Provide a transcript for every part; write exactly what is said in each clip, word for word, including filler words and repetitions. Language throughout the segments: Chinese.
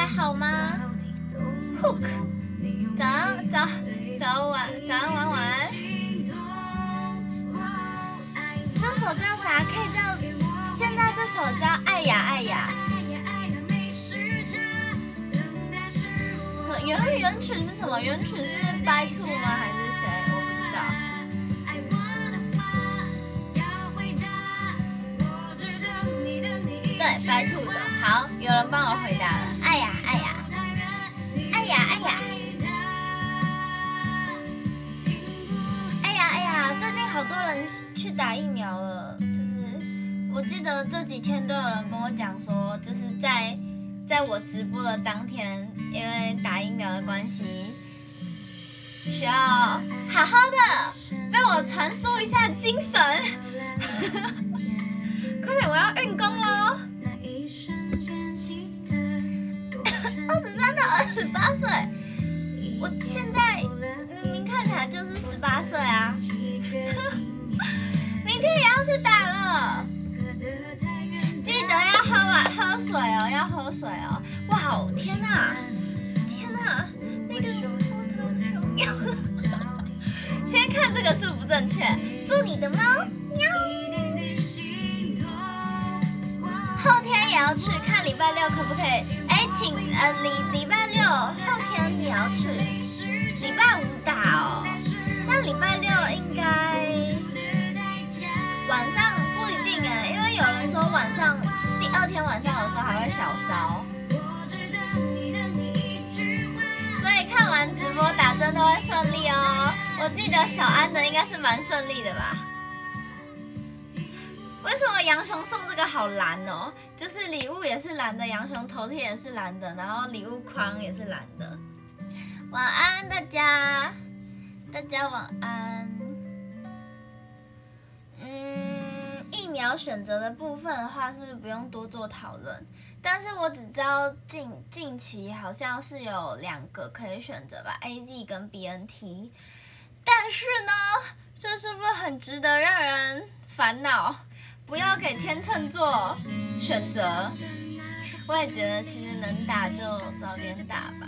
还好吗 ？Hook， 早安早早晚早安晚晚安。这首叫啥？可以叫现在这首叫《爱呀爱呀》。原原曲是什么？原曲是 By Two 吗？还是谁？我不知道。对 ，By Two 的。好，有人帮我回答了。哎呀，哎呀，哎呀，哎呀，哎呀，哎呀！最近好多人去打疫苗了，就是我记得这几天都有人跟我讲说，就是在。在我直播的当天，因为打疫苗的关系，需要好好的被我传输一下精神。快点，我要运功喽！二十三到二十八岁，我现在明明看起来就是十八岁啊！明天也要去打了。记得要喝完喝水哦，要喝水哦！哇哦，天哪，天哪，那个先看这个是不正确。做你的猫，喵。后天也要去看，礼拜六可不可以？哎，请呃礼礼拜六后天你要去，礼拜五打哦。那礼拜六应该晚上不一定哎，因为有人说晚上第二天晚上有时候还会小烧，所以看完直播打针都会顺利哦。我记得小安的应该是蛮顺利的吧？为什么杨雄送这个好蓝哦？就是礼物也是蓝的，杨雄头贴也是蓝的，然后礼物框也是蓝的。晚安大家，大家晚安。嗯，疫苗选择的部分的话，是不是不用多做讨论？但是我只知道近近期好像是有两个可以选择吧 ，A Z 跟 B N T。但是呢，这是不是很值得让人烦恼？不要给天秤座选择。我也觉得，其实能打就早点打吧。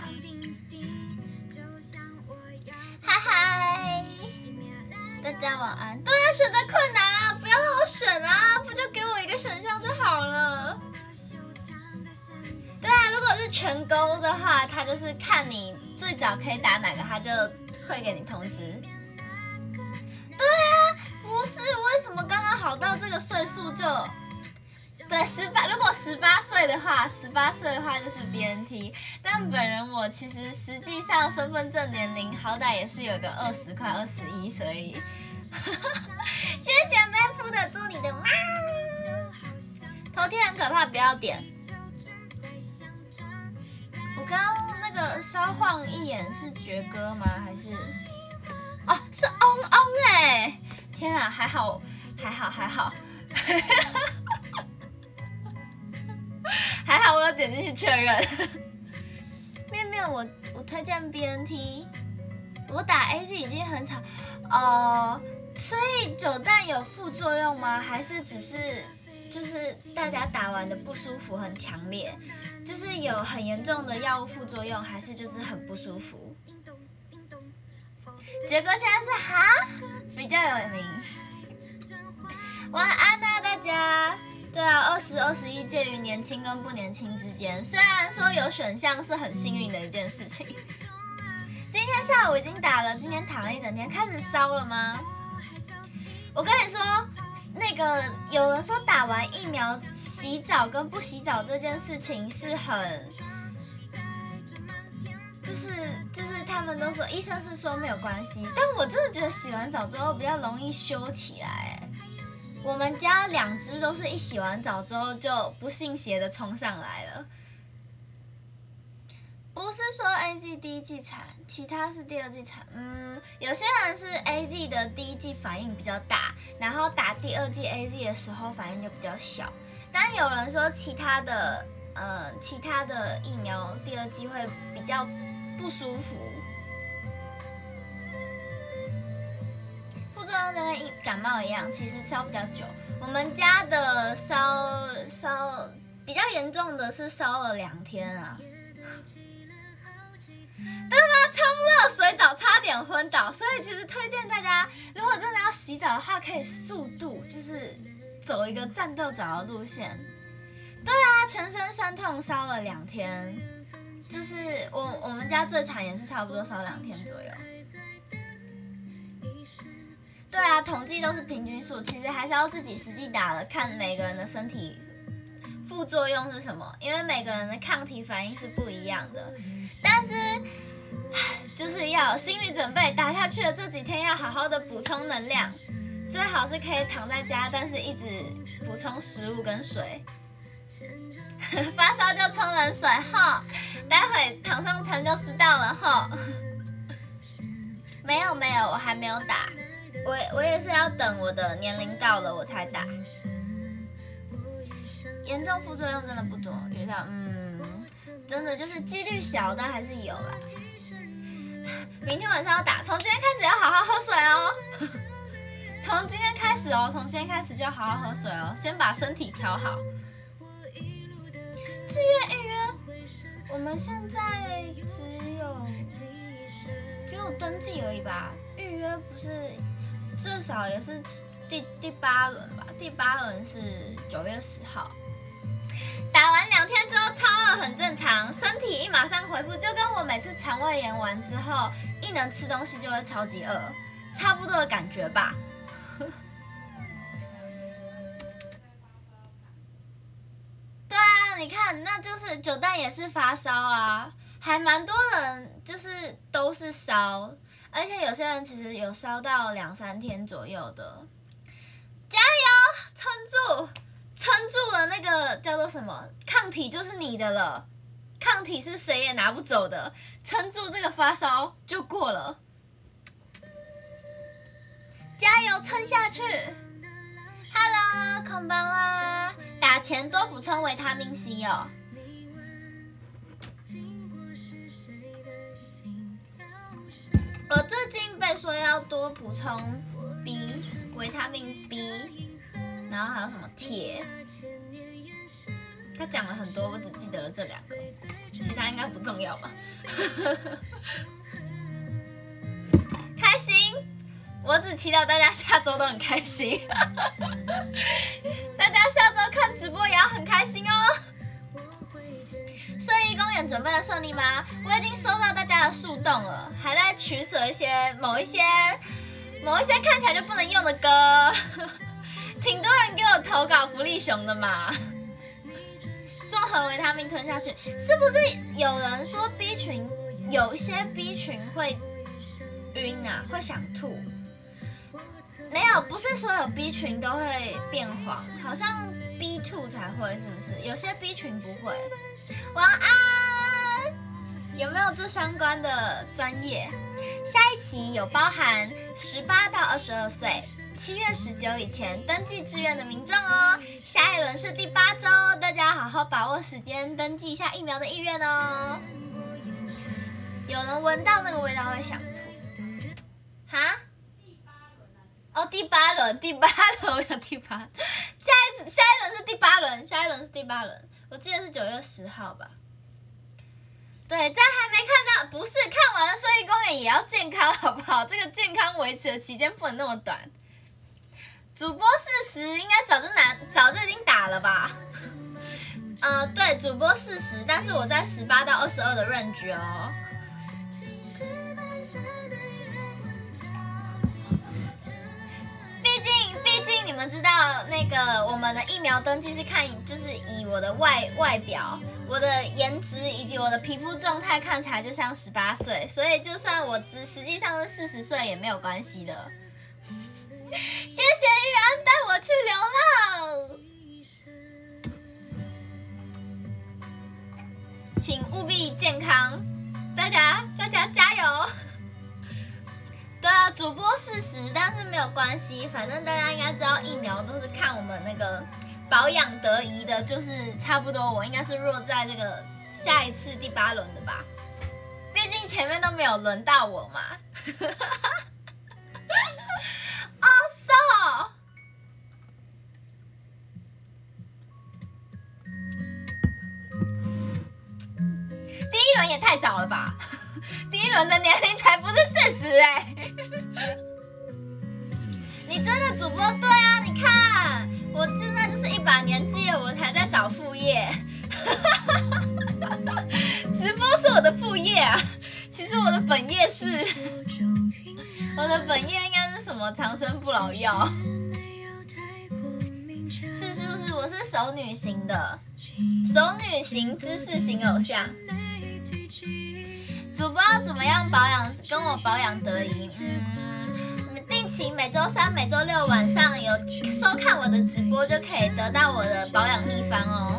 嗨嗨，大家晚安。对啊，选择困难啊，不要让我选啊，不就给我一个选项就好了。对啊，如果是全勾的话，他就是看你最早可以打哪个，他就会给你通知。对啊，不是为什么刚刚好到这个岁数就对十八？如果十八岁的话，十八岁的话就是 B N T。但本人我其实实际上身份证年龄好歹也是有个二十快二十一，所以谢谢妹夫的做你的猫。头贴很可怕，不要点。我刚刚那个稍晃一眼是爵哥吗？还是？哦，是嗡嗡哎！天啊，还好，还好，还好，还好，我有点进去确认。面面，我我推荐 B N T， 我打 A Z 已经很惨，哦、呃，所以酒蛋有副作用吗？还是只是就是大家打完的不舒服很强烈？就是有很严重的药物副作用，还是就是很不舒服？杰哥现在是哈比较有名。晚安啊，大家。对啊，二十二十一介于年轻跟不年轻之间，虽然说有选项是很幸运的一件事情。今天下午已经打了，今天躺了一整天，开始烧了吗？我跟你说，那个有人说打完疫苗洗澡跟不洗澡这件事情是很。就是就是他们都说医生是说没有关系，但我真的觉得洗完澡之后比较容易修起来。我们家两只都是一洗完澡之后就不信邪的冲上来了。不是说 A Z 第一剂惨，其他是第二剂惨。嗯，有些人是 A Z 的第一剂反应比较大，然后打第二剂 A Z 的时候反应就比较小。但有人说其他的呃其他的疫苗第二剂会比较不舒服，副作用就跟感冒一样，其实烧比较久。我们家的烧烧比较严重的是烧了两天啊， 对吗？冲热水澡差点昏倒，所以其实推荐大家，如果真的要洗澡的话，可以速度，就是走一个战斗澡的路线。对啊，全身酸痛烧了两天，就是我我们家最惨也是差不多烧两天左右。对啊，统计都是平均数，其实还是要自己实际打了，看每个人的身体副作用是什么，因为每个人的抗体反应是不一样的。但是就是要有心理准备，打下去的这几天要好好的补充能量，最好是可以躺在家，但是一直补充食物跟水。发烧就冲冷水吼，待会躺上床就知道了吼。没有没有，我还没有打，我我也是要等我的年龄到了我才打。严重副作用真的不多，遇到嗯，真的就是几率小，但还是有啦。明天晚上要打，从今天开始要好好喝水哦。从今天开始哦，从今天开始就要好好喝水哦，先把身体调好。自愿预约，我们现在只有只有登记而已吧？预约不是至少也是第第八轮吧？第八轮是九月十号。打完两天之后超饿很正常，身体一马上恢复，就跟我每次肠胃炎完之后一能吃东西就会超级饿，差不多的感觉吧。对啊，你看，那就是九蛋也是发烧啊，还蛮多人就是都是烧，而且有些人其实有烧到两三天左右的。加油，撑住！撑住了，那个叫做什么抗体就是你的了，抗体是谁也拿不走的，撑住这个发烧就过了，加油撑下去。Hello， こんばんは，打前多补充维他命 C 哦。我最近被说要多补充 B， 维他命 B。然后还有什么铁？他讲了很多，我只记得了这两个，其他应该不重要吧？开心，我只祈祷大家下周都很开心。大家下周看直播也要很开心哦。睡衣公演准备的顺利吗？我已经收到大家的树洞了，还在取舍一些某一些某一些看起来就不能用的歌。挺多人给我投稿福利熊的嘛，综合维他命吞下去，是不是有人说 B 群有一些 B 群会晕啊，会想吐？没有，不是所有 B 群都会变黄，好像 B 二 才会，是不是？有些 B 群不会。晚安，有没有这相关的专业？下一期有包含十八到二十二岁。七月十九以前登记志愿的民众哦，下一轮是第八周，大家好好把握时间登记一下疫苗的意愿哦。有人闻到那个味道会想吐，哈？哦，第八轮，第八轮，我有第八，下一下一轮是第八轮，下一轮是第八轮，我记得是九月十号吧。对，在还没看到，不是看完了睡衣公园也要健康，好不好？这个健康维持的期间不能那么短。主播四十应该早就拿，早就已经打了吧？呃，对，主播四十，但是我在十八到二十二的 range 哦。毕竟，毕竟你们知道，那个我们的疫苗登记是看，就是以我的外外表、我的颜值以及我的皮肤状态看起来就像十八岁，所以就算我实实际上是四十岁也没有关系的。谢谢玉安带我去流浪，请务必健康，大家大家加油！对啊，主播四十，但是没有关系，反正大家应该知道疫苗都是看我们那个保养得宜的，就是差不多我应该是落在这个下一次第八轮的吧，毕竟前面都没有轮到我嘛。哦，so， 第一也太早了吧？第一轮的年龄才不是四十哎！你真的主播对啊？你看我真的就是一把年纪了，我才在找副业。直播是我的副业啊，其实我的本业是，我的本业应该是什么长生不老药？是是不是？我是熟女型的，熟女型知识型偶像。主播要怎么样保养？跟我保养得宜？嗯，定期每周三、每周六晚上有收看我的直播，就可以得到我的保养秘方哦。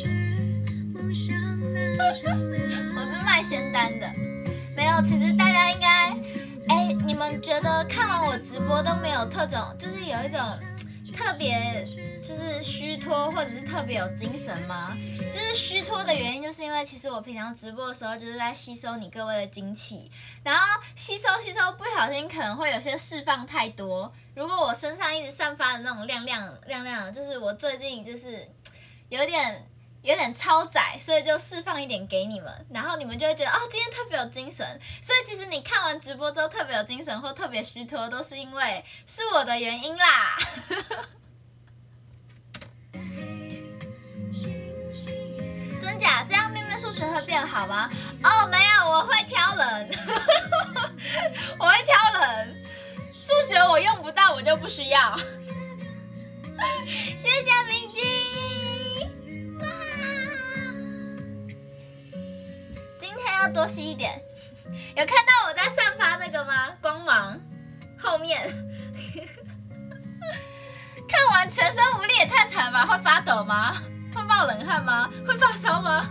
我是卖仙丹的，没有。其实大家应该，哎，你们觉得看完我直播都没有特种，就是有一种特别就是虚脱，或者是特别有精神吗？就是虚脱的原因，就是因为其实我平常直播的时候就是在吸收你各位的精气，然后吸收吸收，不小心可能会有些释放太多。如果我身上一直散发的那种亮亮亮亮，就是我最近就是有点有点超载，所以就释放一点给你们，然后你们就会觉得哦，今天特别有精神。所以其实你看完直播之后特别有精神或特别虚脱，都是因为是我的原因啦。真假？这样面面数学会变好吗？哦，没有，我会挑人，我会挑人。数学我用不到，我就不需要。谢谢明晶。哇！今天要多吸一点。有看到我在散发那个吗？光芒后面。看完全身无力也太惨了吧？会发抖吗？会冒冷汗吗？会发烧吗？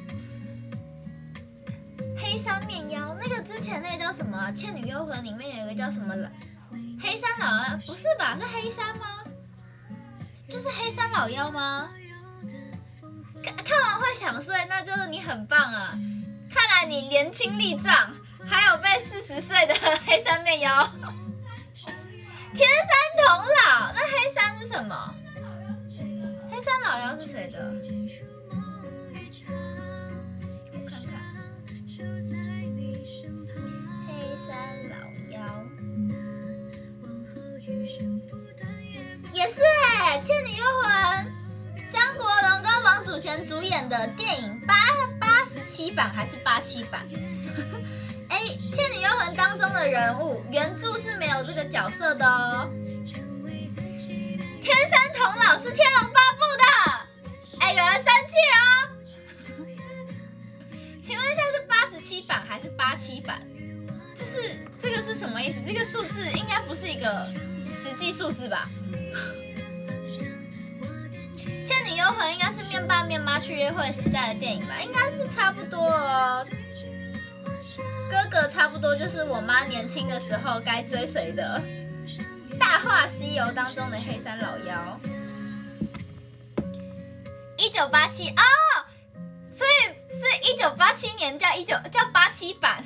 黑山面妖，那个之前那个叫什么、啊《倩女幽魂》里面有一个叫什么黑山老妖，不是吧？是黑山吗？就是黑山老妖吗？看看完会想睡，那就是你很棒啊！看来你年轻力壮，还有被四十岁的黑山面妖。天山童姥，那黑山是什么？黑山老妖是谁的？我看看，黑山老妖也是哎、欸，《倩女幽魂》，张国荣跟王祖贤主演的电影八八十七版还是八七版？哎，《倩女幽魂》当中的人物原著是没有这个角色的哦。天山童姥是《天龙八部》的，哎，有人生气哦。请问一下是八十七版还是八七版？就是这个是什么意思？这个数字应该不是一个实际数字吧？《倩女幽魂》应该是面爸面妈去约会时代的电影吧？应该是差不多哦。哥哥差不多就是我妈年轻的时候该追随的《大话西游》当中的黑山老妖。一九八七哦，所以是一九八七年叫一九叫八七版。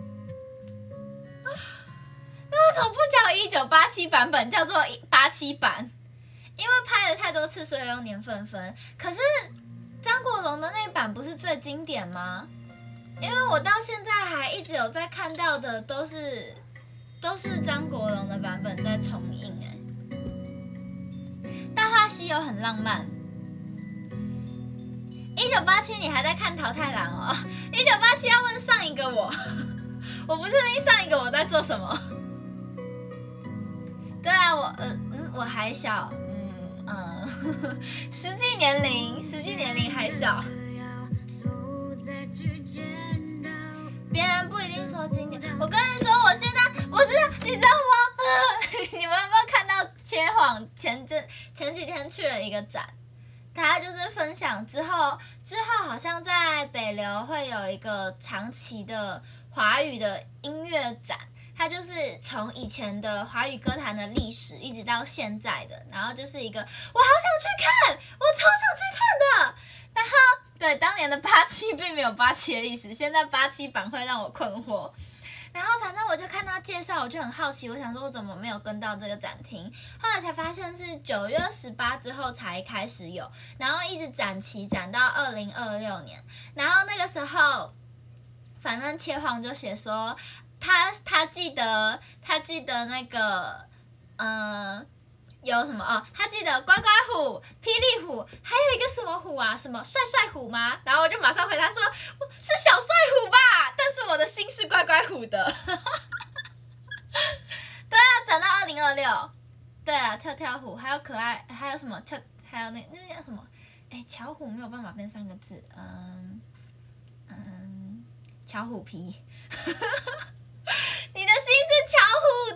那为什么不叫一九八七版本，叫做八七版？因为拍了太多次，所以用年份分。可是张国荣的那版不是最经典吗？因为我到现在还一直有在看到的都是都是张国荣的版本在重映哎。大话西游很浪漫。一九八七你还在看桃太郎哦？一九八七要问上一个我，我不确定上一个我在做什么。对啊，我呃嗯我还小，嗯嗯，实际年龄实际年龄还小。别人不一定说经典，我跟你说，我现在我知道，你知道吗？你们有没有看到切谎前阵前几天去了一个展，他就是分享之后之后好像在北流会有一个长期的华语的音乐展，它就是从以前的华语歌坛的历史一直到现在的，然后就是一个我好想去看，我超想去看的，然后。对，当年的八七并没有八七的意思，现在八七版会让我困惑。然后反正我就看他介绍，我就很好奇，我想说我怎么没有跟到这个展厅？后来才发现是九月十八之后才开始有，然后一直展期展到二零二六年。然后那个时候， 反正切黄就写说，他他记得他记得那个，呃，有什么哦？他记得乖乖虎、霹雳虎，还有一个什么虎啊？什么帅帅虎吗？然后我就马上回答说，是小帅虎吧？但是我的心是乖乖虎的。对啊，转到二零二六。对啊，跳跳虎，还有可爱，还有什么跳，还有那那叫什么？哎，巧虎没有办法变三个字，嗯嗯，巧虎皮。你的心是巧虎的，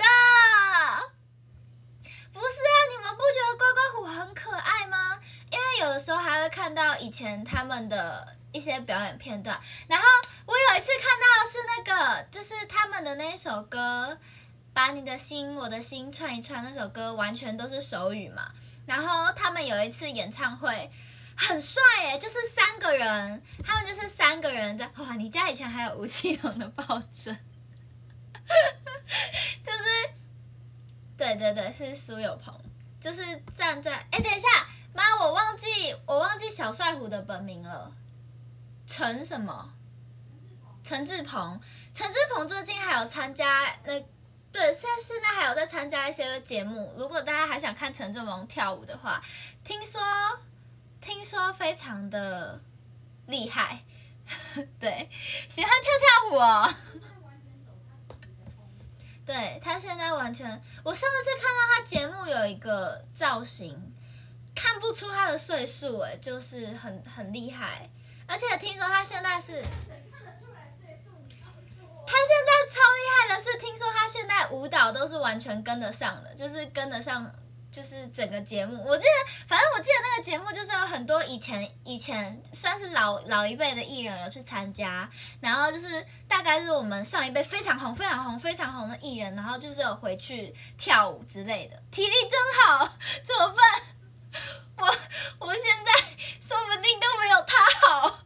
不是啊？你们不觉得乖乖虎很可爱吗？因为有的时候还会看到以前他们的一些表演片段，然后我有一次看到的是那个，就是他们的那一首歌。把你的心，我的心串一串，那首歌完全都是手语嘛。然后他们有一次演唱会，很帅耶，就是三个人，他们就是三个人在。哇，你家以前还有吴奇隆的抱枕，就是，对对对，是苏有朋，就是站在。哎，等一下，妈，我忘记我忘记小帅虎的本名了，陈什么？陈志鹏。陈志鹏最近还有参加那。对，现在现在还有在参加一些节目。如果大家还想看陈志鹏跳舞的话，听说听说非常的厉害，对，喜欢跳跳舞哦。对，他现在完全，我上次看到他节目有一个造型，看不出他的岁数，哎，就是很很厉害。而且听说他现在是。他现在超厉害的是，听说他现在舞蹈都是完全跟得上的，就是跟得上，就是整个节目。我记得，反正我记得那个节目就是有很多以前以前算是老老一辈的艺人有去参加，然后就是大概是我们上一辈非常红、非常红、非常红的艺人，然后就是有回去跳舞之类的，体力真好，怎么办？我我现在说不定都没有他好。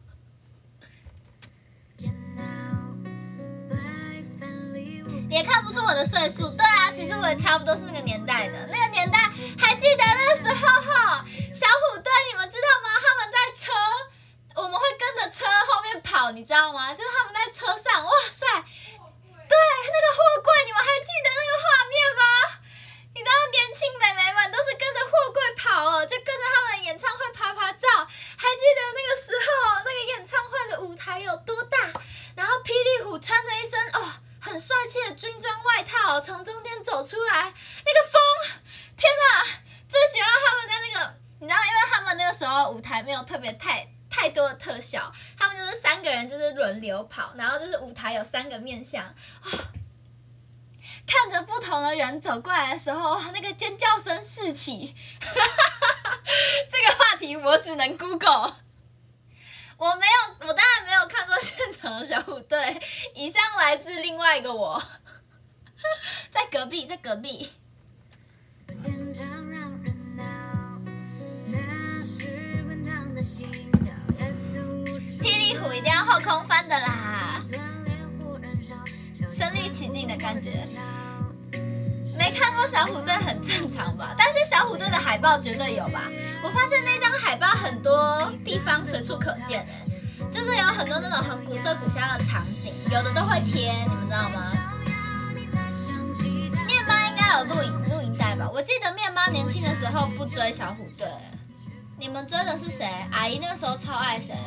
也看不出我的岁数，对啊，其实我也差不多是那个年代的。那个年代还记得那个时候哈，小虎队你们知道吗？他们在车，我们会跟着车后面跑，你知道吗？就是他们在车上，哇塞，对，那个货柜，你们还记得那个画面吗？你知道年轻美眉们都是跟着货柜跑哦，就跟着他们的演唱会拍拍照。还记得那个时候那个演唱会的舞台有多大？然后霹雳虎穿着一身哦。很帅气的军装外套从中间走出来，那个风，天哪！最喜欢他们在那个，你知道，因为他们那个时候舞台没有特别太太多的特效，他们就是三个人就是轮流跑，然后就是舞台有三个面向，哦、看着不同的人走过来的时候，那个尖叫声四起。这个话题我只能 Google。我没有，我当然没有看过现场的小虎队，以上来自另外一个我，在隔壁，在隔壁。霹雳虎一定要后空翻的啦，身临其境的感觉。没看过小虎队很正常吧？但是小虎队的海报绝对有吧？我发现那张海报很多地方随处可见哎、欸，就是有很多那种很古色古香的场景，有的都会贴，你们知道吗？面妈应该有录影录影带吧？我记得面妈年轻的时候不追小虎队，你们追的是谁？阿姨那个时候超爱谁？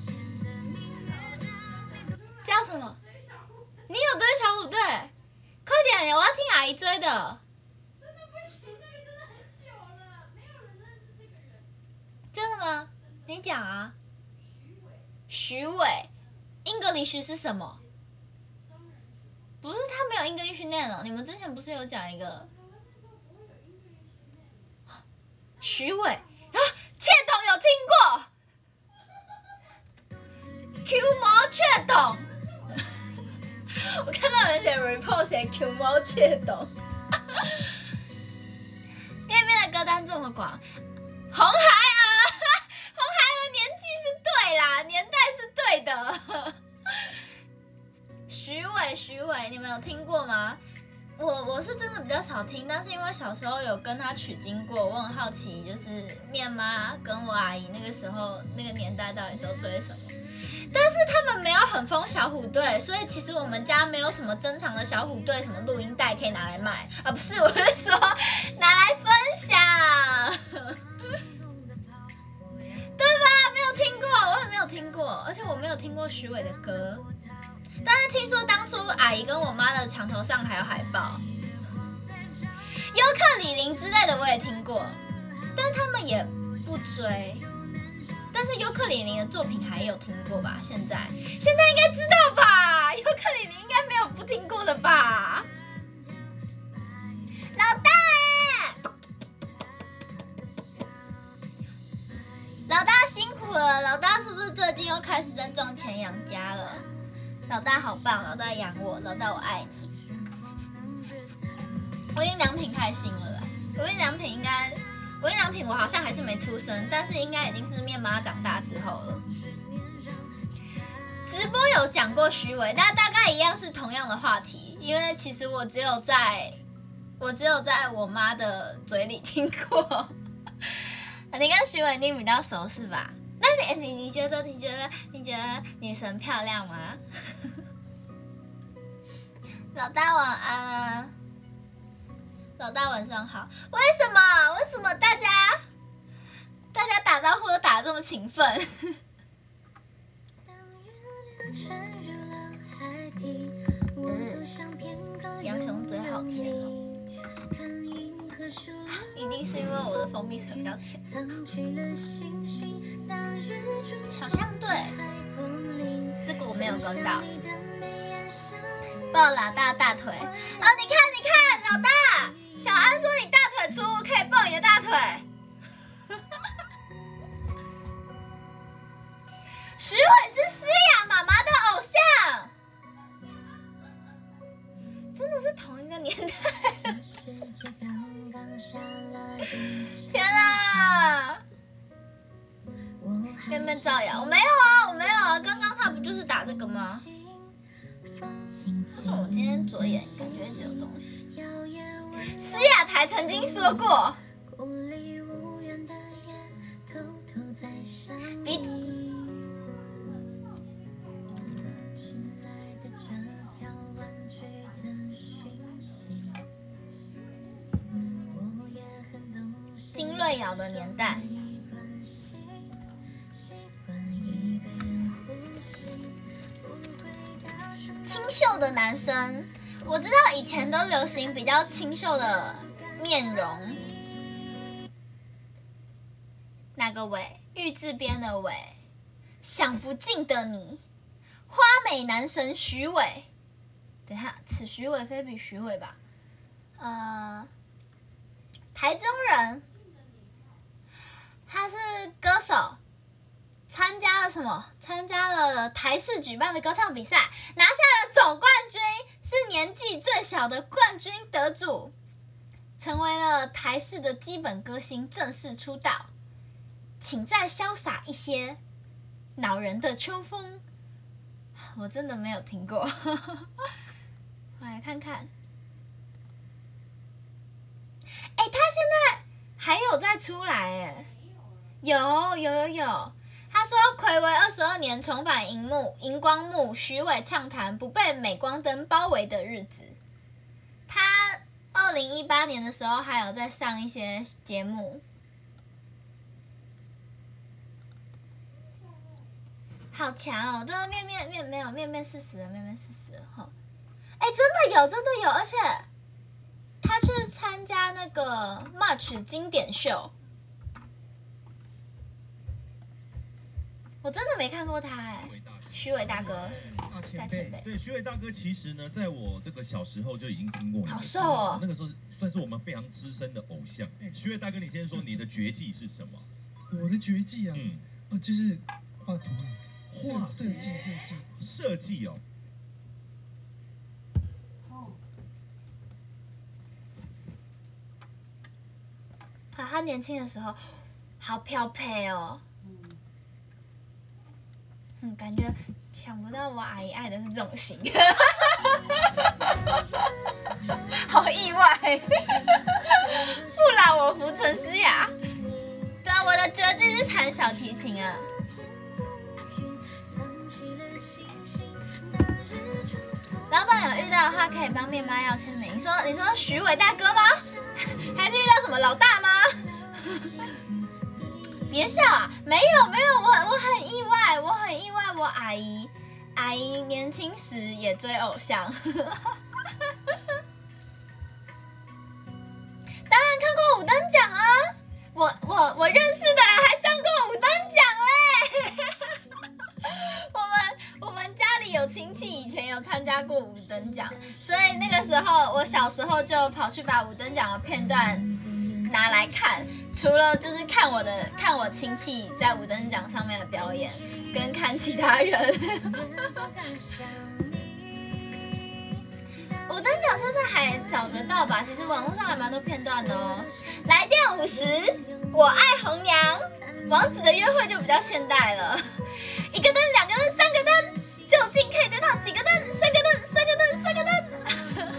叫什么？你有追小虎队？快点，我要听阿姨追的。真的不行，那个真的很久了，没有人认识这个人。真的吗？你讲啊。徐伟。徐伟 ，English 是什么？不是，他没有 English name 哦。你们之前不是有讲一个？徐伟啊，窃懂有听过。Q 毛窃懂。我看到有人写 report 写 Q 猫窃懂，面面的歌单这么广，红孩儿，红孩儿年纪是对啦，年代是对的。徐伟，徐伟，你们有听过吗？我我是真的比较少听，但是因为小时候有跟他取经过，我很好奇，就是面妈跟我阿姨那个时候那个年代到底都追什么。 但是他们没有很疯小虎队，所以其实我们家没有什么珍藏的小虎队什么录音带可以拿来卖啊，不是，我是说拿来分享，对吧？没有听过，我也没有听过，而且我没有听过许巍的歌，但是听说当初阿姨跟我妈的墙头上还有海报，尤克里里之类的我也听过，但他们也不追。但是尤克里里的作品还有听过吧？现在现在应该知道吧？尤克里里应该没有不听过的吧？老大哎，老大辛苦了，老大是不是最近又开始在赚钱养家了？老大好棒，老大养我，老大我爱你。无印良品太新了啦，无印良品应该。无印良品我好像还是没出生，但是应该已经是面妈长大之后了。直播有讲过许巍，但大概一样是同样的话题，因为其实我只有在，我只有在我妈的嘴里听过。你跟许巍一定比较熟是吧？那你你你觉得你觉得你觉得女神漂亮吗？老大晚安啊。老大晚上好，为什么？为什么大家大家打招呼都打得这么勤奋？嗯，杨雄嘴好甜哦，一定是因为我的蜂蜜水比较甜。小象队，这个我没有跟到。抱老大大腿哦，你看你看，老大。小安说：“你大腿粗，可以抱你的大腿。”许巍是诗雅妈妈的偶像，真的是同一个年代。天啊！面面造谣，我没有啊，我没有啊，刚刚他不就是打这个吗？但是我今天左眼感觉一直有东西。诗雅台曾经说过，比金瑞瑶的年代。清秀的男生，我知道以前都流行比较清秀的面容。哪个伟？玉字边的伟。想不尽的你，花美男神许巍。等一下，此许巍非彼许巍吧？呃，台中人，他是歌手。参加了什么？参加了台视举办的歌唱比赛，拿下了总冠军，是年纪最小的冠军得主，成为了台视的基本歌星，正式出道。请再潇洒一些，恼人的秋风，我真的没有听过，我来看看。哎，他现在还有再出来哎，有有有有。他说：“睽违二十二年重返荧幕荧光幕，许巍畅谈不被镁光灯包围的日子。”他二零一八年的时候还有在上一些节目，好强哦！对啊，面面面没有面面四十了，面面四十了哈。哎，真的有，真的有，而且他去参加那个 March 经典秀。我真的没看过他哎、欸，许巍大哥，大前辈。 对，许巍大哥其实呢，在我这个小时候就已经听过你。 好瘦哦！ 那个时候算是我们非常资深的偶像。许巍大哥，你先说你的绝技是什么？ 我的绝技啊，嗯，呃，就是画图， 画设计设计设计哦。 啊，他年轻的时候好飘配哦。嗯，感觉想不到我阿姨爱的是这种型，好意外。不然我服陈诗雅。对啊，我的绝技是弹小提琴啊。 到的话，可以帮面妈要签名。你说你说徐伟大哥吗？还是遇到什么老大吗？别笑啊！没有没有，我我很意外，我很意外，我阿姨阿姨年轻时也追偶像。当然看过五等奖啊，我我我认识的人还上过五等奖嘞。我们我们家里有亲戚以前有参加过五等奖，所以那个时候我小时候就跑去把五等奖的片段拿来看，除了就是看我的看我亲戚在五等奖上面的表演，跟看其他人。五等奖现在还找得到吧？其实网络上还蛮多片段的哦。来电五十，我爱红娘，王子的约会就比较现代了。一个灯，两个灯，三个灯，究竟可以得到几个灯？三个灯，三个灯，三个灯。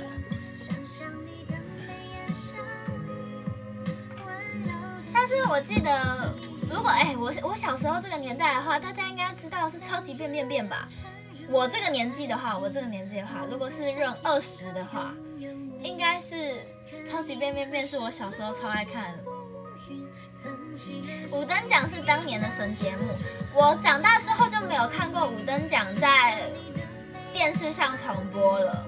但是我记得，如果哎、欸，我我小时候这个年代的话，大家应该知道是超级变变变吧？我这个年纪的话，我这个年纪的话，如果是闰二十的话，应该是超级变变变是我小时候超爱看的。五等奖是当年的神节目，我长大之后就没有看过五等奖在电视上重播了。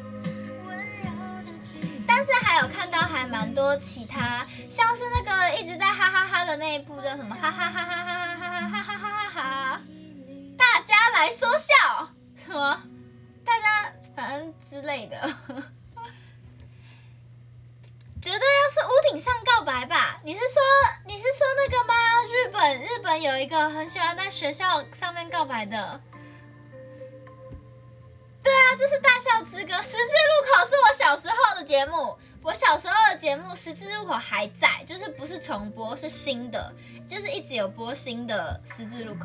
但是还有看到还蛮多其他，像是那个一直在哈哈哈的那一部叫什么哈哈哈哈哈哈哈哈哈哈哈，大家来说笑什么，大家反正之类的，绝对要是屋顶上告白吧？你是说你是说那个吗？日本日本有一个很喜欢在学校上面告白的。对啊，这是大笑之歌。十字路口是我小时候的节目，我小时候的节目十字路口还在，就是不是重播，是新的，就是一直有播新的十字路口。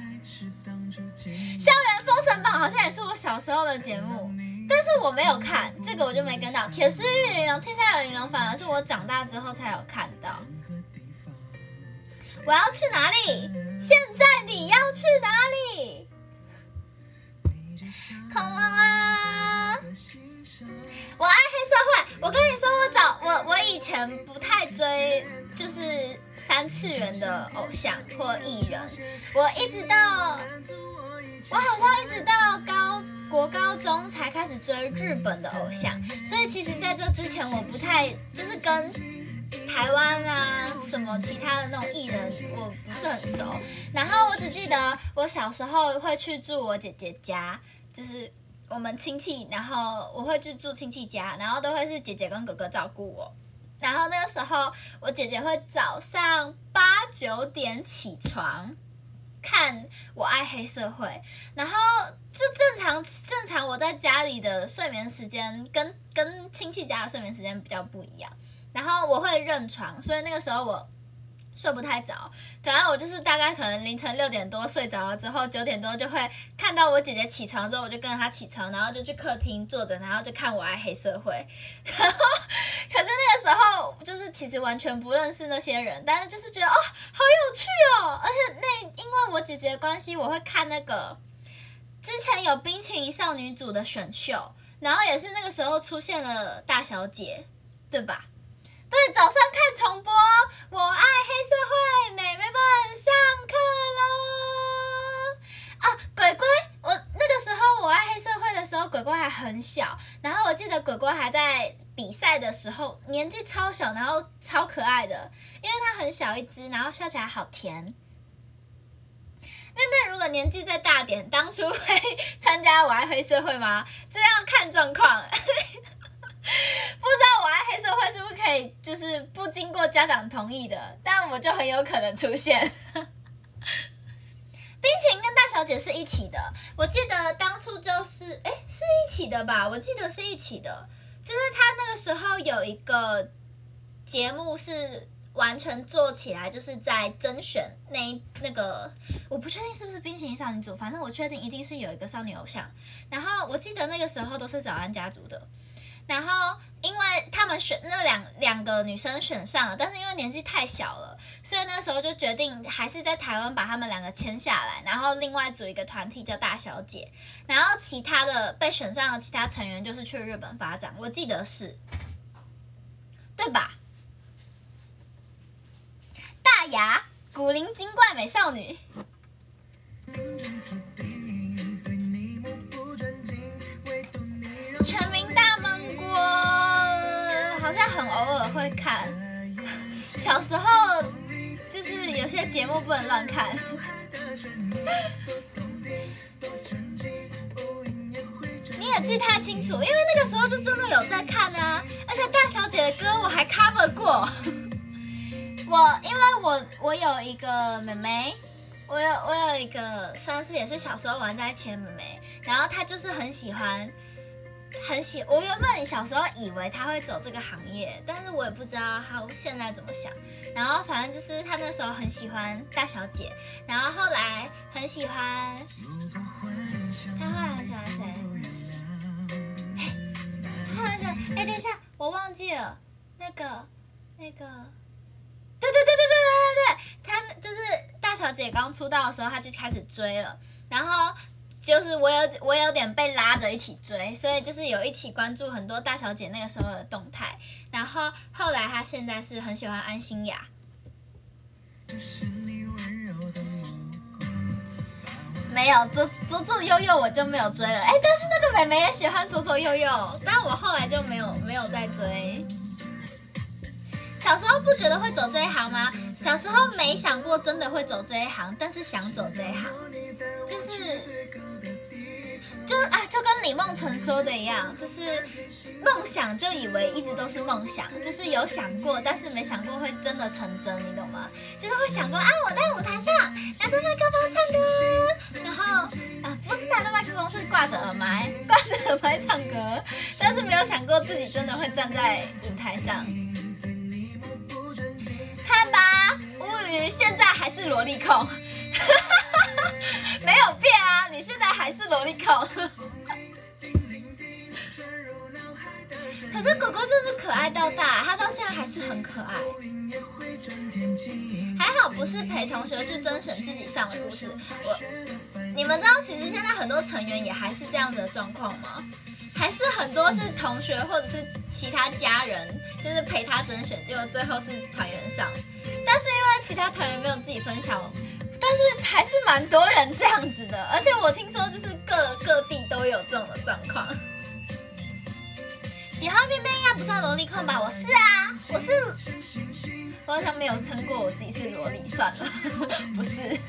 校园封神榜好像也是我小时候的节目，但是我没有看，这个我就没跟到。铁丝玉玲珑、天山有玲珑反而是我长大之后才有看到。我要去哪里？现在你要去哪里？恐龙啊！我爱黑社会。我跟你说，我早我我以前不太追，就是三次元的偶像或艺人。我一直到我好像一直到高国高中才开始追日本的偶像，所以其实在这之前我不太就是跟台湾啊什么其他的那种艺人我不是很熟。然后我只记得我小时候会去住我姐姐家。就是我们亲戚，然后我会去住亲戚家，然后都会是姐姐跟哥哥照顾我。然后那个时候，我姐姐会早上八九点起床看《我爱黑社会》，然后就正常正常我在家里的睡眠时间跟跟亲戚家的睡眠时间比较不一样。然后我会认床，所以那个时候我睡不太着，反正我就是大概可能凌晨六点多睡着了之后，九点多就会看到我姐姐起床之后，我就跟着她起床，然后就去客厅坐着，然后就看我爱黑社会。然后，可是那个时候就是其实完全不认识那些人，但是就是觉得哦，好有趣哦！而且那因为我姐姐的关系，我会看那个之前有冰淇淋少女组的选秀，然后也是那个时候出现了大小姐，对吧？对，早上看重播，我爱黑社会，妹妹们上课喽！啊，鬼鬼，我那个时候我爱黑社会的时候，鬼鬼还很小，然后我记得鬼鬼还在比赛的时候，年纪超小，然后超可爱的，因为它很小一只，然后笑起来好甜。妹妹如果年纪再大点，当初会参加我爱黑社会吗？这要看状况。不知道我爱黑社会是不是可以就是不经过家长同意的，但我就很有可能出现。冰淇淋跟大小姐是一起的，我记得当初就是哎是一起的吧，我记得是一起的，就是他那个时候有一个节目是完全做起来，就是在甄选那那个，我不确定是不是冰淇淋少女组，反正我确定一定是有一个少女偶像。然后我记得那个时候都是早安家族的。然后，因为他们选那两两个女生选上了，但是因为年纪太小了， 所以那时候就决定还是在台湾把他们两个签下来，然后另外组一个团体叫大小姐，然后其他的被选上的其他成员就是去日本发展，我记得是，对吧？大牙、古灵精怪美少女。全民大闷锅好像很偶尔会看，小时候就是有些节目不能乱看。你也记太清楚，因为那个时候就真的有在看啊，而且大小姐的歌我还 cover 过。我因为我我有一个妹妹。我有我有一个算是也是小时候玩在一起的妹妹，然后她就是很喜欢，很喜。我原本小时候以为她会走这个行业，但是我也不知道她现在怎么想。然后反正就是她那时候很喜欢大小姐，然后后来很喜欢，她后来很喜欢谁？哎，后来很喜欢哎，等一下，我忘记了那个那个。对对对对对对对对，他就是大小姐刚出道的时候，他就开始追了，然后就是我有我有点被拉着一起追，所以就是有一起关注很多大小姐那个时候的动态，然后后来他现在是很喜欢安心亚。没有左左左右右我就没有追了，哎，但是那个妹妹也喜欢左左右右，但我后来就没有没有再追。小时候不觉得会走这一行吗？小时候没想过真的会走这一行，但是想走这一行，就是就啊，就跟李梦纯说的一样，就是梦想就以为一直都是梦想，就是有想过，但是没想过会真的成真，你懂吗？就是会想过啊，我在舞台上拿着麦克风唱歌，然后啊，不是拿着麦克风，是挂着耳麦，挂着耳麦唱歌，但是没有想过自己真的会站在舞台上。看吧，乌鱼现在还是萝莉控，没有变啊！你现在还是萝莉控。可是狗狗真是可爱到大，它到现在还是很可爱。还好不是陪同学去甄选自己上的故事。我，你们知道其实现在很多成员也还是这样子的状况吗？还是很多是同学或者是其他家人，就是陪他甄选，结果最后是团员上。但是因为其他团员没有自己分享，但是还是蛮多人这样子的。而且我听说就是各各地都有这种的状况。喜欢便便应该不算萝莉控吧？我是啊，我是，我好像没有称过我自己是萝莉，算了，不是。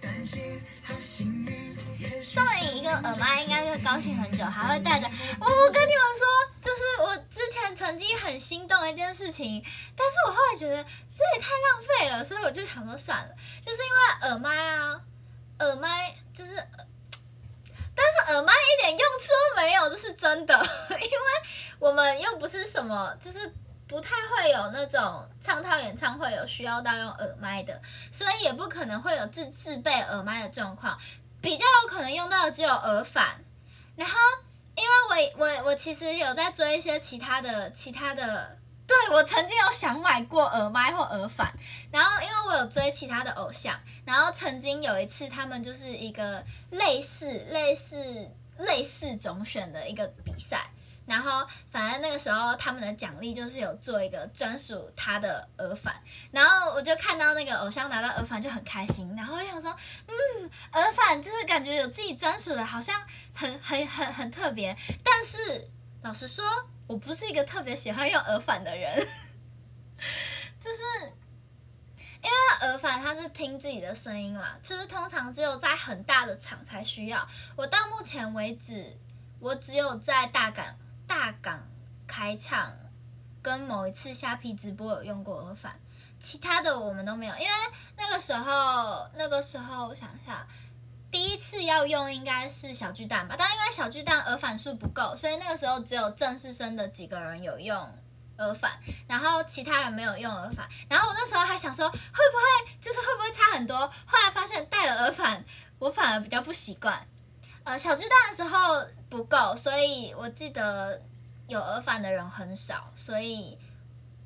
送你一个耳麦应该会高兴很久，还会带着我。我跟你们说，就是我之前曾经很心动的一件事情，但是我后来觉得这也太浪费了，所以我就想说算了。就是因为耳麦啊，耳麦就是，但是耳麦一点用处都没有，这是真的，因为我们又不是什么，就是不太会有那种唱套演唱会有需要到用耳麦的，所以也不可能会有自自备耳麦的状况。比较有可能用到的只有耳返，然后因为我我我其实有在追一些其他的其他的，对，我曾经有想买过耳麦或耳返，然后因为我有追其他的偶像，然后曾经有一次他们就是一个类似类似类似总选的一个比赛。然后反正那个时候他们的奖励就是有做一个专属他的耳返，然后我就看到那个偶像拿到耳返就很开心，然后就想说，嗯，耳返就是感觉有自己专属的，好像很很很很特别。但是老实说，我不是一个特别喜欢用耳返的人，就是因为耳返它是听自己的声音嘛，就是通常只有在很大的场才需要。我到目前为止，我只有在大港。大港开唱跟某一次虾皮直播有用过耳返，其他的我们都没有，因为那个时候那个时候我想一下，第一次要用应该是小巨蛋吧，但因为小巨蛋耳返数不够，所以那个时候只有正式生的几个人有用耳返，然后其他人没有用耳返。然后我那时候还想说会不会就是会不会差很多，后来发现戴了耳返我反而比较不习惯。呃，小巨蛋的时候不够，所以我记得有耳返的人很少，所以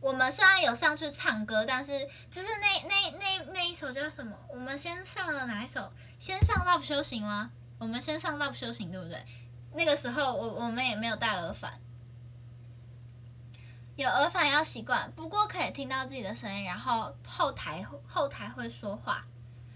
我们虽然有上去唱歌，但是就是那那那那一首叫什么？我们先上了哪一首？先上 Love 修行吗？我们先上 Love 修行，对不对？那个时候我我们也没有戴耳返，有耳返要习惯，不过可以听到自己的声音，然后后台后台会说话。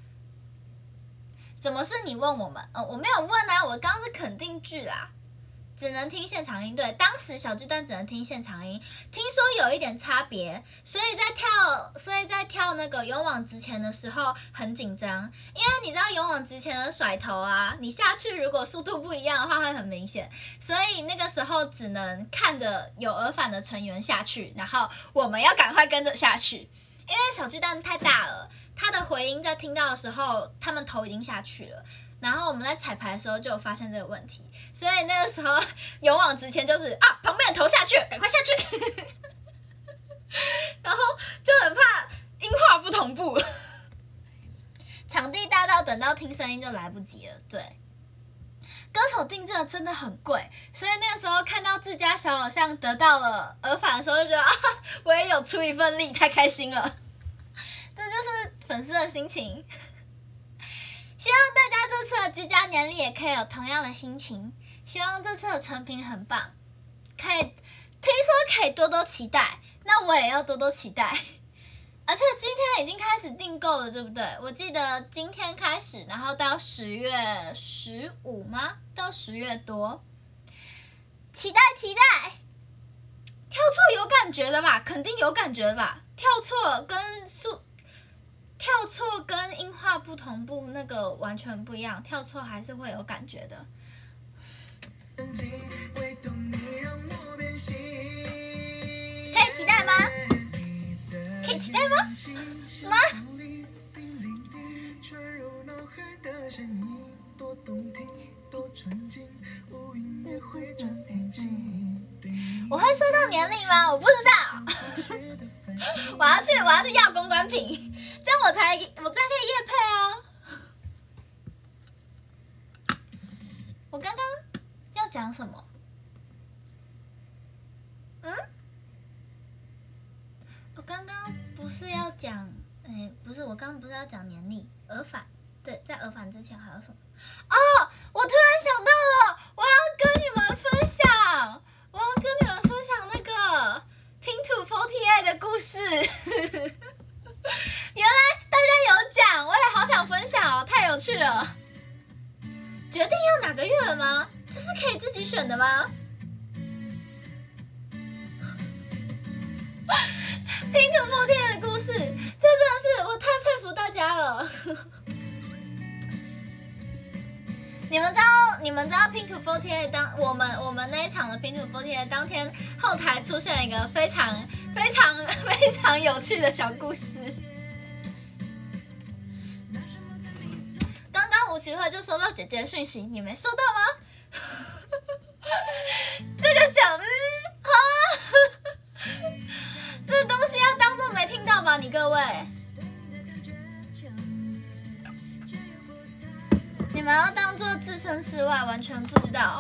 怎么是你问我们？呃，我没有问啊，我刚刚是肯定句啦。只能听现场音，对，当时小巨蛋只能听现场音，听说有一点差别，所以在跳，所以在跳那个勇往直前的时候很紧张，因为你知道勇往直前的甩头啊，你下去如果速度不一样的话会很明显，所以那个时候只能看着有耳返的成员下去，然后我们要赶快跟着下去，因为小巨蛋太大了，它的回音在听到的时候，他们头已经下去了。然后我们在彩排的时候就有发现这个问题，所以那个时候勇往直前就是啊，旁边的头下去，赶快下去，然后就很怕音画不同步，场地大到等到听声音就来不及了。对，歌手订这个真的很贵，所以那个时候看到自家小偶像得到了耳返的时候，就觉得啊，我也有出一份力，太开心了，这就是粉丝的心情。希望大家这次的居家年历也可以有同样的心情。希望这次的成品很棒，可以听说可以多多期待，那我也要多多期待。而且今天已经开始订购了，对不对？我记得今天开始，然后到十月十五吗？到十月多，期待期待。跳错有感觉的吧？肯定有感觉的吧？跳错跟速。跳错跟音画不同步，那个完全不一样。跳错还是会有感觉的。可以期待吗？可以期待吗？吗？我会收到年历吗？我不知道。我要去，我要去要公关品，这样我才我才可以业配啊！我刚刚要讲什么？嗯？我刚刚不是要讲，哎、欸，不是，我刚刚不是要讲年历耳返？对，在耳返之前还有什么？哦，我突然想到了，我要跟你们分享，我要跟你们分享那个。Pink to forty-eight 的故事，原来大家有讲，我也好想分享哦，太有趣了。决定要哪个月了吗？这是可以自己选的吗？Pink to forty-eight 的故事，这真的是我太佩服大家了。你们知道你们知道 Pink to forty-eight 当我们我们那一场的 Pink to forty-eight 当天后台出现了一个非常非常非常有趣的小故事。刚刚吴奇慧就收到姐姐的讯息，你没收到吗？这个小嗯啊，这东西要当做没听到吧，你各位。你们要当做置身事外，完全不知道。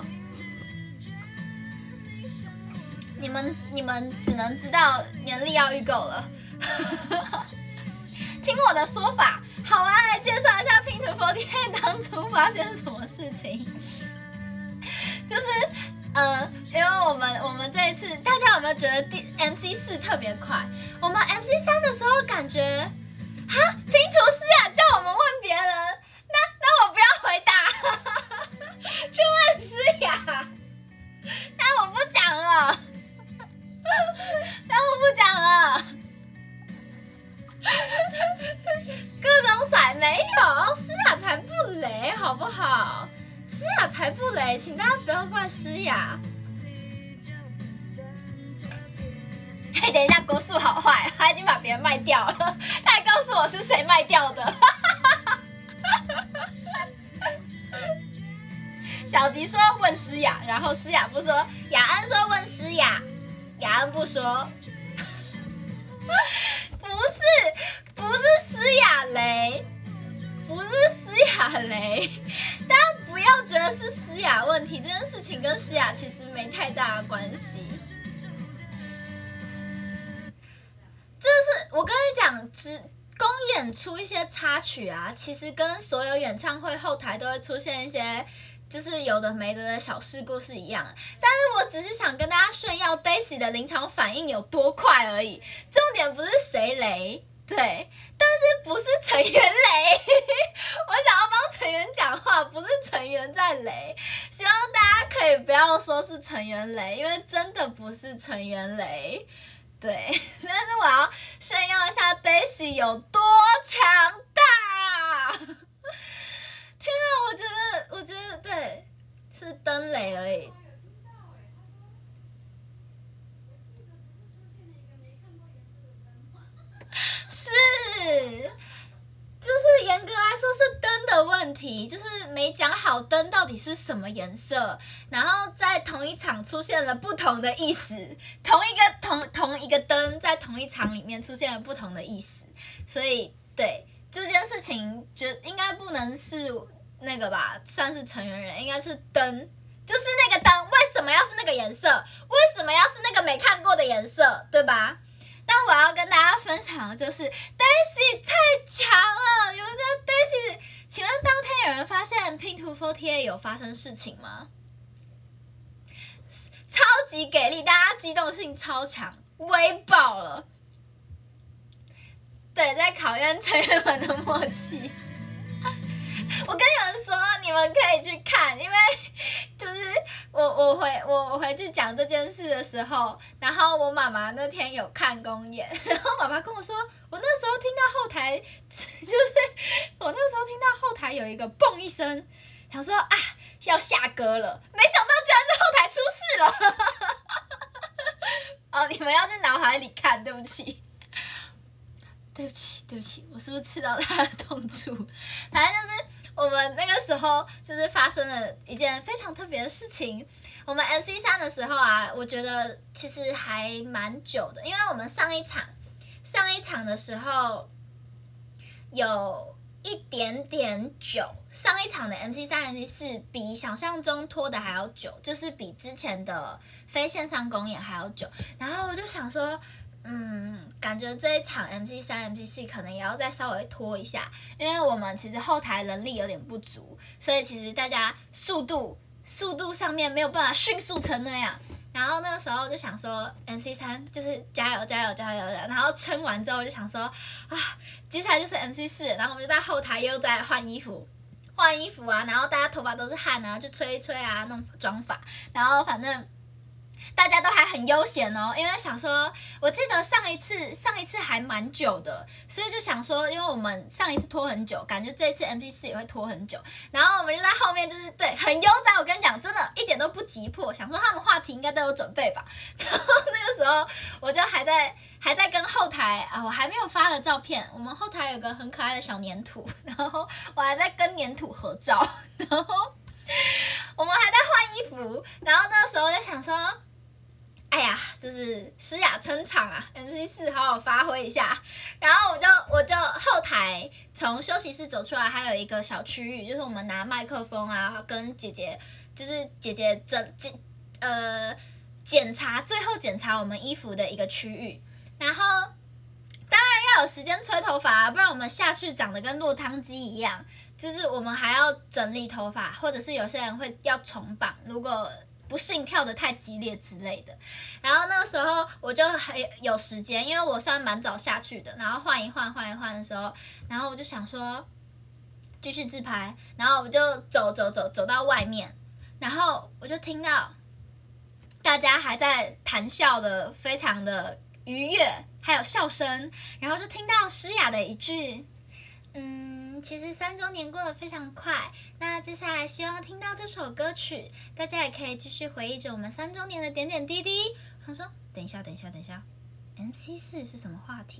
你们你们只能知道年历要预购了。听我的说法，好啊，来介绍一下 Pink to forty-eight 当初发生什么事情。就是呃，因为我们我们这一次，大家有没有觉得 M C 四特别快？我们 M C 三的时候感觉，哈，拼图师啊，叫我们问别人。那那我不要回答，去问诗雅。那我不讲了，那我不讲了。各种甩没有，诗雅才不雷，好不好？诗雅才不雷，请大家不要怪诗雅。嘿，等一下，国树好坏，他已经把别人卖掉了，他还告诉我是谁卖掉的。小迪说问诗雅，然后诗雅不说，雅安说问诗雅，雅安不说。不是，不是诗雅雷，不是诗雅雷，大家不要觉得是诗雅问题，这件事情跟诗雅其实没太大的关系。 场之公演出一些插曲啊，其实跟所有演唱会后台都会出现一些就是有的没的的小事故是一样的。但是我只是想跟大家炫耀 Daisy 的临场反应有多快而已，重点不是谁雷，对，但是不是成员雷我想要帮成员讲话，不是成员在雷，希望大家可以不要说是成员雷，因为真的不是成员雷。对，但是我要炫耀一下 Daisy 有多强大！天啊，我觉得，我觉得对，是灯雷而已。是，就是严格来说是灯的问题，就是没讲好灯到底是什么颜色，然后在同一场出现了不同的意思，同一个同同一个灯在同一场里面出现了不同的意思，所以对这件事情，觉应该不能是那个吧，算是成员人，应该是灯，就是那个灯为什么要是那个颜色，为什么要是那个没看过的颜色，对吧？但我要跟大家分享的就是 Daisy 太强了，你们觉得 Daisy？ 请问当天有人发现 Pink to 四十八 有发生事情吗？超级给力，大家机动性超强，威爆了。对，在考验成员们的默契。我跟你们说，你们可以去看，因为就是我我回我我回去讲这件事的时候，然后我妈妈那天有看公演，然后妈妈跟我说，我那时候听到后台，就是我那时候听到后台有一个嘣一声，想说啊要下歌了，没想到居然是后台出事了。哦，你们要去脑海里看，对不起。对不起，对不起，我是不是刺到他的痛处？反正就是我们那个时候就是发生了一件非常特别的事情。我们 M C 三的时候啊，我觉得其实还蛮久的，因为我们上一场上一场的时候有一点点久，上一场的 M C 三、M C 四比想象中拖的还要久，就是比之前的非线上公演还要久。然后我就想说，嗯，感觉这一场 M C 三、M C 四可能也要再稍微拖一下，因为我们其实后台人力有点不足，所以其实大家速度速度上面没有办法迅速成那样。然后那个时候就想说 M C 三就是加油加油加油的，然后撑完之后就想说啊，接下来就是 M C 四，然后我们就在后台又在换衣服。换衣服啊，然后大家头发都是汗啊，就吹一吹啊，弄妆发，然后反正大家都还很悠闲哦，因为想说，我记得上一次上一次还蛮久的，所以就想说，因为我们上一次拖很久，感觉这一次 M C 四也会拖很久，然后我们就在后面就是对很悠哉，我跟你讲，真的一点都不急迫，想说他们话题应该都有准备吧，然后那个时候我就还在还在跟后台啊，我还没有发的照片，我们后台有个很可爱的小粘土，然后我还在跟粘土合照，然后我们还在换衣服，然后那个时候就想说，哎呀，就是诗雅撑场啊 ，M C 四好好发挥一下。然后我就我就后台从休息室走出来，还有一个小区域，就是我们拿麦克风啊，跟姐姐就是姐姐整检呃检查最后检查我们衣服的一个区域。然后当然要有时间吹头发啊，不然我们下去长得跟落汤鸡一样。就是我们还要整理头发，或者是有些人会要重绑，如果不幸跳得太激烈之类的。然后那个时候我就还有时间，因为我算蛮早下去的，然后换一换换一换的时候，然后我就想说继续自拍，然后我就走走走走到外面，然后我就听到大家还在谈笑的非常的愉悦，还有笑声，然后就听到诗雅的一句嗯，其实三周年过得非常快，那接下来希望听到这首歌曲，大家也可以继续回忆着我们三周年的点点滴滴。他说等一下等一下等一下 M C 四是什么话题？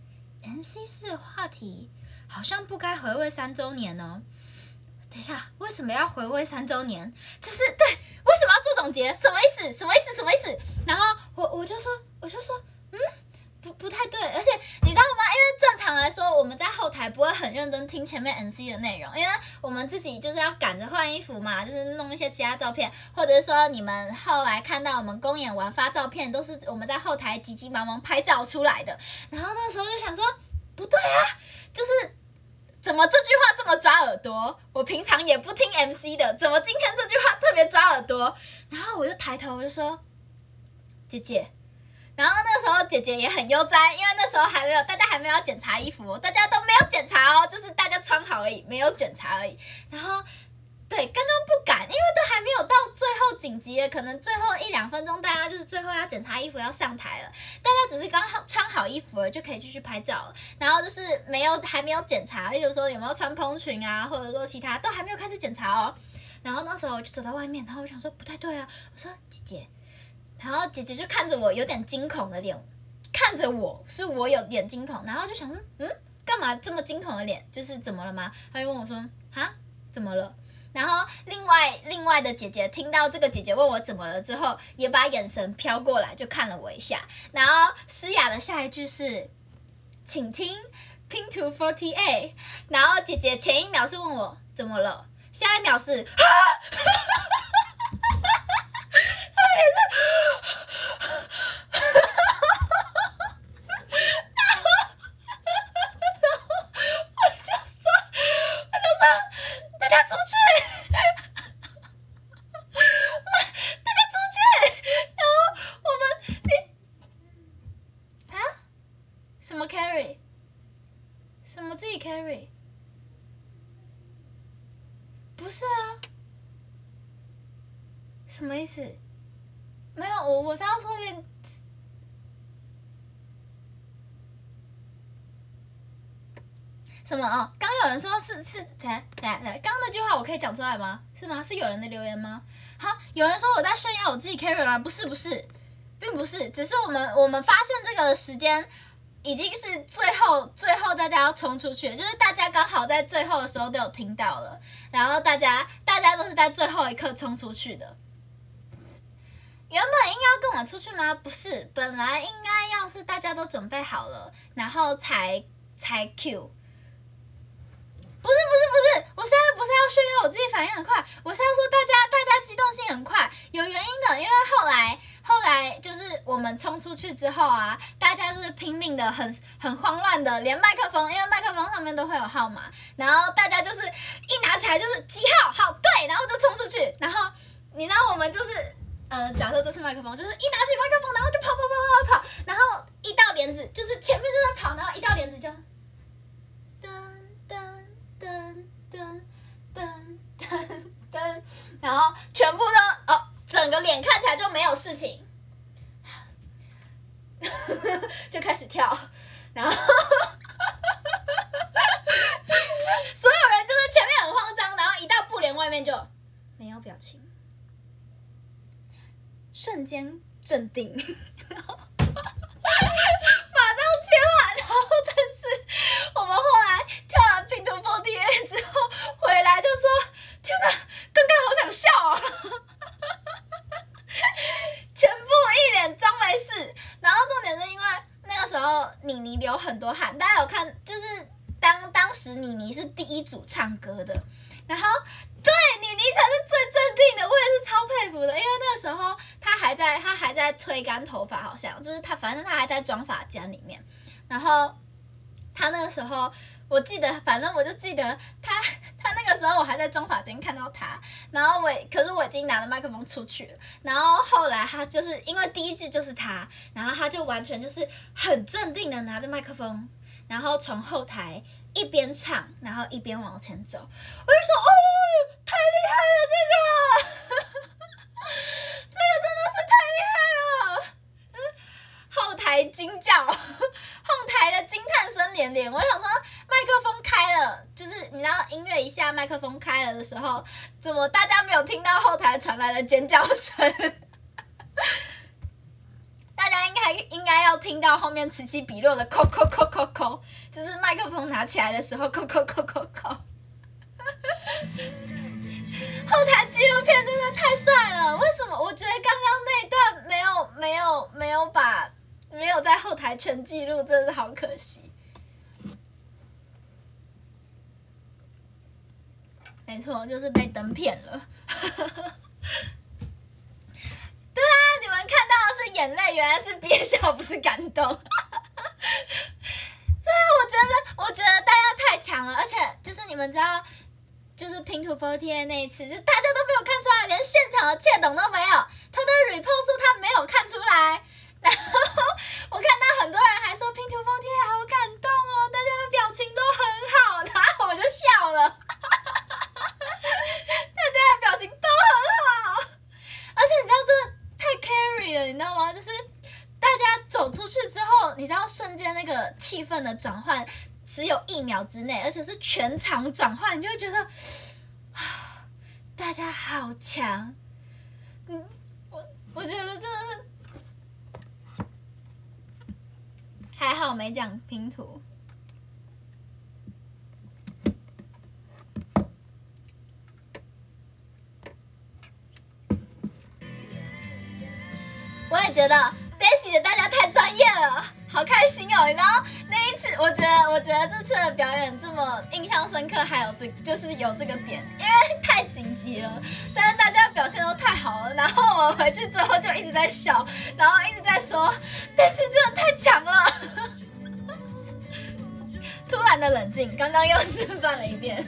M C 四的话题好像不该回味三周年哦。等一下，为什么要回味三周年？就是对，为什么要做总结？什么意思？什么意思？什么意思？然后我我就说，我就说，嗯，不不太对。而且你知道吗？因为正常来说，我们在后台不会很认真听前面 M C 的内容，因为我们自己就是要赶着换衣服嘛，就是弄一些其他照片，或者是说你们后来看到我们公演完发照片，都是我们在后台急急忙忙拍照出来的。然后那时候就想说， 不对啊，就是怎么这句话这么抓耳朵？我平常也不听 M C 的，怎么今天这句话特别抓耳朵？然后我就抬头我就说姐姐。然后那个时候姐姐也很悠哉，因为那时候还没有大家还没有要检查衣服，大家都没有检查哦，就是大家穿好而已，没有检查而已。然后对，刚刚不敢，因为都还没有到最后紧急的，可能最后一两分钟，大家就是最后要检查衣服要上台了，大家只是刚好穿好衣服了就可以继续拍照了。然后就是没有还没有检查，例如说有没有穿蓬裙啊，或者说其他都还没有开始检查哦。然后那时候我就走到外面，然后我想说不太对啊，我说姐姐。然后姐姐就看着我有点惊恐的脸，看着我是我有点惊恐，然后就想说，嗯，干嘛这么惊恐的脸？就是怎么了吗？她就问我说，哈，怎么了？然后另外另外的姐姐听到这个姐姐问我怎么了之后，也把眼神飘过来，就看了我一下。然后诗雅的下一句是，请听 Pinto forty-eight。然后姐姐前一秒是问我怎么了，下一秒是，哈。他也是，然后，然后我就说，我就说，大家出去，大家出去，然后我们，你，啊，什么 carry？ 什么自己 carry？ 不是啊。什么意思？没有，我我是要说练什么哦？刚有人说是是，来来来，刚刚那句话我可以讲出来吗？是吗？是有人的留言吗？好，有人说我在炫耀我自己 carry 吗？不是不是，并不是，只是我们我们发现这个时间已经是最后最后大家要冲出去了，就是大家刚好在最后的时候都有听到了，然后大家大家都是在最后一刻冲出去的。原本应该要跟我们出去吗？不是，本来应该要是大家都准备好了，然后才才 Q。不是不是不是，我现在不是要炫耀我自己反应很快，我是要说大家大家机动性很快，有原因的，因为后来后来就是我们冲出去之后啊，大家就是拼命的很很慌乱的，连麦克风，因为麦克风上面都会有号码，然后大家就是一拿起来就是几号，好对，然后就冲出去，然后你知道我们就是。呃，假设这是麦克风，就是一拿起麦克风，然后就跑跑跑跑跑，然后一到帘子，就是前面就在跑，然后一到帘子就噔噔噔噔噔噔噔，然后全部都哦，整个脸看起来就没有事情，就开始跳，然后所有人就是前面很慌张，然后一到布帘外面就没有表情。瞬间镇定，然后马上切换，然后但是我们后来跳完 Pinto forty-eight 之后回来就说：“天哪，刚刚好想笑哦！”全部一脸装没事。然后重点是因为那个时候妮妮流很多汗，大家有看，就是当当时妮妮是第一组唱歌的，然后。对，妮妮才是最镇定的，我也是超佩服的，因为那个时候她还在，她还在吹干头发，好像就是她，反正她还在妆发间里面。然后她那个时候，我记得，反正我就记得她，她那个时候我还在妆发间看到她，然后我，可是我已经拿着麦克风出去了。然后后来她就是因为第一句就是她，然后她就完全就是很镇定的拿着麦克风，然后从后台。一边唱，然后一边往前走，我就说哦，太厉害了，这个，这个真的是太厉害了。后台惊叫，后台的惊叹声连连。我想说，麦克风开了，就是你知道音乐一下麦克风开了的时候，怎么大家没有听到后台传来的尖叫声？大家应该应该要听到后面此起彼落的扣扣扣扣扣，就是麦克风拿起来的时候扣扣扣扣扣。后台纪录片真的太帅了，为什么？我觉得刚刚那一段没有没有没有把没有在后台全记录，真的是好可惜。没错，就是被灯骗了。对啊，你们看到的是眼泪，原来是憋笑，不是感动。对啊，我觉得，我觉得大家太强了，而且就是你们知道，就是拼图 四十八 那一次，就大家都没有看出来，连现场的窃懂都没有。他的 report 说他没有看出来，然后我看到很多人还说拼图 四十八 好感动哦，大家的表情都很好，然后我就笑了，大家的表情都很好，而且你知道这太 carry 了，你知道吗？就是大家走出去之后，你知道瞬间那个气氛的转换只有一秒之内，而且是全场转换，你就会觉得大家好强。嗯，我我觉得真的是还好没讲拼图。我也觉得 Daisy 的大家太专业了，好开心哦！你知道那一次，我觉得我觉得这次的表演这么印象深刻，还有这就是有这个点，因为太紧急了，但是大家表现都太好了，然后我们回去之后就一直在笑，然后一直在说 Daisy 真的太强了。突然的冷静，刚刚又示范了一遍。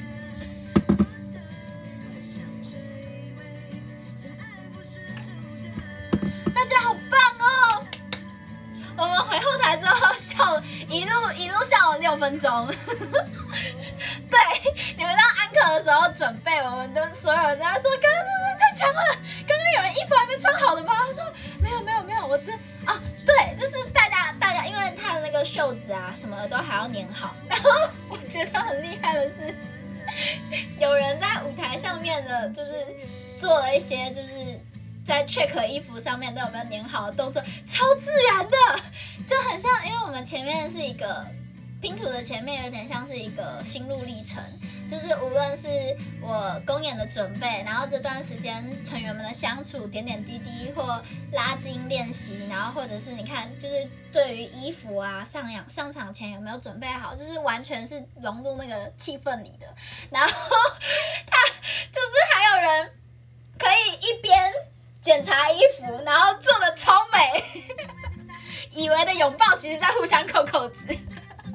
大家好棒哦！我们回后台之后笑，一路一路笑了六分钟。对，你们到安可的时候准备，我们都所有人都在说，刚刚真的太强了。刚刚有人衣服还没穿好的吗？他说没有没有没有，我真啊，对，就是大家大家，因为他的那个袖子啊什么的都还要粘好。然后我觉得很厉害的是，有人在舞台上面的，就是做了一些就是。在 check 衣服上面都有没有粘好的动作，超自然的，就很像，因为我们前面是一个拼图的前面有点像是一个心路历程，就是无论是我公演的准备，然后这段时间成员们的相处点点滴滴或拉筋练习，然后或者是你看就是对于衣服啊上场上场前有没有准备好，就是完全是融入那个气氛里的，然后他就是还有人可以一边检查衣服，然后做的超美，以为的拥抱其实在互相扣扣子，我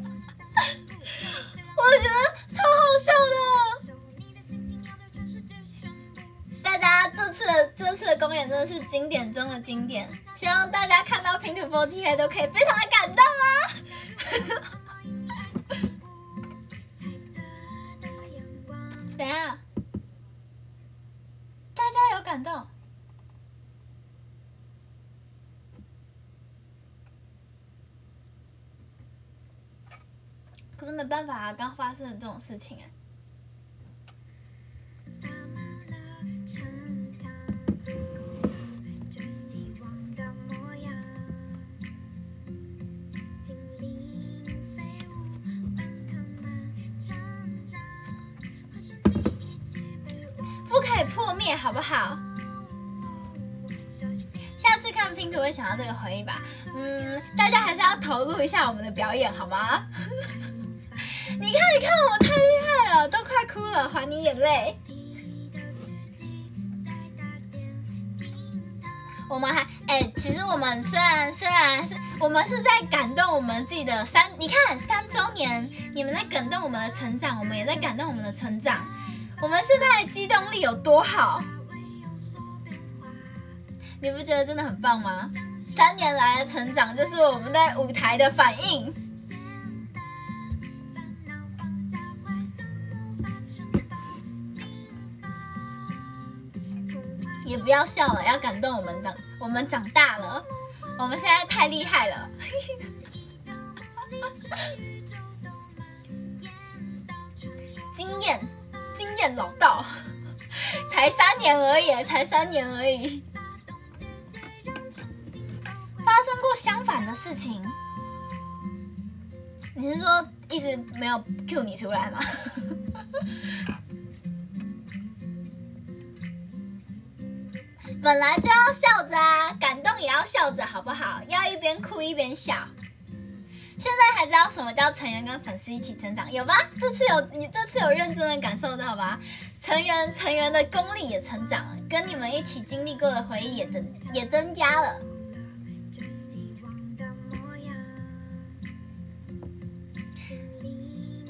觉得超好笑的。大家这次的这次的公演真的是经典中的经典，希望大家看到拼图 四十八 都可以非常的感动啊！等一下，大家有感动？可是没办法啊，刚发生了这种事情哎。不可以破灭，好不好？下次看拼图会想到这个回忆吧。嗯，大家还是要投入一下我们的表演，好吗？你看，你看，我们太厉害了，都快哭了，还你眼泪。我们还，哎、欸，其实我们虽然虽然是我们是在感动我们自己的三，你看三周年，你们在感动我们的成长，我们也在感动我们的成长。我们现在的机动力有多好？你不觉得真的很棒吗？三年来的成长，就是我们在舞台的反应。也不要笑了，要感动我们长，我们长大了，我们现在太厉害了。经验，经验老道，才三年而已，才三年而已。发生过相反的事情，你是说一直没有 cue 你出来吗？本来就要笑着啊，感动也要笑着，好不好？要一边哭一边笑。现在还知道什么叫成员跟粉丝一起成长，有吧？这次有，你这次有认真的感受到吧？成员成员的功力也成长了，跟你们一起经历过的回忆也增也增加了。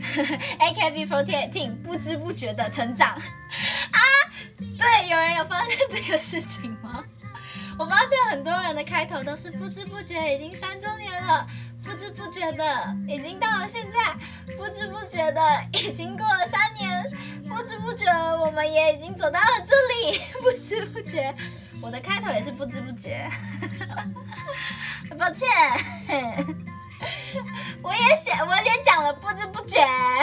A K B 四十八 Team 不知不觉的成长啊！对，有人有发现这个事情吗？我发现很多人的开头都是不知不觉已经三周年了，不知不觉的已经到了现在，不知不觉的已经过了三年，不知不觉我们也已经走到了这里，不知不觉，我的开头也是不知不觉，抱歉，我也写我也讲了不知不觉，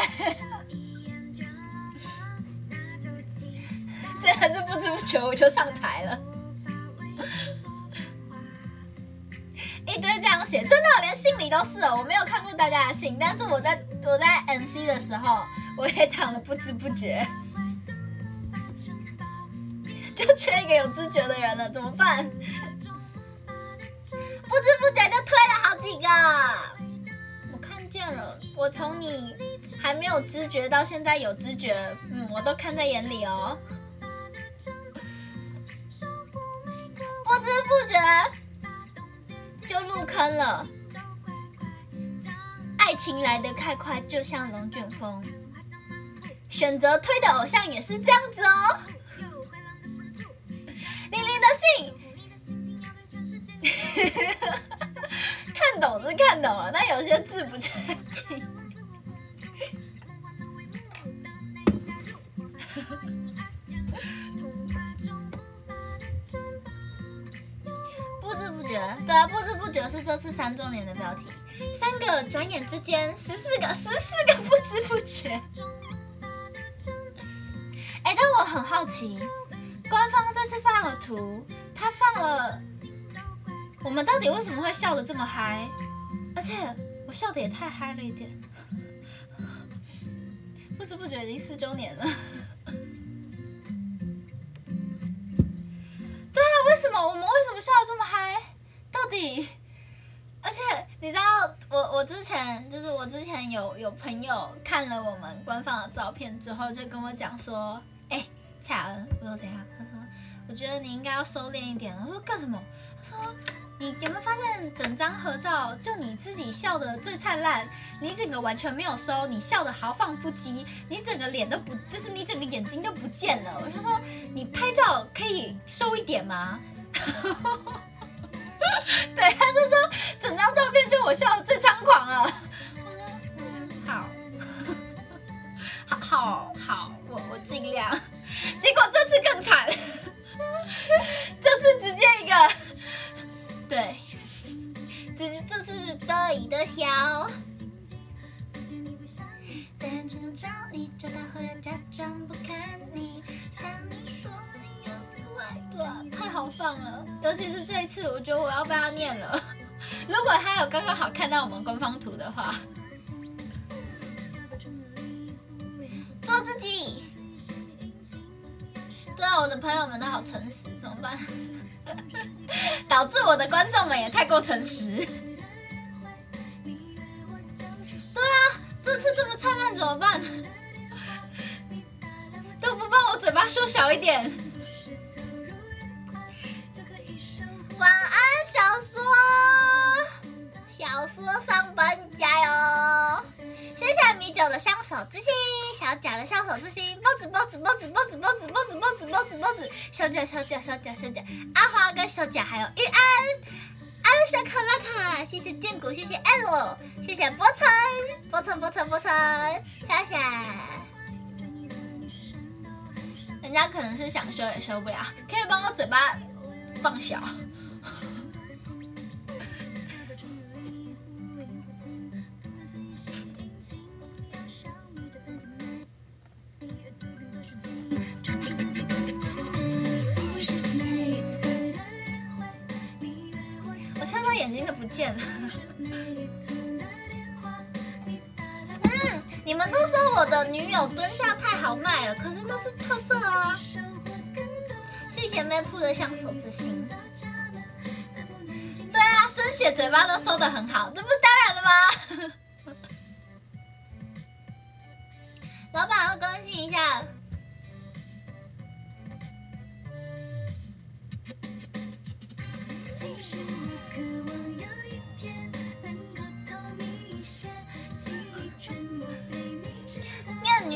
真的是不知不觉我就上台了。一堆这样写，真的连信里都是哦。我没有看过大家的信，但是我在我在 M C 的时候，我也讲了不知不觉，就缺一个有知觉的人了，怎么办？不知不觉就推了好几个，我看见了。我从你还没有知觉到现在有知觉，嗯，我都看在眼里哦。不知不觉就入坑了，爱情来得太快，就像龙卷风。选择推的偶像也是这样子哦。玲玲的信，看懂是看懂了，但有些字不确定。不知不觉，对啊，不知不觉是这次三周年的标题。三个转眼之间，十四个，十四个不知不觉。哎，但我很好奇，官方这次放了图，他放了，我们到底为什么会笑得这么嗨？而且我笑得也太嗨了一点。不知不觉已经四周年了。对啊，为什么我们为什么笑得这么嗨？到底？而且你知道，我我之前就是我之前有有朋友看了我们官方的照片之后，就跟我讲说，哎、欸，蔡雅恩，我说怎样？他说，我觉得你应该要收敛一点。我说干什么？他说，你有没有发现整张合照就你自己笑得最灿烂，你整个完全没有收，你笑得豪放不羁，你整个脸都不，就是你整个眼睛都不见了。我就说，你拍照可以收一点吗？对，他就说整张照片就我笑得最猖狂了。嗯，好，好，好，好，我我尽量。结果这次更惨，这次直接一个，对，这次这次是得意的笑。在人群中找你，找到后要假装不看你，向你说有另外，对啊，太豪放了，尤其是这一次，我觉得我要被他念了。如果他有刚刚好看到我们官方图的话，做自己。对啊，我的朋友们都好诚实，怎么办？导致我的观众们也太过诚实。对啊，这次这么灿烂怎么办？都不帮我嘴巴修小一点。晚安，小说，小说上班加油！谢谢米酒的相守之心，小贾的相守之心，包子包子包子包子包子包子包子包子包子，小贾小贾小贾小贾，阿华跟小贾还有玉安，阿鲁小卡拉卡，谢谢建谷，谢谢 L， 谢谢波城波城波城波城，谢谢。人家可能是想修也修不了，可以帮我嘴巴放小。我笑到眼睛都不见了。嗯，你们都说我的女友蹲下太豪迈了，可是那是特色啊。谢谢妹铺的相守之心。对啊，生血嘴巴都收得很好，这不当然了吗？老板要更新一下。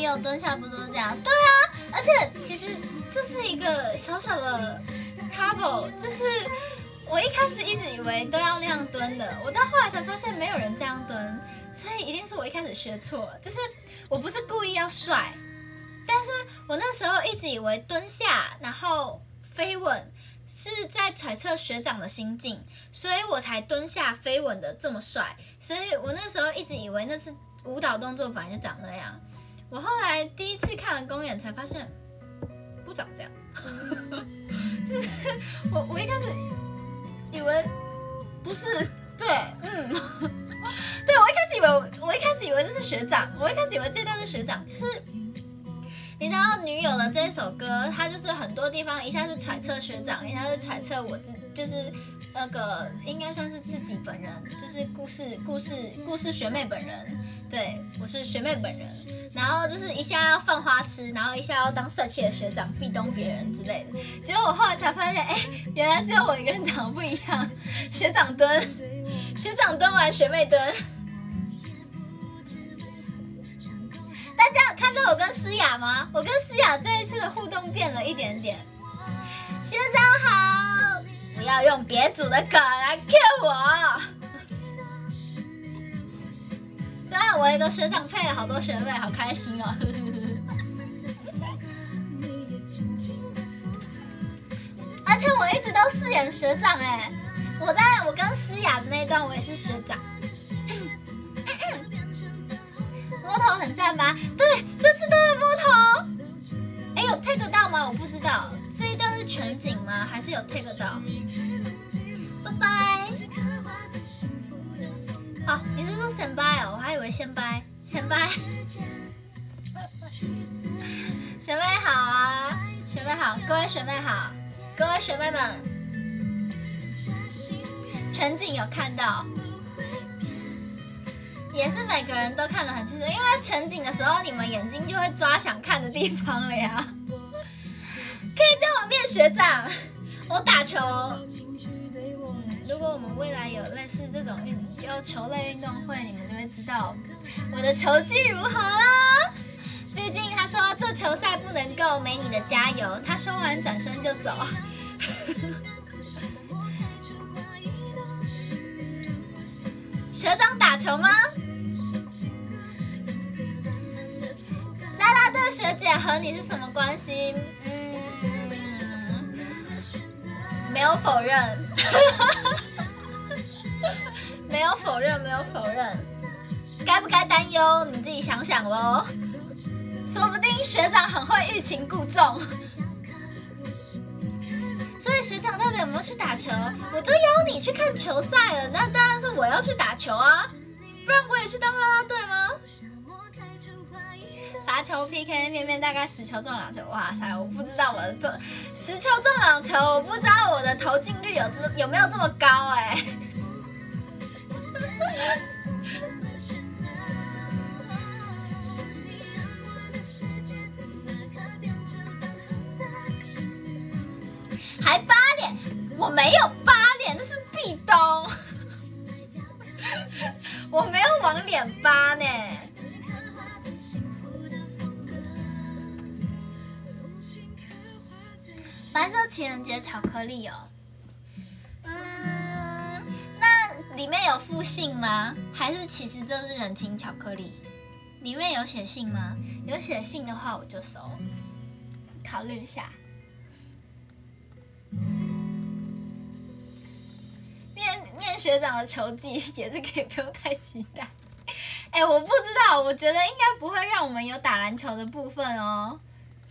友蹲下不都是这样？对啊，而且其实这是一个小小的 trouble， 就是我一开始一直以为都要那样蹲的，我到后来才发现没有人这样蹲，所以一定是我一开始学错了。就是我不是故意要帅，但是我那时候一直以为蹲下然后飞吻是在揣测学长的心境，所以我才蹲下飞吻的这么帅。所以我那时候一直以为那是舞蹈动作，本来就长那样。我后来第一次看了公演才发现，不长这样。就是我我一开始以为不是，对，嗯，对我一开始以为我一开始以为这是学长，我一开始以为这段是学长，就是你知道《女友》的这首歌，它就是很多地方一下是揣测学长，一下是揣测我自，就是那个应该算是自己本人，就是故事故事故事学妹本人，对我是学妹本人，然后就是一下要放花痴，然后一下要当帅气的学长壁咚别人之类的，结果我后来才发现，哎，原来只有我一个人长得不一样，学长蹲，学长蹲完学妹蹲。大家有看到我跟诗雅吗？我跟诗雅这一次的互动变了一点点。学长好，不要用别组的梗来 Q 我。对啊，我一个学长配了好多学妹，好开心哦。而且我一直都饰演学长哎，我在我跟诗雅的那一段我也是学长。摸头很赞吧？对，这次都有摸头。哎，有 take 到吗？我不知道，这一段是全景吗？还是有 take 到？拜拜。哦，你是说先拜哦？我还以为先拜，先拜。学妹好啊，学妹好，各位学妹好，各位学妹们，全景有看到。也是每个人都看得很清楚，因为全景的时候，你们眼睛就会抓想看的地方了呀。可以叫我面学长，我打球。嗯，如果我们未来有类似这种运有球类运动会，你们就会知道我的球技如何啦。毕竟他说这球赛不能够没你的加油，他说完转身就走。学长打球吗？啦啦队学姐和你是什么关系？嗯，没有否认，没有否认，没有否认。该不该担忧？你自己想想咯。说不定学长很会欲擒故纵。所以学长到底有没有去打球？我都邀你去看球赛了，那当然是我要去打球啊，不然我也去当啦啦队吗？罚球 P K 面面大概十球中两球，哇塞，我不知道我的中十球中两球，我不知道我的投进率有这么有没有这么高哎、欸。还八脸，我没有八脸，那是壁咚，我没有往脸扒呢。白色情人节巧克力哦，嗯，那里面有附信吗？还是其实这是人情巧克力？里面有写信吗？有写信的话我就收，考虑一下。面面学长的球技也是可以不用太期待。哎，我不知道，我觉得应该不会让我们有打篮球的部分哦。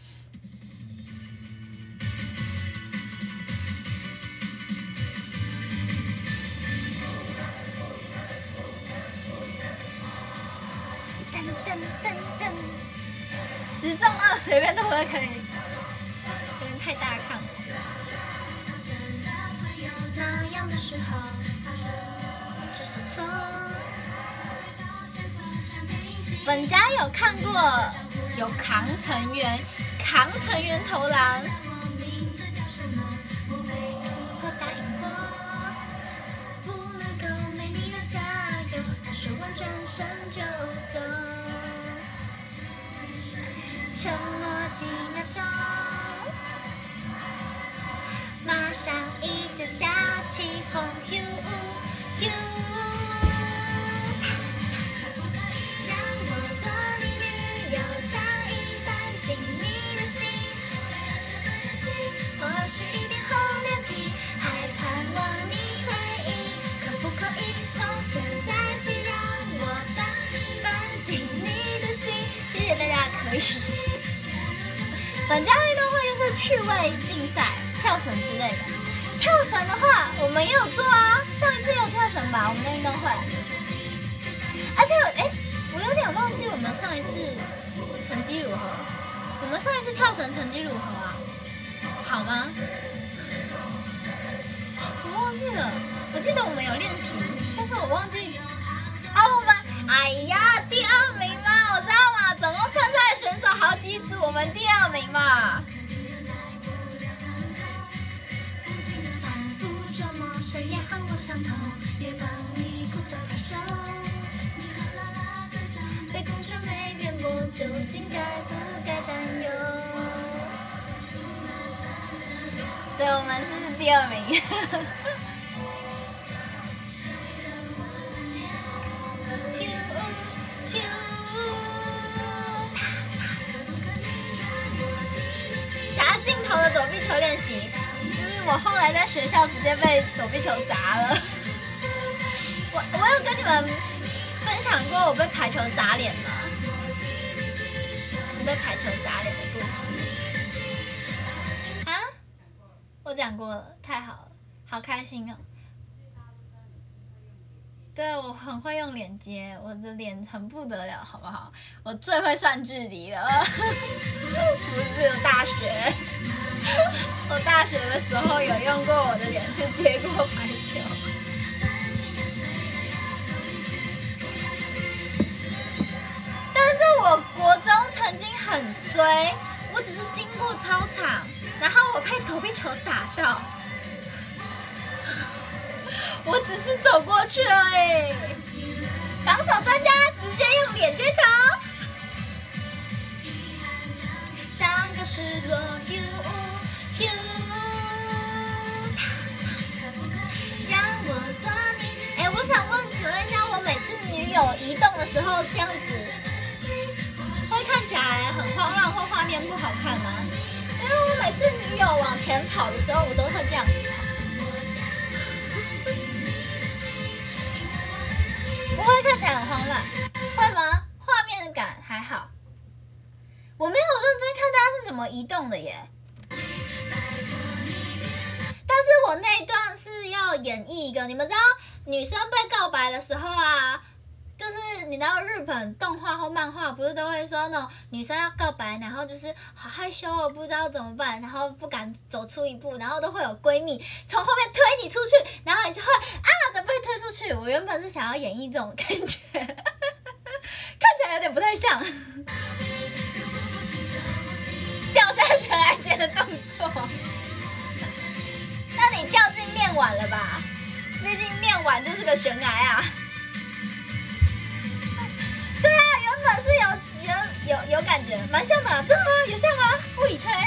噔噔噔噔，十中二随便都会可以，有点太大看了。那样的时候，是说错。本家有看过，有扛成员，扛成员投篮。我答应过，不能够没你的加油。他说完转身就走。 沉默几秒钟，马上一脚下起哄，咻咻。让我做你女友，差一半进你的心，或许一点厚脸皮，还盼望你回应，可不可以从现在起让我当一半进你的心？谢谢大家可以。本家运动会就是趣味竞赛、跳绳之类的。跳绳的话，我们也有做啊，上一次也有跳绳吧，我们的运动会。而且，哎，我有点忘记我们上一次成绩如何。我们上一次跳绳成绩如何啊？好吗？我忘记了，我记得我们有练习，但是我忘记。啊，我们，哎呀，第二名嘛，我知道嘛，总共参赛选手好几组，我们第二名嘛。谁也和我相同，别帮你鼓掌拍手。被公主没辩驳，究竟该不该担忧？对，我们是第二名。砸镜头的躲避球练习。我后来在学校直接被躲避球砸了。我我有跟你们分享过我被排球砸脸吗？我被排球砸脸的故事啊？我讲过了，太好了，好开心哦！对，我很会用脸接，我的脸很不得了，好不好？我最会算距离了，不是大学。我大学的时候有用过我的脸去接过排球，但是我国中曾经很衰，我只是经过操场，然后我被躲避球打到，我只是走过去而已。防守专家直接用脸接球，像个失落 you。让我做你。哎，我想问，请问一下，我每次女友移动的时候这样子，会看起来很慌乱或画面不好看吗？因为我每次女友往前跑的时候，我都会这样子跑。不会看起来很慌乱，会吗？画面感还好。我没有认真看大家是怎么移动的耶。但是我那一段是要演绎一个，你们知道女生被告白的时候啊，就是你知道日本动画或漫画不是都会说那种女生要告白，然后就是好害羞哦，不知道怎么办，然后不敢走出一步，然后都会有闺蜜从后面推你出去，然后你就会啊的被推出去。我原本是想要演绎这种感觉，看起来有点不太像掉下悬崖间的动作。那你掉进面碗了吧？毕竟面碗就是个悬崖啊。对啊，原本是有原有有感觉，蛮像的、啊，真的吗？有像吗？物理推。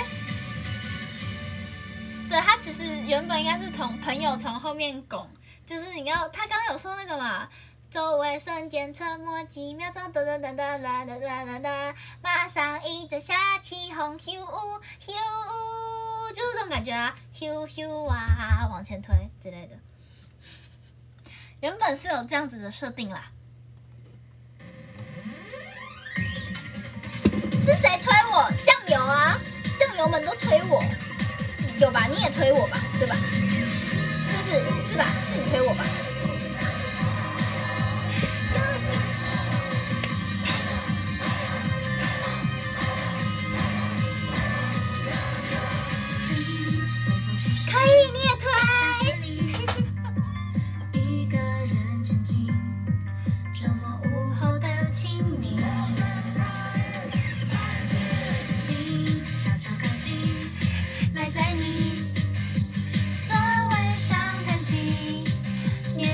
对，他其实原本应该是从朋友从后面拱，就是你要他刚刚有说那个嘛，周围瞬间沉默几秒钟，噔噔噔噔噔噔噔噔，马上一脚下起哄，咻咻。就是这种感觉啊，咻咻啊，往前推之类的。原本是有这样子的设定啦。是谁推我？酱油啊，酱油们都推我，有吧？你也推我吧，对吧？是不是？是吧？是你推我吧？可以，你也推。一个人前进，周末午后的亲密，悄悄靠近，赖在你座位上弹起，年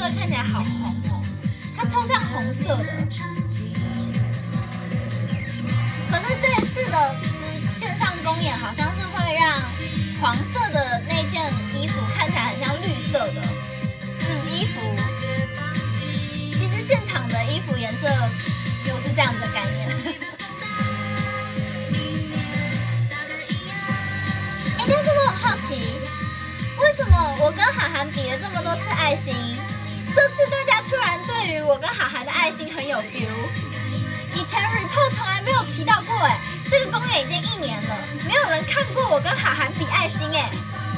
个看起来好红哦，它超像红色的。可是这一次的线上公演好像是会让黄色的那件衣服看起来很像绿色的，嗯，衣服。其实现场的衣服颜色又是这样子的概念。哎，但是我很好奇，为什么我跟韩寒比了这么多次爱心，这次大家突然对于我跟韩寒的爱心很有 feel？ 以前 report 从来没有提到过哎，这个公演已经一年了，没有人看过我跟韩寒比爱心哎。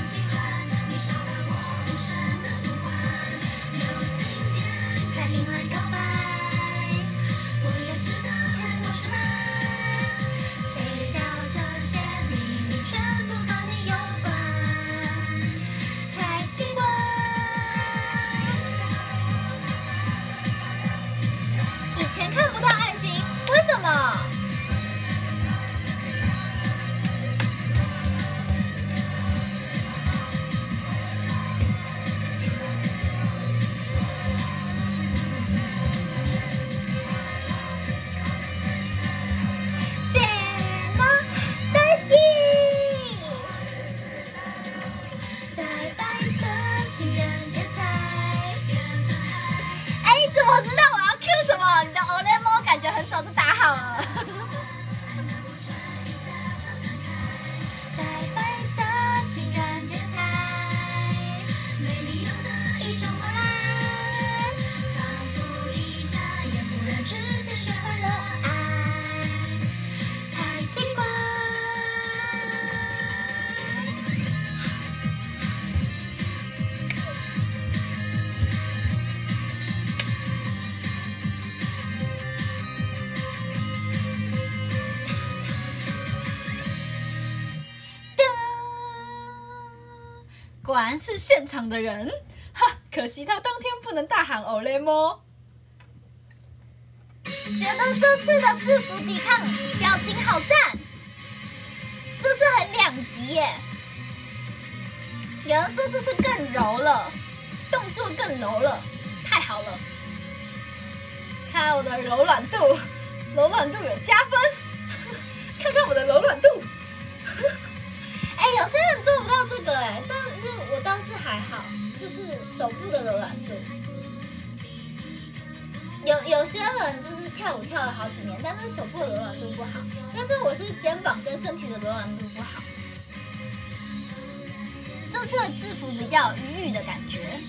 以前看不到爱心，为什么？我知道我要 Q 什么，你的 Olemo 感觉很早就打好了。在白色情人节彩，美丽的一种波澜，仿佛一眨眼，忽然之间学会了爱，才奇怪。果然是现场的人，哈！可惜他当天不能大喊 Olemo。觉得这次的制服抵抗表情好赞，这次很两极耶。有人说这次更柔了，动作更柔了，太好了！看我的柔软度，柔软度有加分。看看我的柔软度。哎、欸，有些人做不到这个哎、欸，但是我倒是还好，就是手部的柔软度。有有些人就是跳舞跳了好几年，但是手部的柔软度不好。但是我是肩膀跟身体的柔软度不好。这次的制服比较有余裕的感觉。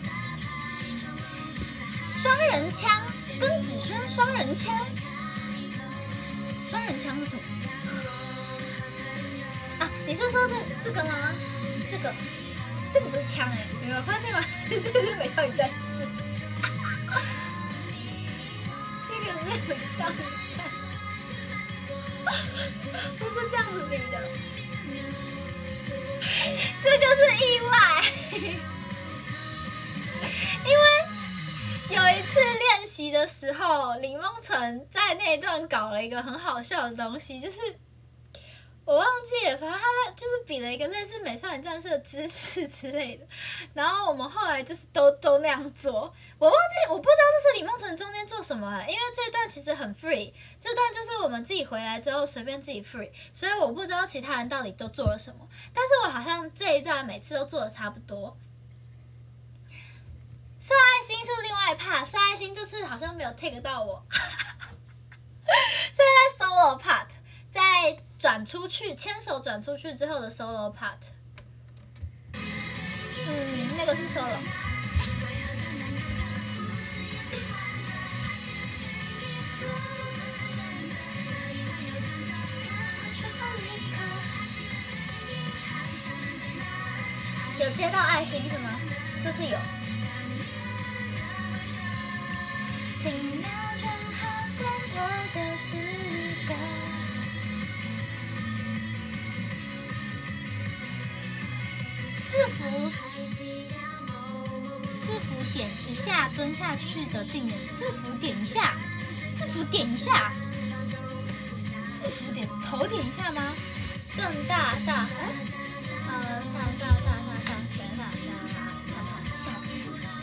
双人枪跟子轩双人枪，双人枪是什么？啊，你是说的这个吗？这个，这个不是枪哎、欸，你有没有发现吗？其实这个是美少女战士，这个是美少女战士，不是这样子比的，这就是意外，因为有一次练习的时候，李梦纯在那一段搞了一个很好笑的东西，就是。我忘记了，反正他就是比了一个类似美少女战士的姿势之类的，然后我们后来就是都都那样做。我忘记，我不知道这是李梦纯中间做什么了，因为这段其实很 free， 这段就是我们自己回来之后随便自己 free， 所以我不知道其他人到底都做了什么。但是我好像这一段每次都做的差不多。射爱心是另外一 part， 射爱心这次好像没有 take 到我，所以在 solo part。在转出去，牵手转出去之后的 solo part， 嗯，那个是 solo。有接到爱心是吗？这次有。轻描正好散脱的资格。制服，制服点一下蹲下去的定点，制服点一下，制服点一下，制服点头点一下吗？更大大，哎，呃，大大大大大大大大大大下去。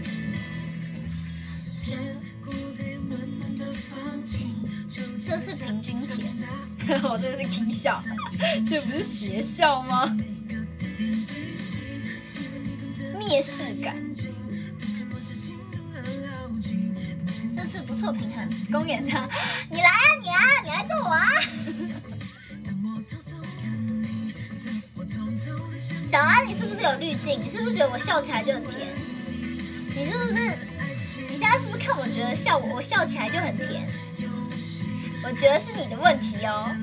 我这个是 K 校，这不是邪校吗？蔑视感。这次不错平衡，公演这样，你来啊你啊，你来揍我啊！小安，你是不是有滤镜？你是不是觉得我笑起来就很甜？你是不是？你现在是不是看我觉得笑我我笑起来就很甜？我觉得是你的问题哦。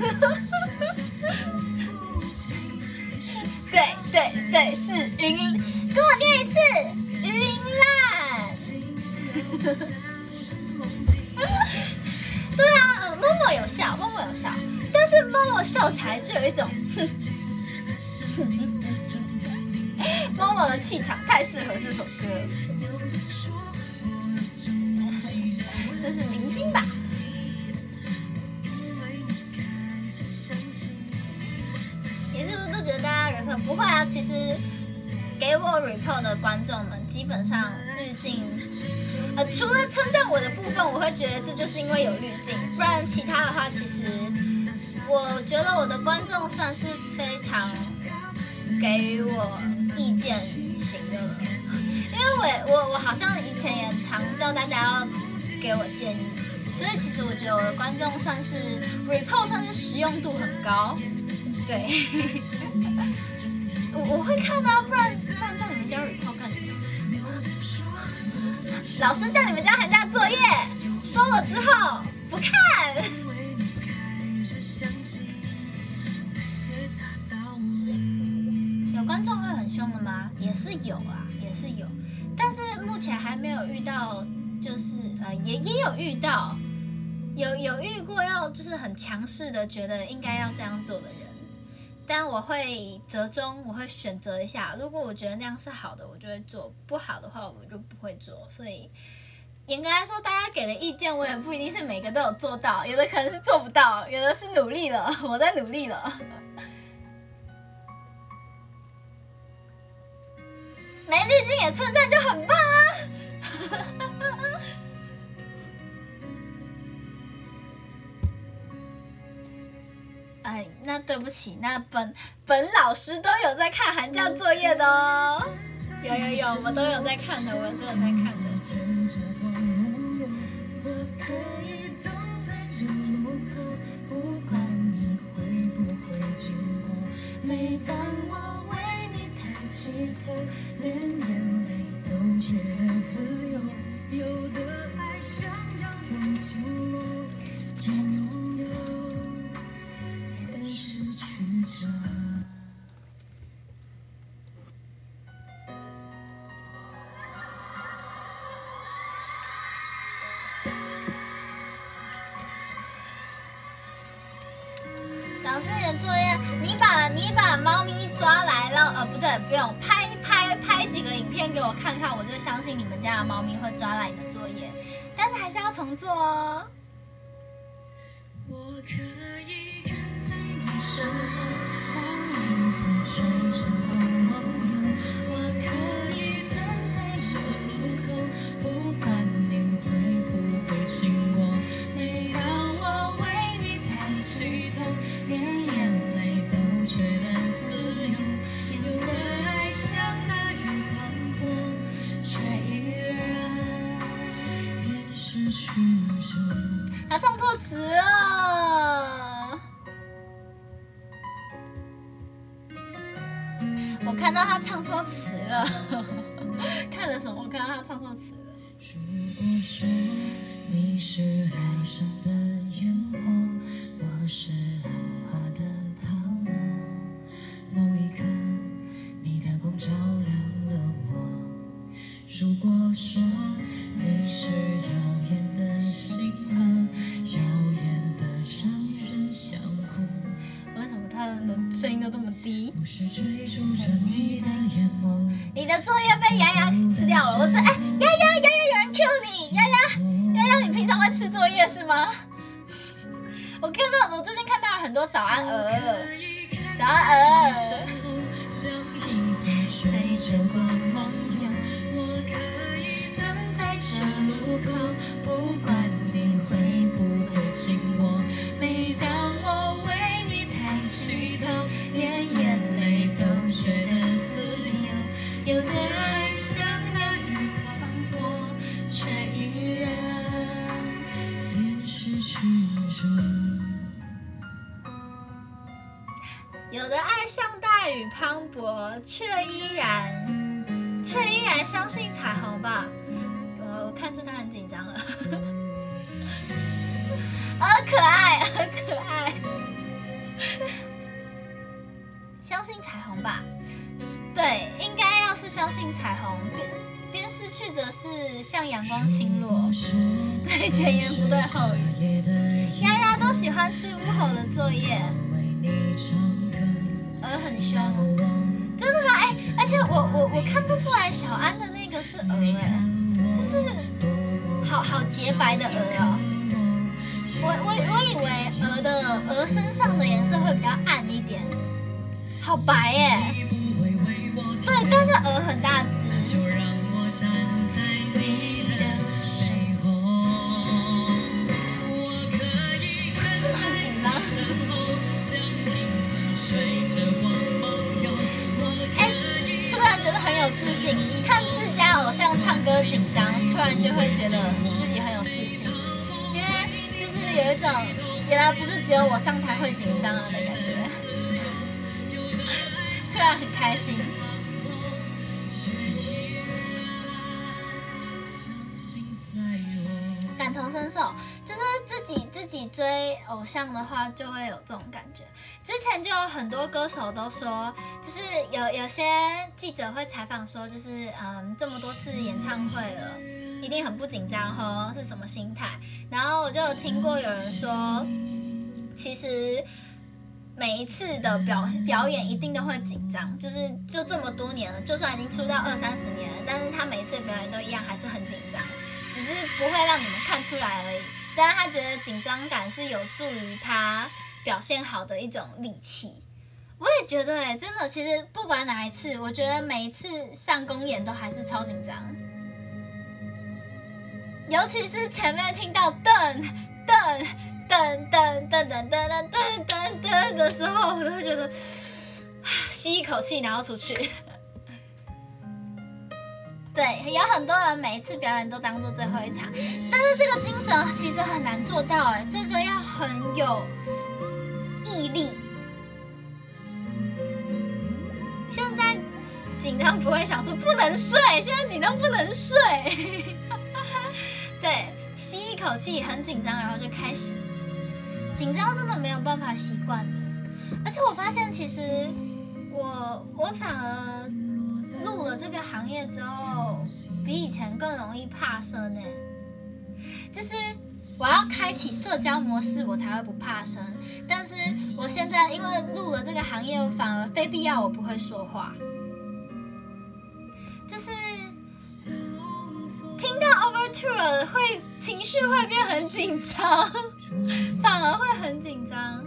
对对对，是云，跟我念一次，云烂。对啊，呃，默默有笑，默默有笑，但是默默笑起来就有一种，默默的气场太适合这首歌，那是明晶吧？你是不是都觉得大家 report 不会啊？其实给我 report 的观众们，基本上滤镜。呃，除了称赞我的部分，我会觉得这就是因为有滤镜，不然其他的话，其实我觉得我的观众算是非常给予我意见型的了，因为我我我好像以前也常叫大家要给我建议，所以其实我觉得我的观众算是 report 算是实用度很高，对，我我会看啊，不然不然叫你们交 report 干什么？老师叫你们交寒假作业，收了之后不看。有观众会很凶的吗？也是有啊，也是有，但是目前还没有遇到，就是呃，也也有遇到，有有遇过要就是很强势的，觉得应该要这样做的人。但我会折中，我会选择一下。如果我觉得那样是好的，我就会做；不好的话，我就不会做。所以严格来说，大家给的意见，我也不一定是每个都有做到，有的可能是做不到，有的是努力了，我在努力了。没滤镜也称赞就很棒啊！哎，那对不起，那本本老师都有在看寒假作业的哦，有有有，我都有在看的，我都有在看的。每当我为你抬起头，连眼泪都觉得自由，有的爱像阳光倾落，越拥有越失去着。老师，你的作业，你把你把猫咪抓来了，呃，不对，不用，拍拍拍几个影片给我看看，我就相信你们家的猫咪会抓来你的作业，但是还是要重做哦。我可以跟在你身后，像影子追着光梦游。我可以等在这路口，不管你会不会经过。每当我为你抬起头，连眼泪都觉得自由。有的爱像大雨滂沱，却依然也失去着。他唱错词了，我看到他唱错词了。看了什么？我看到他唱错词了。如果说你是爱上的烟火，我是浪花的泡沫，某一刻你的光照亮了我。如果说你是耀眼的星河，耀眼的让人想哭，为什么他的声音都这么低？不是追逐着你的眼眸，你的作业被丫丫吃掉了。我这哎，丫丫丫丫有人 Q 你，丫丫丫丫，你平常会吃作业是吗？我看到我最近看到了很多早安鹅，早安鹅。追着光梦游，我可以等在这路口，不管你会不会经过。每当我有的爱像大雨磅礴，却依然却依然相信彩虹吧。我我看出他很紧张了，啊，可爱，很可爱。相信彩虹吧，对，应该要是相信彩虹。边失去则是像阳光倾落，对，前言不对后语。丫丫都喜欢吃屋后的作业，鹅很凶，真的吗？哎，而且我我我看不出来小安的那个是鹅，哎，就是好好洁白的鹅哦。我我我以为鹅的鹅身上的颜色会比较暗一点，好白耶。对，但是鹅很大只。真的很紧张。哎，突然觉得很有自信，看自家偶像唱歌紧张，突然就会觉得自己很有自信，因为就是有一种原来不是只有我上台会紧张了的感觉，突然很开心。感同身受，就是自己自己追偶像的话，就会有这种感觉。之前就有很多歌手都说，就是有有些记者会采访说，就是嗯，这么多次演唱会了，一定很不紧张吼，是什么心态？然后我就有听过有人说，其实每一次的表表演一定都会紧张，就是就这么多年了，就算已经出道二三十年了，但是他每一次的表演都一样，还是很紧张。只是不会让你们看出来而已，但是他觉得紧张感是有助于他表现好的一种利器。我也觉得哎、欸，真的，其实不管哪一次，我觉得每一次上公演都还是超紧张，尤其是前面听到噔噔噔噔噔噔噔噔噔噔的时候，我就会觉得吸一口气，然后出去。对，有很多人每一次表演都当做最后一场，但是这个精神其实很难做到哎，这个要很有毅力。现在紧张不会想说不能睡，现在紧张不能睡。对，吸一口气，很紧张，然后就开始。紧张真的没有办法习惯的，而且我发现其实我我反而。入了这个行业之后，比以前更容易怕生哎，就是我要开启社交模式，我才会不怕生。但是我现在因为入了这个行业，我反而非必要我不会说话，就是听到 Overture 会情绪会变很紧张，反而会很紧张。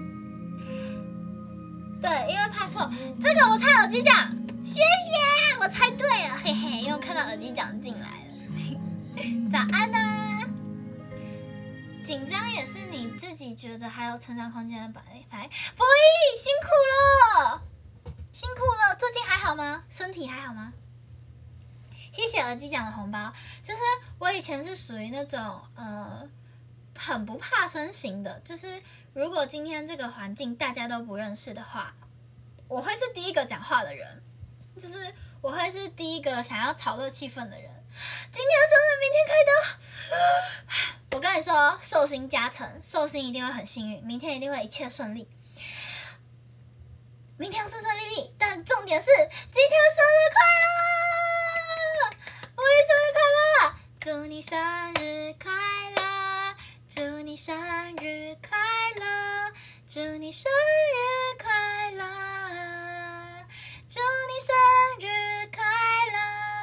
对，因为怕错，这个我猜耳机奖。谢谢，我猜对了，嘿嘿，因为我看到耳机奖进来了。早安呢、啊！紧张也是你自己觉得还有成长空间的白牌，博弈辛苦了，辛苦了，最近还好吗？身体还好吗？谢谢耳机奖的红包，就是我以前是属于那种呃很不怕生型的，就是如果今天这个环境大家都不认识的话，我会是第一个讲话的人。就是我会是第一个想要炒热气氛的人。今天生日，明天开刀。我跟你说，寿星加成，寿星一定会很幸运，明天一定会一切顺利。明天要顺顺利利，但重点是今天生日快乐！我也生日快乐！祝你生日快乐！祝你生日快乐！祝你生日快乐！祝你生日快乐！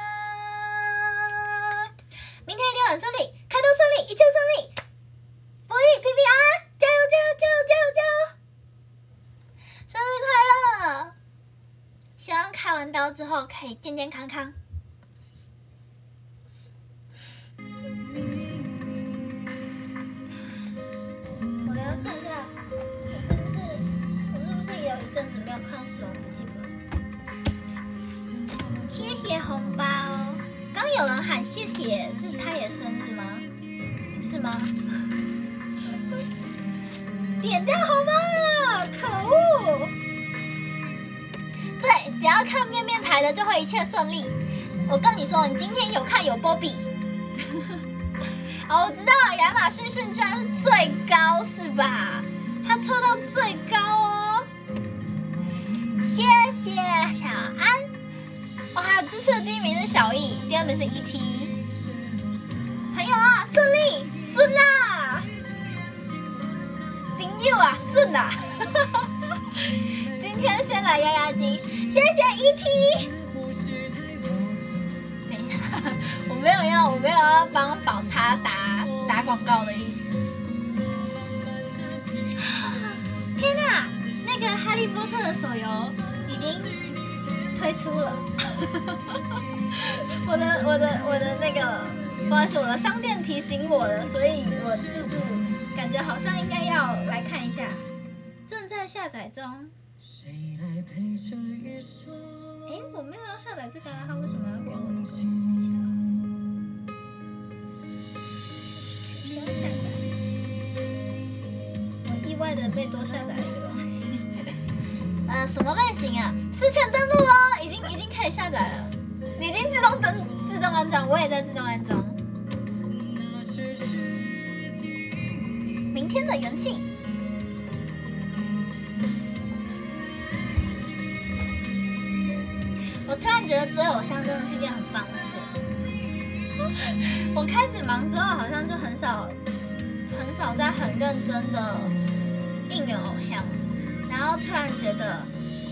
明天一定很顺利，开刀顺利，一切顺利，博弈平平安安，加油加油加油加油加油！生日快乐！希望开完刀之后可以健健康康。我要看一下，我是不是我是不是也有一阵子没有看《死亡笔记本》？谢谢红包。刚有人喊谢谢，是他也生日吗？是吗？点掉红包了，可恶！ 要看面面台的就会一切顺利。我跟你说，你今天有看有波比。哦，我知道亚马逊逊居然是最高是吧？他抽到最高哦。谢谢小安。哇，这次的第一名是小易，第二名是 E T。朋友啊，顺利顺啦！朋友啊，顺啦！今天先来压压惊，谢谢 E T。等一下，我没有要，我没有要帮宝叉打打广告的意思。天哪，那个哈利波特的手游已经推出了。我的我的我的那个，不好意思，我的商店提醒我的，所以我就是感觉好像应该要来看一下。正在下载中。哎，我没有要下载这个啊，他为什么要给我这个？取消下载。我意外的被多下载了一个东西。呃，什么类型啊？事前登录了，已经已经可以下载了，已经自动登自动安装，我也在自动安装。明天的元气。我突然觉得追偶像真的是一件很棒的事。我开始忙之后，好像就很少很少在很认真的应援偶像，然后突然觉得，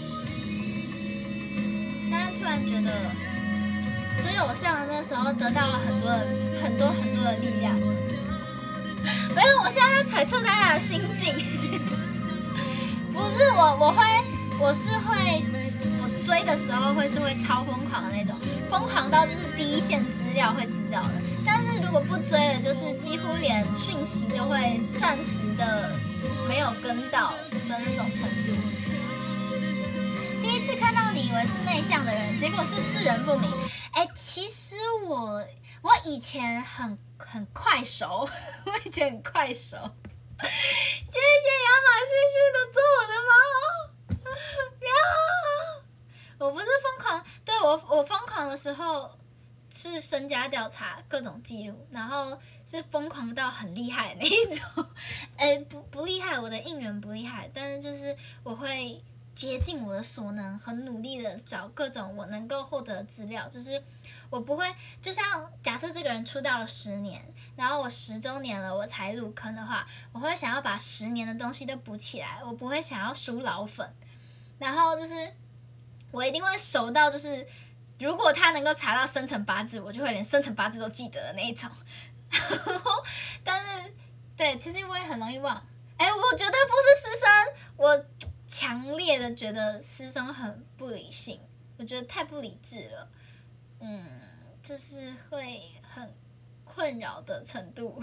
现在突然觉得追偶像的那时候得到了很多很多很多的力量。没有，我现在在揣测大家的心境。不是我，我会，我是会，我追的时候会是会超疯狂的那种，疯狂到就是第一线资料会知道的。但是如果不追了，就是几乎连讯息都会暂时的没有跟到的那种程度。第一次看到你以为是内向的人，结果是识人不明。哎，其实我我以前很很快熟，我以前很快熟。谢谢亚马逊逊的做我的猫，喵！我不是疯狂，对我我疯狂的时候是身家调查各种记录，然后是疯狂到很厉害的那一种。哎，不不厉害，我的应援不厉害，但是就是我会竭尽我的所能，很努力的找各种我能够获得的资料，就是我不会，就像假设这个人出道了十年，然后我十周年了我才入坑的话，我会想要把十年的东西都补起来，我不会想要输老粉，然后就是我一定会熟到就是，如果他能够查到生辰八字，我就会连生辰八字都记得的那一种。但是对，其实我也很容易忘，哎，我绝对不是私生，我强烈的觉得私生很不理性，我觉得太不理智了。嗯，就是会很困扰的程度。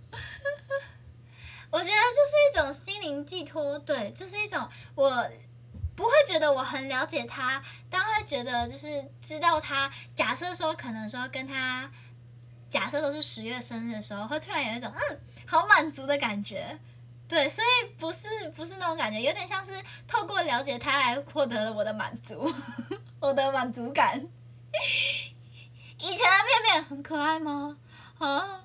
我觉得就是一种心灵寄托，对，就是一种我不会觉得我很了解他，但会觉得就是知道他。假设说可能说跟他，假设都是十月生日的时候，会突然有一种嗯好满足的感觉。对，所以不是不是那种感觉，有点像是透过了解他来获得了我的满足，我的满足感。以前的面面很可爱吗？啊，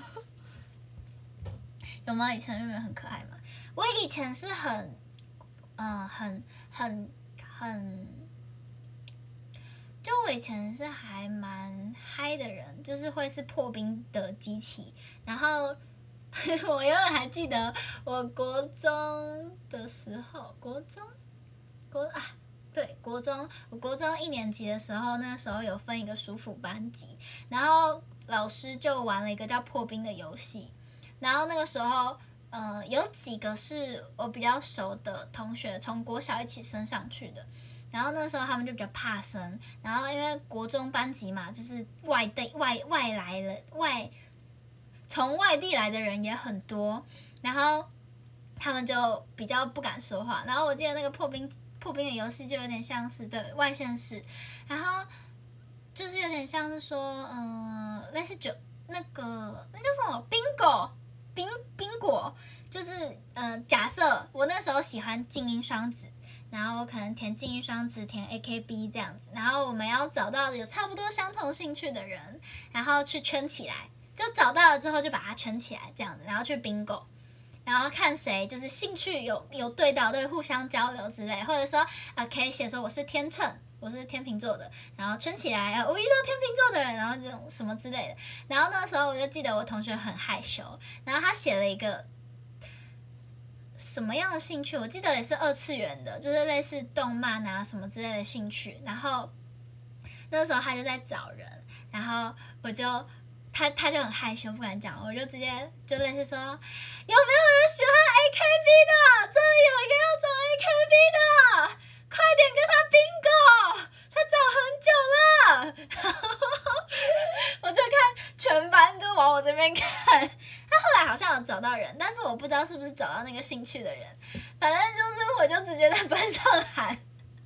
有吗？以前的面面很可爱吗？我以前是很，嗯、呃，很很很，就我以前是还蛮嗨的人，就是会是破冰的机器，然后。我永远还记得我国中的时候，国中，国啊，对，国中，我国中一年级的时候，那时候有分一个暑辅班级，然后老师就玩了一个叫破冰的游戏，然后那个时候，呃，有几个是我比较熟的同学，从国小一起升上去的，然后那时候他们就比较怕生，然后因为国中班级嘛，就是外地外外来了外。从外地来的人也很多，然后他们就比较不敢说话。然后我记得那个破冰破冰的游戏就有点像是对外县市，然后就是有点像是说，嗯、呃，类似酒那个那叫什么冰果冰冰果，就是呃，假设我那时候喜欢静音双子， 然后我可能填进一双子，填 A K B 这样子，然后我们要找到有差不多相同兴趣的人，然后去圈起来，就找到了之后就把它圈起来这样子，然后去 bingo。然后看谁就是兴趣有有对到，对，互相交流之类，或者说呃可以写说我是天秤，我是天秤座的，然后圈起来，呃我遇到天秤座的人，然后这种什么之类的。然后那时候我就记得我同学很害羞，然后他写了一个什么样的兴趣，我记得也是二次元的，就是类似动漫啊什么之类的兴趣。然后那时候他就在找人，然后我就。他他就很害羞，不敢讲，我就直接就类似说，有没有人喜欢 A K B 的？这里有一个要找 A K B 的，快点跟他 bingo， 他找很久了。我就看全班就往我这边看，他后来好像有找到人，但是我不知道是不是找到那个兴趣的人，反正就是我就直接在班上喊。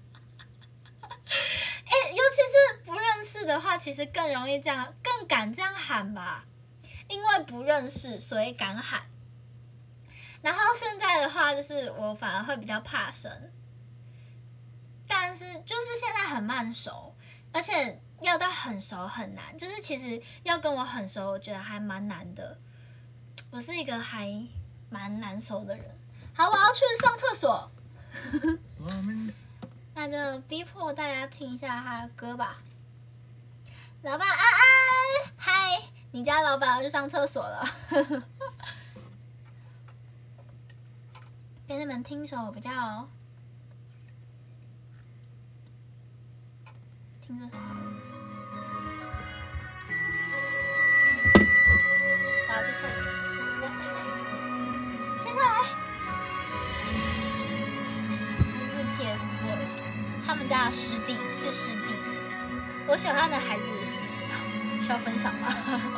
哎、欸，尤其是不认识的话，其实更容易这样，更敢这样喊吧，因为不认识，所以敢喊。然后现在的话，就是我反而会比较怕生，但是就是现在很慢熟，而且要到很熟很难，就是其实要跟我很熟，我觉得还蛮难的。我是一个还蛮难熟的人。好，我要去上厕所。那就逼迫大家听一下他的歌吧。老板安安，嗨，你家老板要去上厕所了。给你们听首比较，听这首。我要去厕所，谢谢，谢谢来。不是 T F Boys。他们家的师弟是师弟，我喜欢的孩子需要分享吗？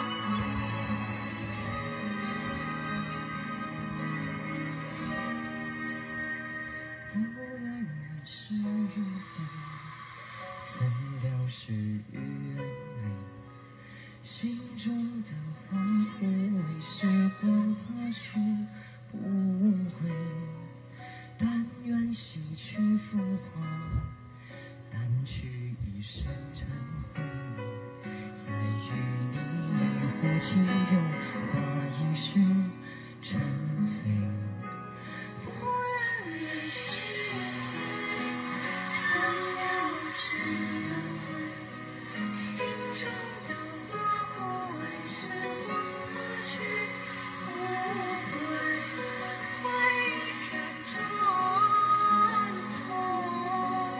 不愿人是与非，怎料事与愿违。心中的花枯萎，时光它去不回。但愿洗去浮华。淡去一身忏悔，再与你一壶清酒，话一世沉醉。不愿人是非，怎料事与违。心中的花枯萎，时光它去不回。回忆辗转痛。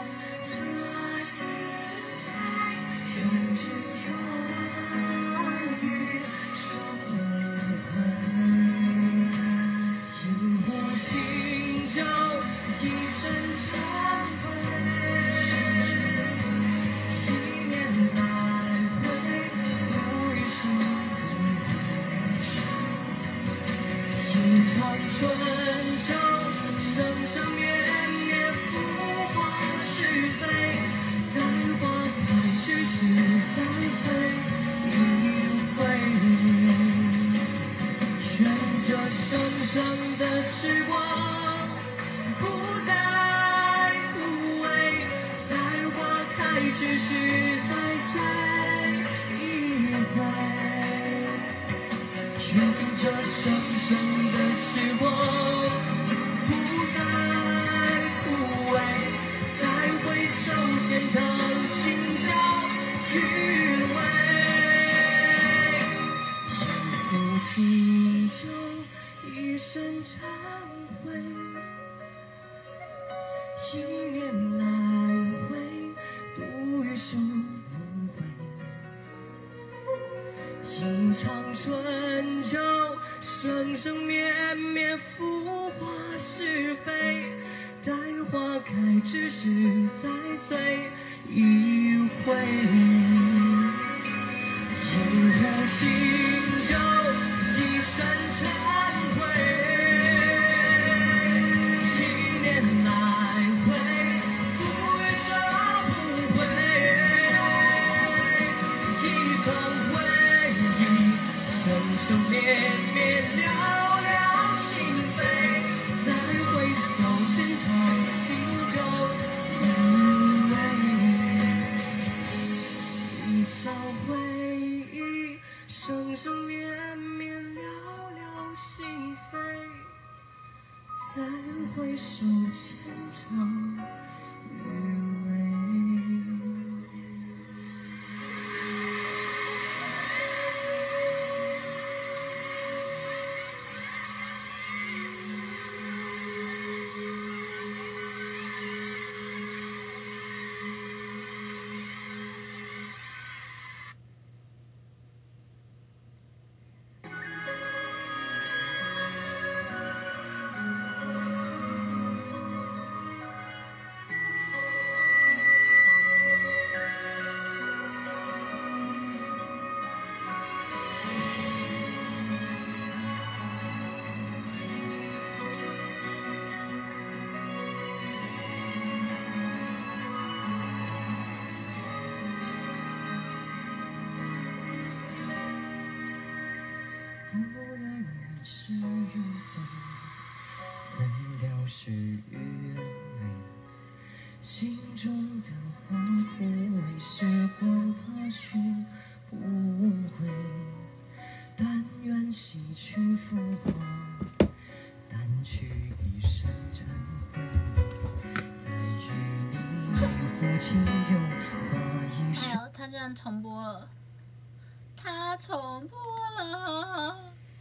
愿只愿与生无悔，引我心中一身忏悔。一念来回，度一生轮回。一场春秋，生生灭灭，浮华是非。待花开之时，再随一回。愿这生生的时光不再枯萎，待花开之时，再随一回。愿这生生的时光不再枯萎，再回首见到心照余味。一壶清酒，一身忏悔。一念来回，度余生轮回。一场春秋，生生灭灭，浮华是非。待花开之时，再随一回。一壶清酒，一身忏悔。一念来回，度余生不悔。一场回忆，生生灭灭，了了心扉。再回首，前朝心中。 牵肠余味。不愿人事与非，怎料事与愿违。心中的花枯萎，时光它许不回。但愿洗去浮华，掸去一身尘灰。再与你一壶清酒，话一说。 还有，他居然重播了，他重播了。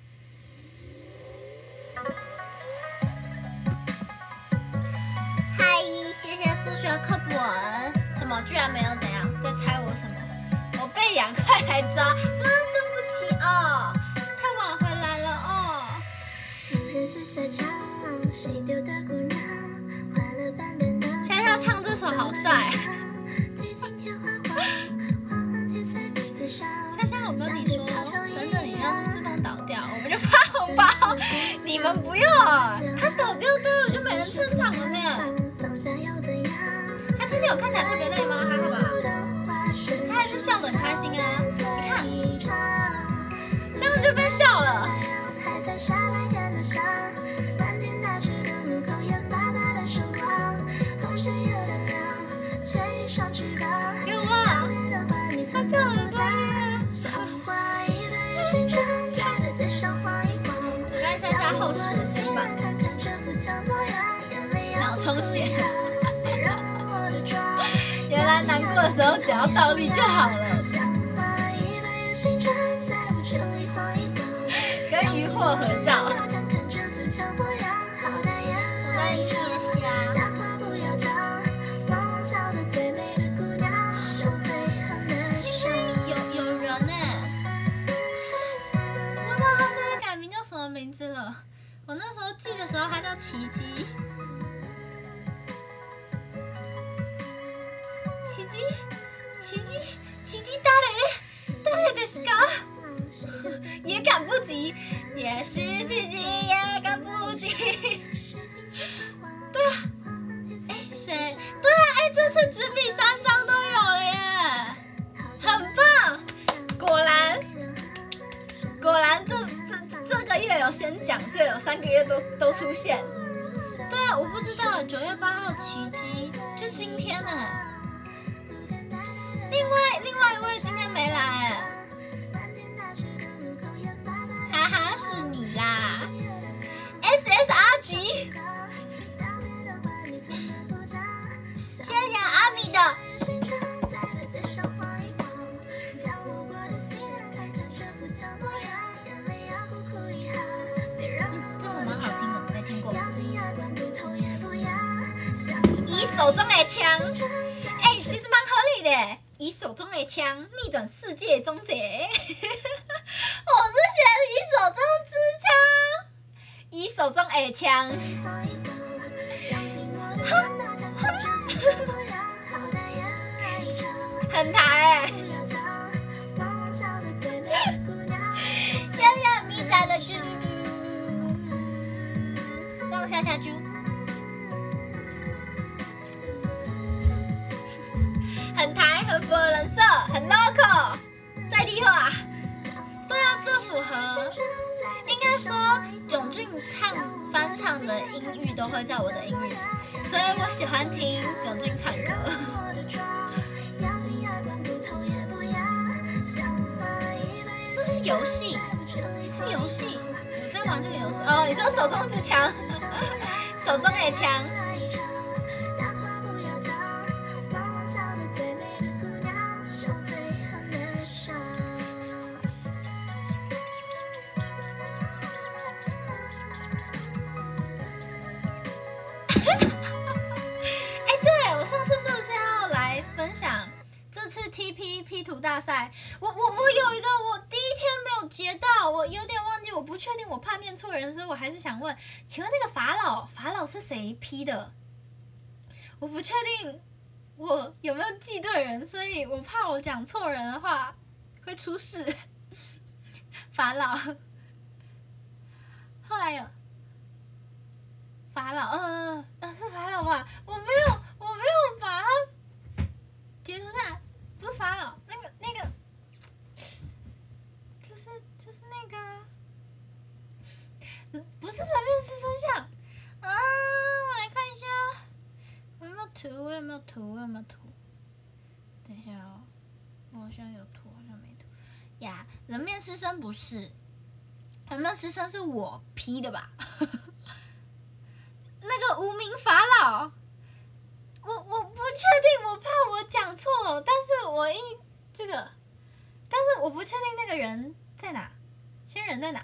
嗨，谢谢数学课本。什么？居然没有怎样？在猜我什么？我被羊快来抓啊！对不起哦，太晚回来了哦。现在要唱这首好帅。夏夏，我跟你说，等等，你要是自动倒掉，我们就发红包。你们不用，他倒掉掉了就没人撑场了呢。他今天有看起来特别累吗？还好吧。他还是笑得很开心啊，你看，这样就被笑了。给我，他叫了吧。我看一下后续的情况。脑充血。原来难过的时候只要倒立就好了。跟渔获合照。我在捏虾。有有人呢、欸，不知道他现在改名叫什么名字了。我那时候记的时候他叫奇迹。奇迹，奇迹，誰？誰ですか？也赶不及，也许奇迹也赶不及。对啊，哎，谁？对啊，哎，这次纸笔三张都有了耶，很棒！果然，果然这这这个月有先讲，就有三个月都都出现。对啊，我不知道，九月八号奇迹就今天呢。另外另外一位今天没来，哈哈，是你啦 ！S S 阿吉，谢谢阿米的。这首蛮好听的，没听过。以手中的枪，哎、欸，其实蛮合理的。以手中的枪逆转世界终结。我是选以手中之枪，以手中的枪。很台哎、欸！谢谢米仔的啾啾啾，让下下啾。很台，很符合人设，很 local， 在地化。对啊，这符合。应该说，囧俊唱翻唱的音域都会在我的音域，所以我喜欢听囧俊唱歌。这是游戏，这是游戏，我在玩这个游戏。哦，你说手中之枪？ 手中的枪。哎，对，我上次是不是要来分享这次 T P P 图大赛？我我我有一个，我第一天没有截到，我有点忘记，我不确定，我怕念错人，所以我还是想问，请问那个法老，法老是谁 P 的？我不确定我有没有记对人，所以我怕我讲错人的话会出事。法老，后来有法老，嗯、呃，是法老吧？我没有，我没有把它截图下来，不是法老，那个那个，就是就是那个、啊，不是人面狮身像啊！我来看一下，我有没有图？我有没有图？我有没有图？等一下哦，我好像有图，好像没图呀。人面狮身不是，人面狮身是我 P 的吧？那个无名法老，我我不确定，我怕我讲错，但是我一这个，但是我不确定那个人在哪，仙人在哪？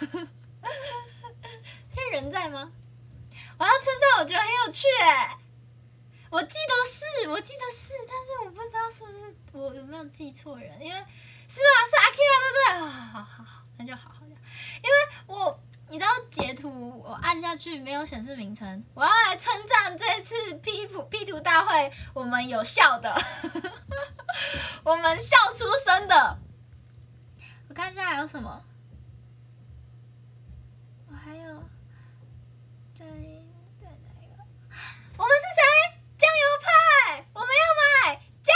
仙人在吗？我要称赞，我觉得很有趣哎，我记得是，我记得是，但是我不知道是不是我有没有记错人，因为是吧？是阿 Kira 对不对？好好好好，那就好好讲，因为我。你知道截图我按下去没有显示名称，我要来称赞这次 P 图 P 图大会我们有笑的，我们笑出声的。我看一下还有什么，我还有在在哪一个？我们是谁？酱油派，我们要买酱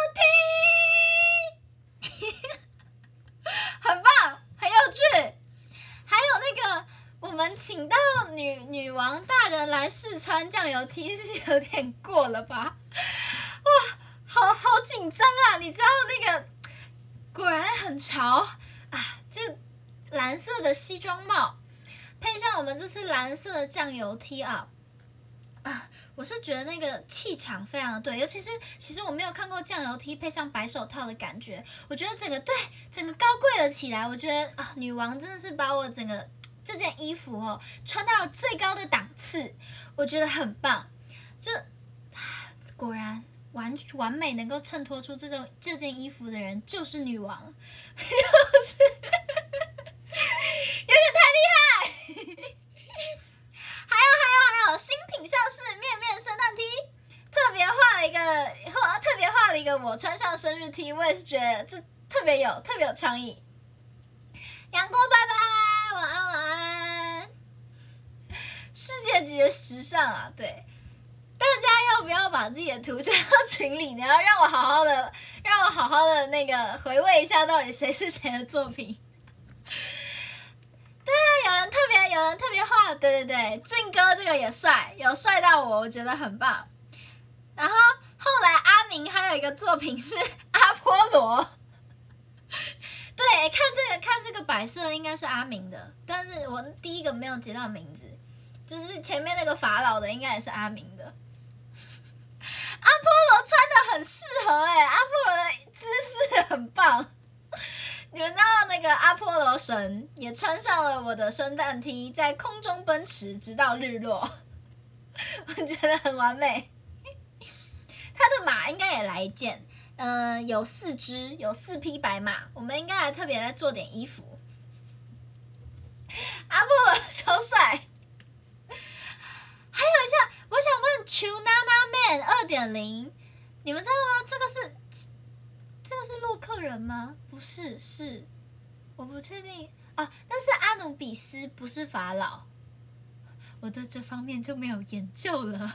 油 T， 很棒，很有趣。还有那个，我们请到女女王大人来试穿酱油 T 是有点过了吧？哇，好好紧张啊！你知道那个果然很潮啊！这蓝色的西装帽，配上我们这次蓝色的酱油 T 啊啊！我是觉得那个气场非常的对，尤其是其实我没有看过酱油 T 配上白手套的感觉，我觉得整个对整个高贵了起来。我觉得啊，女王真的是把我整个这件衣服哦穿到了最高的档次，我觉得很棒。这果然完完美能够衬托出这种这件衣服的人就是女王，就是有点太厉害。还有还有还有，新品上市面面圣诞 T， 特别画了一个，特别画了一个我穿上生日 T， 我也是觉得这特别有特别有创意。杨过拜拜，晚安晚安。世界级的时尚啊，对，大家要不要把自己的图传到群里呢？让我好好的，让我好好的那个回味一下，到底谁是谁的作品。对啊，有人特别有人特别画，对对对，俊哥这个也帅，有帅到我，我觉得很棒。然后后来阿明还有一个作品是阿波罗，对，看这个看这个摆设应该是阿明的，但是我第一个没有接到名字，就是前面那个法老的应该也是阿明的。阿波罗穿的很适合哎、欸，阿波罗的姿势很棒。你们知道那个阿波罗神也穿上了我的圣诞 T， 在空中奔驰直到日落，我觉得很完美。他的马应该也来一件，嗯、呃，有四只，有四匹白马，我们应该还特别来做点衣服。阿波罗超帅。还有一下，我想问 Chunana Man 二点零， 你们知道吗？这个是。这个是洛克人吗？不是，是我不确定啊。那是阿努比斯，不是法老。我对这方面就没有研究了。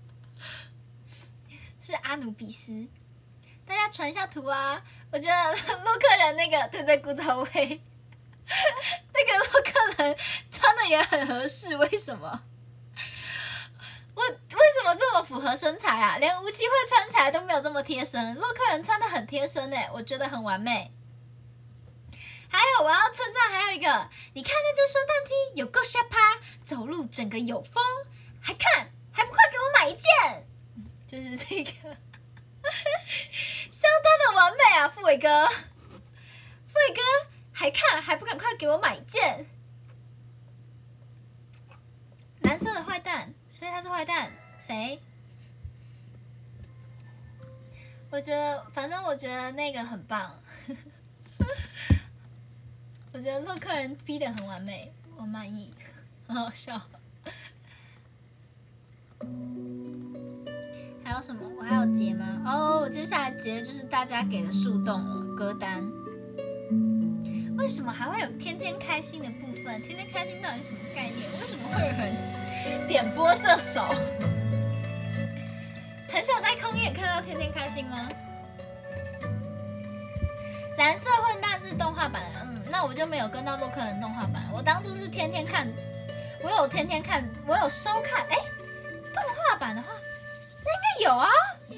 是阿努比斯，大家传一下图啊！我觉得洛克人那个，对对，骨头威，那个洛克人穿的也很合适，为什么？我为什么这么符合身材啊？连吴奇慧穿起来都没有这么贴身，洛克人穿的很贴身诶，我觉得很完美。还有我要称赞还有一个，你看那只圣诞 T 有够下趴，走路整个有风， 还看，还不快给我买一件？就是这个，相当的完美啊，傅伟哥，傅伟哥还看，还不赶快给我买一件？蓝色的坏蛋，所以他是坏蛋，谁？我觉得，反正我觉得那个很棒。我觉得洛克人 P 的很完美，我满意，很好笑。还有什么？我还有截吗？哦，我接下来截的就是大家给的树洞哦，歌单。为什么还会有天天开心的部分？天天开心到底是什么概念？为什么会有人点播这首？很想在空眼看到天天开心吗？蓝色混蛋是动画版的，嗯，那我就没有跟到洛克人动画版。我当初是天天看，我有天天看，我有收看。哎，动画版的话，那应该有啊。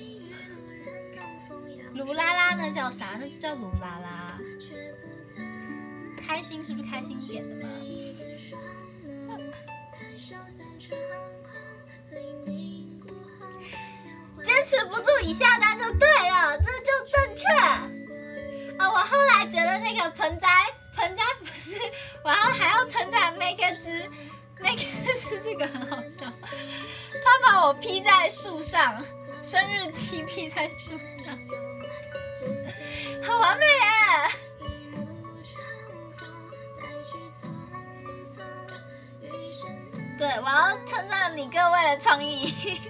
卢拉拉那叫啥？那就叫卢拉拉。开心是不是开心一点的嘛？坚持不住以下单就对了，这就正确。啊、哦，我后来觉得那个盆栽，盆栽不是，我要还要称赞 Make 之 Make 之这个很好笑，他把我 P 在树上，生日 T P 在树上，很完美耶。对，我要称赞你各位的创意。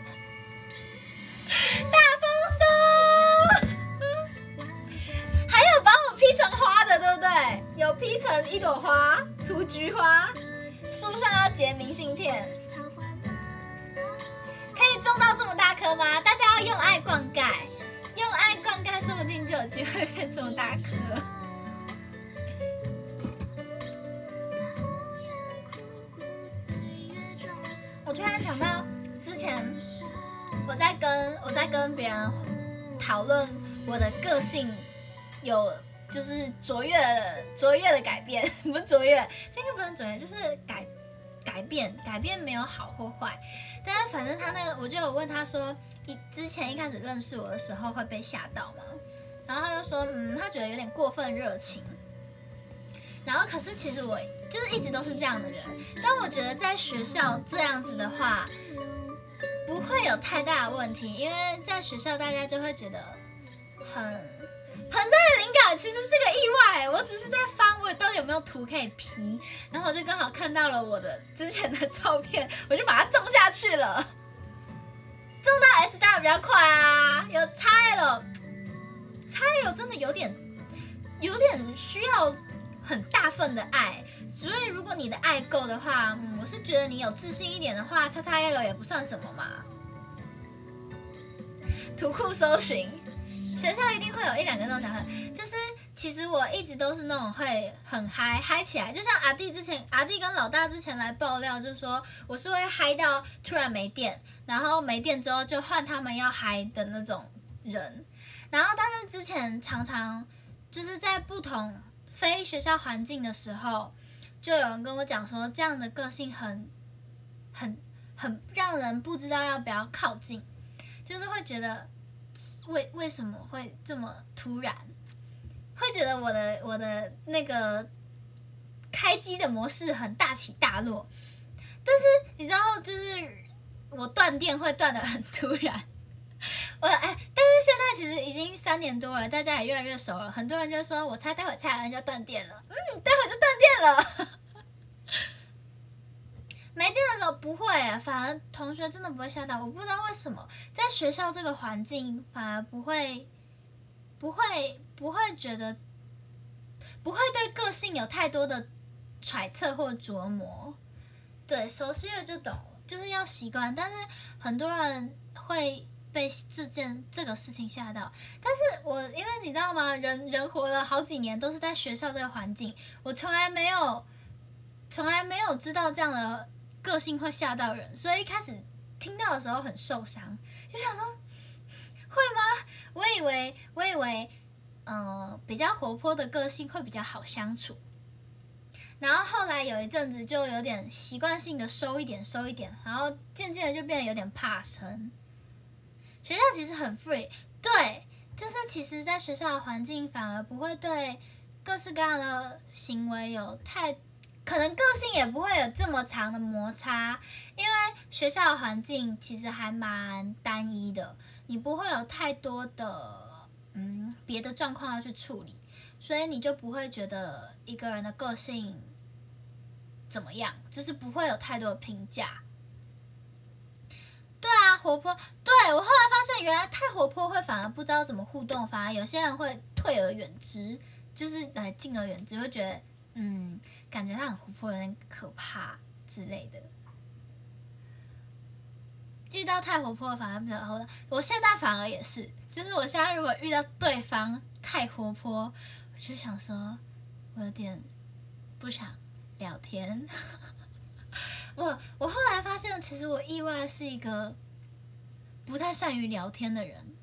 大丰收，还有把我 P 成花的，对不对？有 P 成一朵花，雏菊花，树上要结明信片，可以种到这么大棵吗？大家要用爱灌溉，用爱灌溉，说不定就有机会变这么大棵。我突然想到，之前我在跟我在跟别人讨论我的个性有就是卓越的卓越的改变，不是卓越，这个不能卓越，就是改改变改变没有好或坏，但是反正他那个我就有问他说，一之前一开始认识我的时候会被吓到吗？然后他就说，嗯，他觉得有点过分热情。然后可是其实我就是一直都是这样的人，但我觉得在学校这样子的话不会有太大的问题，因为在学校大家就会觉得很盆栽的灵感其实是个意外，我只是在翻我到底有没有图可以 P， 然后我就刚好看到了我的之前的照片，我就把它种下去了。种到 S 当然比较快啊，有 X L，X L 真的有点有点需要很大份的爱，所以如果你的爱够的话，嗯，我是觉得你有自信一点的话 ，X X L 也不算什么嘛。图库搜寻，学校一定会有一两个那种角色，就是其实我一直都是那种会很嗨嗨起来，就像阿弟之前，阿弟跟老大之前来爆料，就说我是会嗨到突然没电，然后没电之后就换他们要嗨的那种人，然后但是之前常常就是在不同非学校环境的时候，就有人跟我讲说，这样的个性很、很、很让人不知道要不要靠近，就是会觉得为为什么会这么突然，会觉得我的我的那个开机的模式很大起大落，但是你知道，就是我断电会断得很突然。我哎，但是现在其实已经三年多了，大家也越来越熟了。很多人就说，我猜待会蔡恩就断电了，嗯，待会就断电了。没电的时候不会，反而同学真的不会吓到。我不知道为什么，在学校这个环境反而不会，不会，不会觉得，不会对个性有太多的揣测或琢磨。对，熟悉了就懂了，就是要习惯。但是很多人会被这件这个事情吓到，但是我因为你知道吗？人人活了好几年都是在学校这个环境，我从来没有从来没有知道这样的个性会吓到人，所以一开始听到的时候很受伤，就想说会吗？我以为我以为呃比较活泼的个性会比较好相处，然然后后来有一阵子就有点习惯性的收一点收一点，然后渐渐的就变得有点怕生。学校其实很 free， 对，就是其实在学校的环境反而不会对各式各样的行为有太，可能个性也不会有这么长的摩擦，因为学校的环境其实还蛮单一的，你不会有太多的嗯别的状况要去处理，所以你就不会觉得一个人的个性怎么样，就是不会有太多的评价。对啊，活泼。对，我后来发现，原来太活泼会反而不知道怎么互动，反而有些人会退而远之，就是来敬而远之，会觉得嗯，感觉他很活泼，有点可怕之类的。遇到太活泼的反而比较好的，我现在反而也是，就是我现在如果遇到对方太活泼，我就想说，我有点不想聊天。我我后来发现，其实我意外是一个不太善于聊天的人。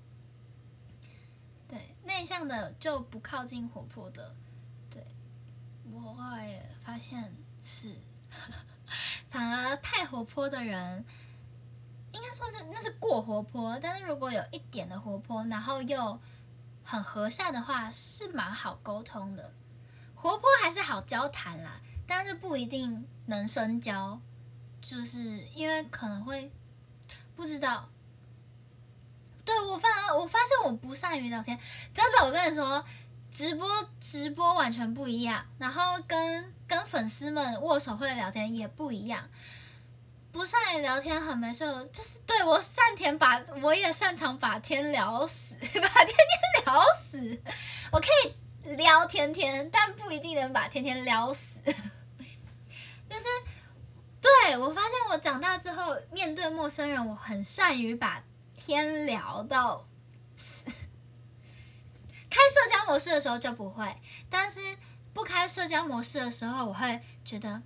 对，内向的就不靠近活泼的。对，我后来也发现是，反而太活泼的人，应该说是那是过活泼，但是如果有一点的活泼，然后又很和善的话，是蛮好沟通的。活泼还是好交谈啦，但是不一定能深交，就是因为可能会不知道。对，我发我发现我不善于聊天，真的，我跟你说，直播直播完全不一样，然后跟跟粉丝们握手会的聊天也不一样。不善于聊天很没事，就是对我擅天把我也擅长把天聊死，把天天聊死，我可以。撩天天，但不一定能把天天撩死。就是对我发现，我长大之后面对陌生人，我很善于把天聊到死。开社交模式的时候就不会，但是不开社交模式的时候，我会觉得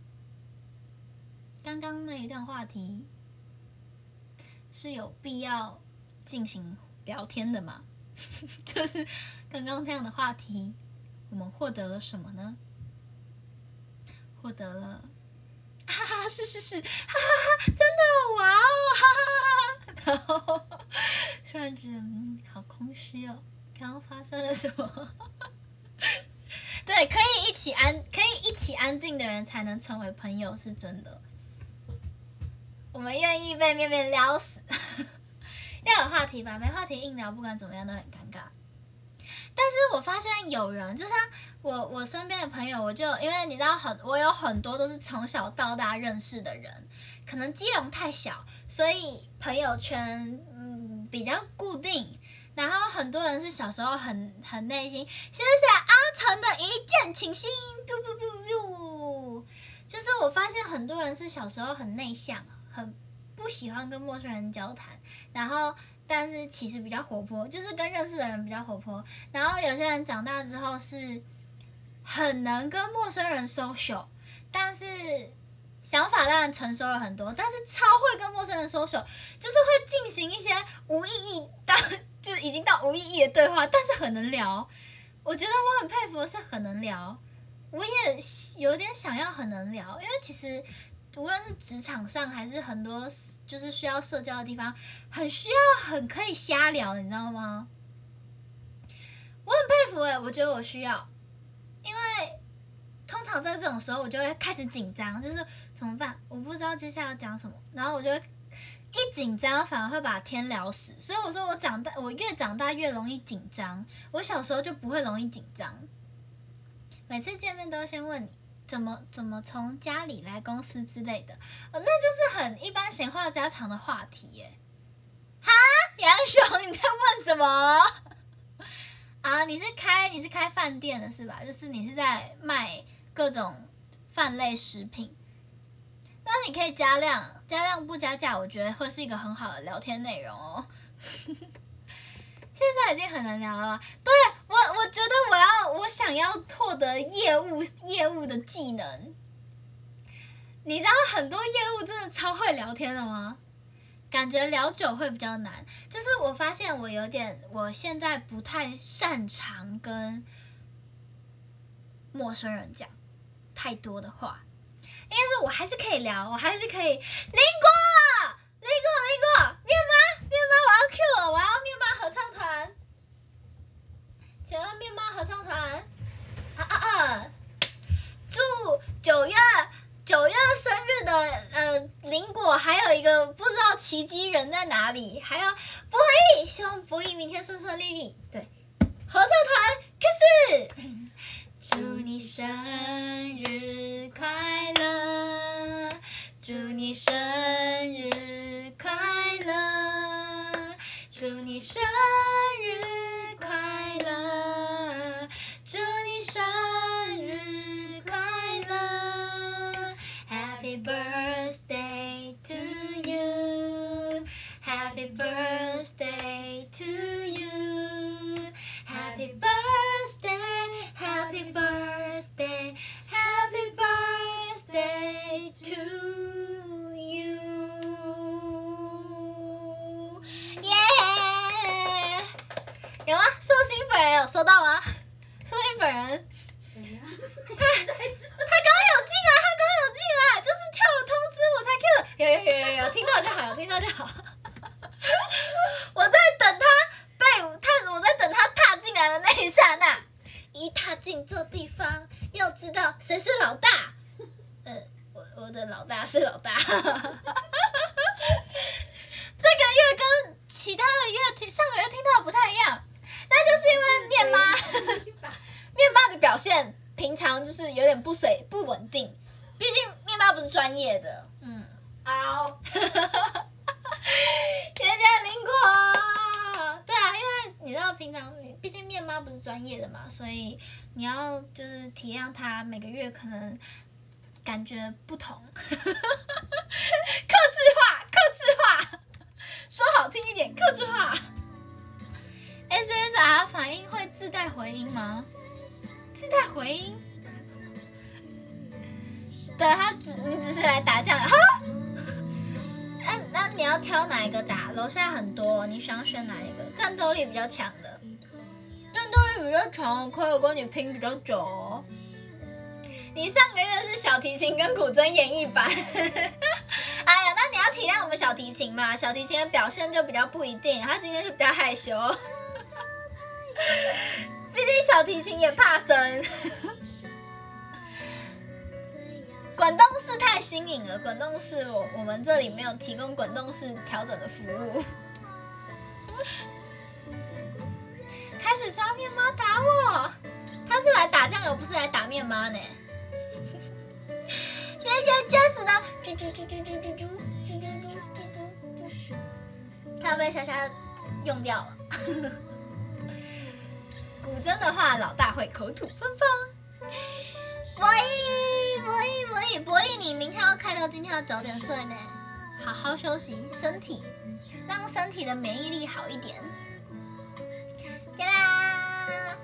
刚刚那一段话题是有必要进行聊天的吗？就是刚刚那样的话题，我们获得了什么呢？获得了，哈哈，是是是，哈哈哈，真的，哇哦，哈哈哈，然后突然觉得，嗯，好空虚哦，刚刚发生了什么？对，可以一起安，可以一起安静的人才能成为朋友，是真的。我们愿意被面面撩死。要有话题吧，没话题硬聊，不管怎么样都很尴尬。但是我发现有人，就像我我身边的朋友，我就因为你知道很，我有很多都是从小到大认识的人，可能基隆太小，所以朋友圈嗯比较固定。然后很多人是小时候很很内心，谢谢阿成的一见倾心 ，biu biu biu biu。就是我发现很多人是小时候很内向，很不喜欢跟陌生人交谈，然后但是其实比较活泼，就是跟认识的人比较活泼。然后有些人长大之后是很能跟陌生人 social， 但是想法当然成熟了很多，但是超会跟陌生人 social， 就是会进行一些无意义到就已经到无意义的对话，但是很能聊。我觉得我很佩服的是很能聊，我也有点想要很能聊，因为其实无论是职场上还是很多就是需要社交的地方，很需要很可以瞎聊，你知道吗？我很佩服哎，我觉得我需要，因为通常在这种时候我就会开始紧张，就是怎么办？我不知道接下来要讲什么，然后我就会一紧张反而会把天聊死。所以我说我长大，我越长大越容易紧张，我小时候就不会容易紧张。每次见面都先问你怎么怎么从家里来公司之类的，哦，那就是很一般闲话家常的话题耶。哈，杨雄，你在问什么？啊，你是开你是开饭店的是吧？就是你是在卖各种饭类食品，那你可以加量，加量不加价，我觉得会是一个很好的聊天内容哦。现在已经很难聊了，对，我我觉得我要我想要获得业务业务的技能。你知道很多业务真的超会聊天的吗？感觉聊久会比较难，就是我发现我有点，我现在不太擅长跟陌生人讲， 太多的话，应该说我还是可以聊，我还是可以。林果，林果，林果，面妈，面妈，我要 Q 了，我要面妈合唱团。请问面妈合唱团？啊啊啊！祝九月九月生日的呃林果，还有一个不知道奇迹人在哪里，还有博弈，希望博弈明天顺顺利利。对，合唱团开始。祝你生日快乐，祝你生日快乐，祝你生日快乐，祝你生日快乐 ，Happy birthday to you, Happy birthday to you, Happy birthday.Happy birthday, happy birthday to you！ 耶、yeah! 有吗？寿星本人有收到吗？寿星本人，他他刚有进来，他刚有进来，就是跳了通知我才 Q 的。有有有有有，听到就好，有听到就好。我在等他被他，我在等他踏进来的那一刹那。一踏进这地方，要知道谁是老大。呃，我我的老大是老大。这个月跟其他的月听上个月听到的不太一样，那就是因为面妈面妈的表现平常就是有点不水不稳定，毕竟面妈不是专业的。嗯，好，谢谢林果。对啊，因为你知道平常你毕竟面妈不是专业的嘛，所以你要就是体谅她每个月可能感觉不同。客制化，客制化，说好听一点，客制化。S S R 反应会自带回音吗？自带回音？对，他只你只是来打酱油。哈。那那你要挑哪一个打？楼下很多，你想选哪一个？战斗力比较强的，战斗力比较强，可以跟你拼比较久哦。你上个月是小提琴跟古筝演绎版，哎呀，那你要体谅我们小提琴嘛，小提琴的表现就比较不一定，他今天就比较害羞，毕竟小提琴也怕生。滚动式太新颖了，滚动式我我们这里没有提供滚动式调整的服务。开始刷面妈打我，他是来打酱油，不是来打面妈呢。谢谢 Jess 的啾啾啾啾啾啾啾啾啾啾啾，他被莎莎用掉了。古筝的话，老大会口吐芬芳。博弈，博弈，博弈，博弈，你明天要开到今天要早点睡呢，好好休息身体，让身体的免疫力好一点。啦啦！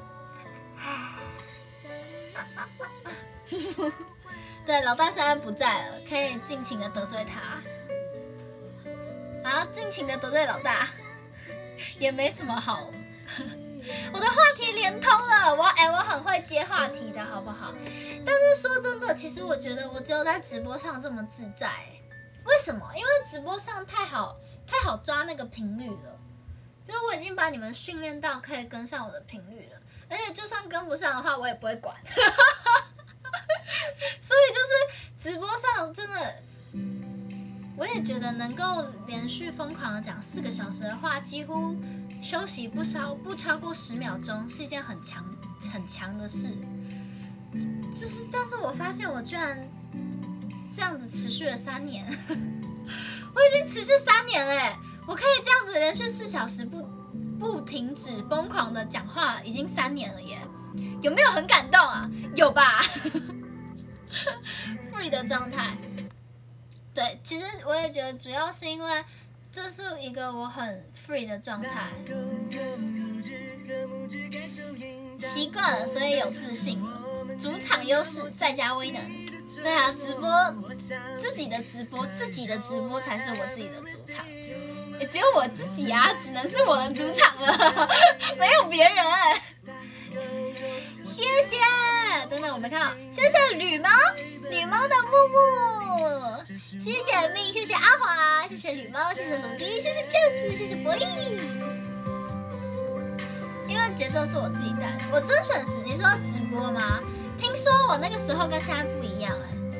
对，老大现在不在了，可以尽情的得罪他，然后尽情的得罪老大，也没什么好。我的话题连通了，我哎、欸，我很会接话题的，好不好？但是说真的，其实我觉得我只有在直播上这么自在、欸。为什么？因为直播上太好太好抓那个频率了，就是我已经把你们训练到可以跟上我的频率了，而且就算跟不上的话，我也不会管。所以就是直播上真的，我也觉得能够连续疯狂的讲四个小时的话，几乎休息不少不超过十秒钟，是一件很强很强的事。就是，但是我发现我居然这样子持续了三年，我已经持续三年了，我可以这样子连续四小时不不停止疯狂的讲话，已经三年了耶，有没有很感动啊？有吧？free 的状态，对，其实我也觉得主要是因为这是一个我很 free 的状态，习惯了，所以有自信了。主场优势再加威能，对啊，直播自己的直播，自己的直播才是我自己的主场，也只有我自己啊，只能是我的主场了，没有别人。谢谢等等，我没看到，谢谢吕猫，吕猫的木木，谢谢命，谢谢阿华，谢谢吕猫，谢谢鲁迪，谢谢 Jess， 谢谢博弈。因为节奏是我自己带的，我甄选时你说直播吗？听说我那个时候跟现在不一样哎、欸。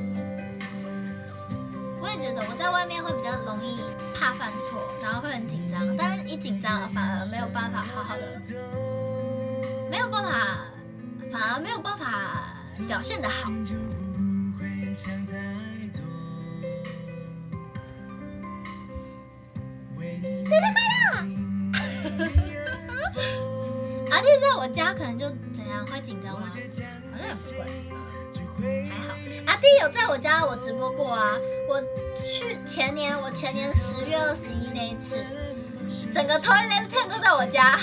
我也觉得我在外面会比较容易怕犯错，然后会很紧张，但是一紧张反而没有办法好好的，没有办法，反而没有办法表现得好。生日快乐！阿弟在我家可能就怎样会紧张吗？好像也不会。还好，阿弟有在我家我直播过啊。我去前年，我前年十月二十一那一次，整个 Toilet Ten 都在我家。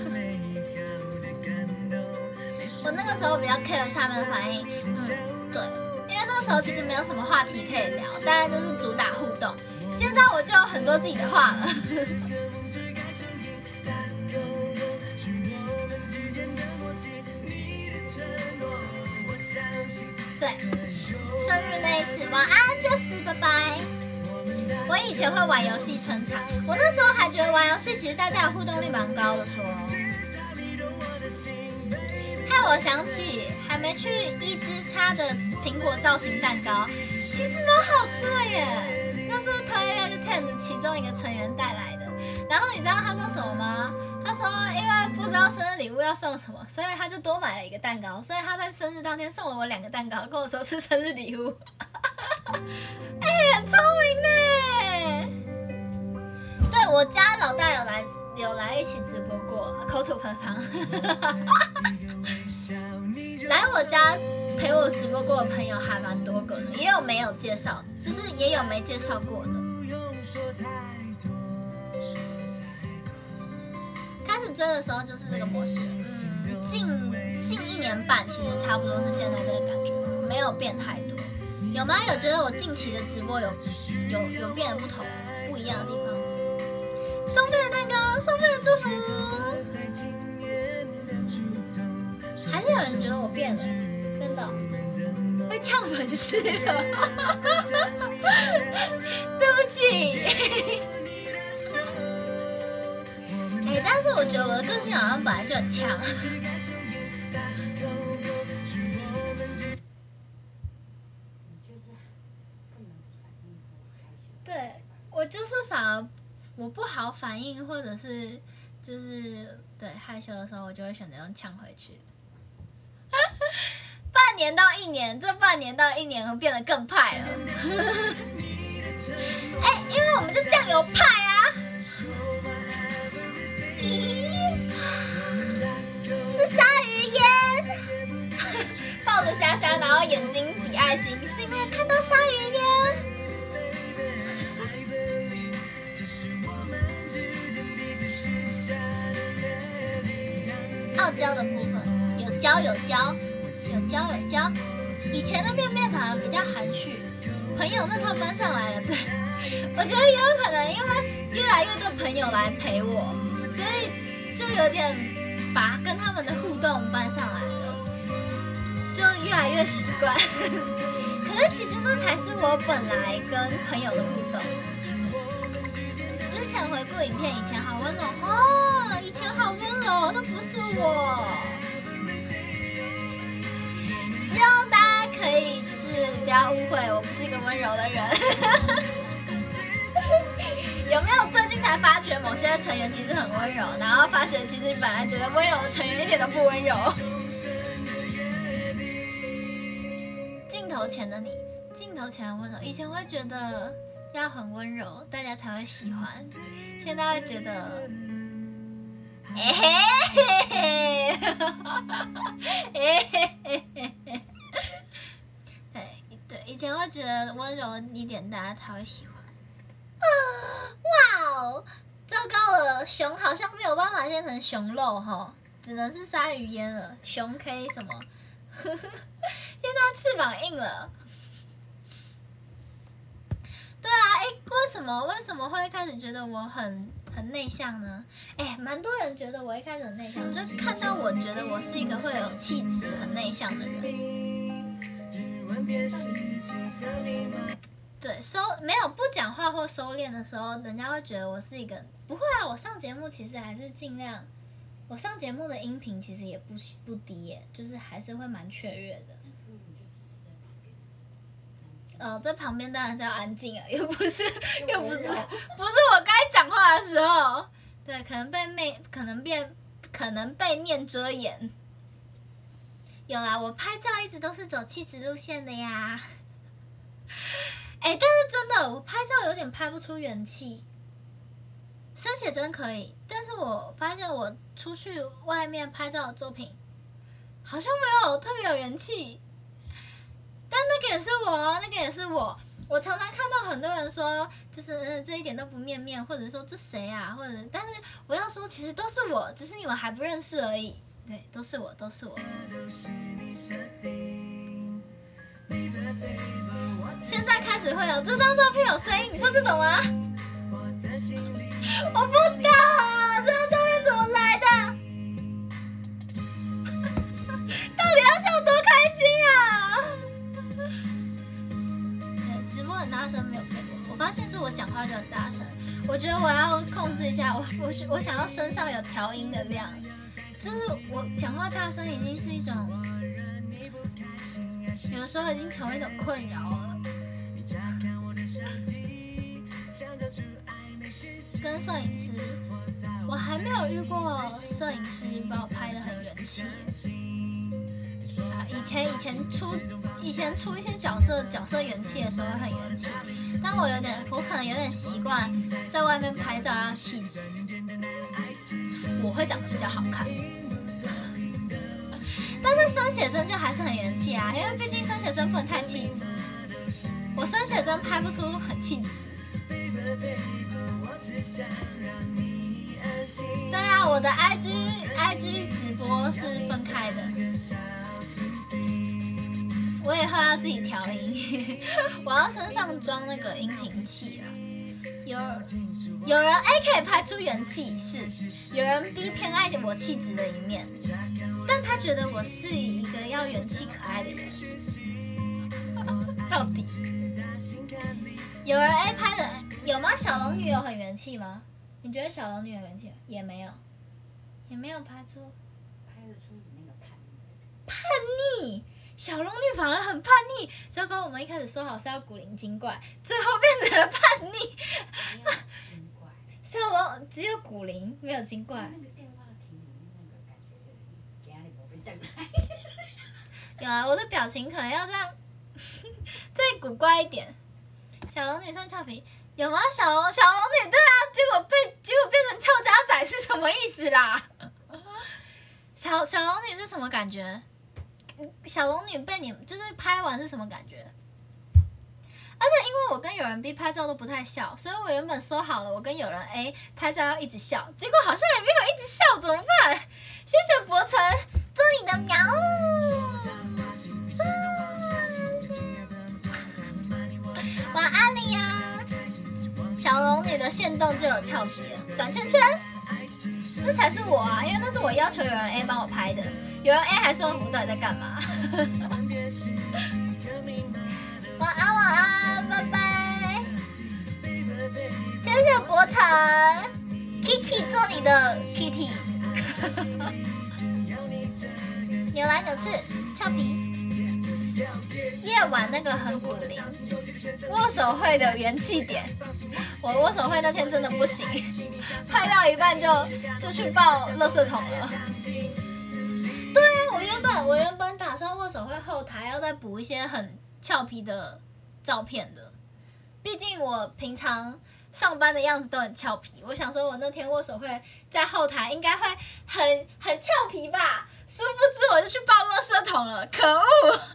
我那个时候比较 care 下面的反应，嗯，对，因为那时候其实没有什么话题可以聊，当然就是主打互动。现在我就有很多自己的话了。对，生日那一次，晚安 Jess， 拜拜。我以前会玩游戏撑场，我那时候还觉得玩游戏其实大家的互动率蛮高的说。害我想起还没去一枝叉的苹果造型蛋糕，其实蛮好吃的耶。那是 Toilet Ten 的其中一个成员带来的。然后你知道他说什么吗？他说因为不知道生日礼物要送什么，所以他就多买了一个蛋糕，所以他在生日当天送了我两个蛋糕，跟我说是生日礼物。哎、欸，很聪明呢。对，我家老大有来有来一起直播过，口吐芬芳。来我家陪我直播过的朋友还蛮多个的，也有没有介绍的，就是也有没介绍过的。开始追的时候就是这个模式，嗯，近近一年半其实差不多是现在这个感觉，没有变太多。有吗？有觉得我近期的直播有有有变得不同不一样的地方吗？双倍的蛋糕，双倍的祝福，还是有人觉得我变了，真的会呛粉丝了，对不起。哎、欸，但是我觉得我的个性好像本来就很呛。对，我就是反而我不好反应，或者是就是对害羞的时候，我就会选择用呛回去。半年到一年，这半年到一年会变得更派了。哎、欸，因为我们就酱油派啊。是鲨鱼烟，抱着虾虾，然后眼睛比爱心，是因为看到鲨鱼烟。傲娇的部分有娇有娇，有娇有娇。以前的面面反而比较含蓄，朋友那套搬上来了。对，我觉得也有可能，因为越来越多朋友来陪我，所以就有点把跟他们的互动搬上来了，就越来越习惯。可是其实那才是我本来跟朋友的互动。之前回顾影片，以前好温柔哦，以前好温柔，那不是我。希望大家可以就是不要误会，我不是一个温柔的人。有没有最近才发觉某些成员其实很温柔，然后发觉其实本来觉得温柔的成员一点都不温柔？镜头前的你，镜头前的温柔，以前会觉得要很温柔，大家才会喜欢，现在会觉得，哎嘿嘿嘿，哎嘿嘿嘿，对对，以前会觉得温柔一点，大家才会喜欢。哇哦，糟糕了，熊好像没有办法变成熊肉哈，只能是鲨鱼烟了。熊可以什么？因为它翅膀硬了。 对啊，哎，为什么为什么会开始觉得我很很内向呢？哎，蛮多人觉得我一开始很内向，就是看到我觉得我是一个会有气质、很内向的人。对，收没有不讲话或收敛的时候，人家会觉得我是一个不会啊。我上节目其实还是尽量，我上节目的音频其实也不不低耶，就是还是会蛮雀跃的。呃，在旁边当然是要安静啊，又不是又不是不是我该讲话的时候，对，可能被面可能变可能被面遮掩。有啦，我拍照一直都是走气质路线的呀。哎，但是真的，我拍照有点拍不出元气。生写真可以，但是我发现我出去外面拍照的作品，好像没有特别有元气。但那个也是我，那个也是我。我常常看到很多人说，就是嗯这一点都不面面，或者说这谁啊，或者，但是我要说，其实都是我，只是你们还不认识而已。对，都是我，都是我。现在开始会有这张照片有声音，你说这种吗？我不懂，这张照片怎么来的？到底要笑多开心啊！直播很大声没有配过，我发现是我讲话就很大声。我觉得我要控制一下，我我我想要身上有调音的量，就是我讲话大声已经是一种。有的时候已经成为一种困扰了。跟摄影师，我还没有遇过摄影师把我拍得很元气。啊，以前以前出以前出一些角色角色元气的时候会很元气，但我有点我可能有点习惯在外面拍照要气质，我会长得比较好看。但是生写真就还是很元气啊，因为毕竟生写真不能太气质，我生写真拍不出很气质。对啊，我的 I G I G 直播是分开的，我以后要自己调音，我要身上装那个音频器了。有有人 A 可以拍出元气，是有人 B 偏爱我气质的一面。但他觉得我是一个要元气可爱的人，到底有人 A 拍的有吗？小龙女有很元气吗？你觉得小龙女有元气吗？也没有，也没有拍出拍得出你那个叛逆。 叛逆，小龙女反而很叛逆。糟糕，我们一开始说好是要古灵精怪，最后变成了叛逆。 没有精怪。 小龙只有古灵，没有精怪。 那个电话亭里面那个感觉就是给他我被等来。 有啊，我的表情可能要再再古怪一点。小龙女算俏皮有吗？小龙小龙女对啊，结果被结果变成俏家仔是什么意思啦？小小龙女是什么感觉？小龙女被你就是拍完是什么感觉？而且因为我跟有人 B 拍照都不太笑，所以我原本说好了，我跟有人 A 拍照要一直笑，结果好像也没有一直笑，怎么办？谢谢博成，做你的苗。晚安里呀，小龙女的限动就有俏皮了，转圈圈，那才是我啊，因为那是我要求有人 A 帮我拍的，有人 A 还说我到底在干嘛？晚安晚安，拜拜，谢谢博成 ，Kiki 做你的 Kitty， 扭来扭去，俏皮。夜晚那个很古灵，握手会的元气点，我握手会那天真的不行，拍到一半就就去抱垃圾桶了。对啊，我原本我原本打算握手会后台要再补一些很俏皮的照片的，毕竟我平常上班的样子都很俏皮，我想说我那天握手会在后台应该会很很俏皮吧，殊不知我就去抱垃圾桶了，可恶！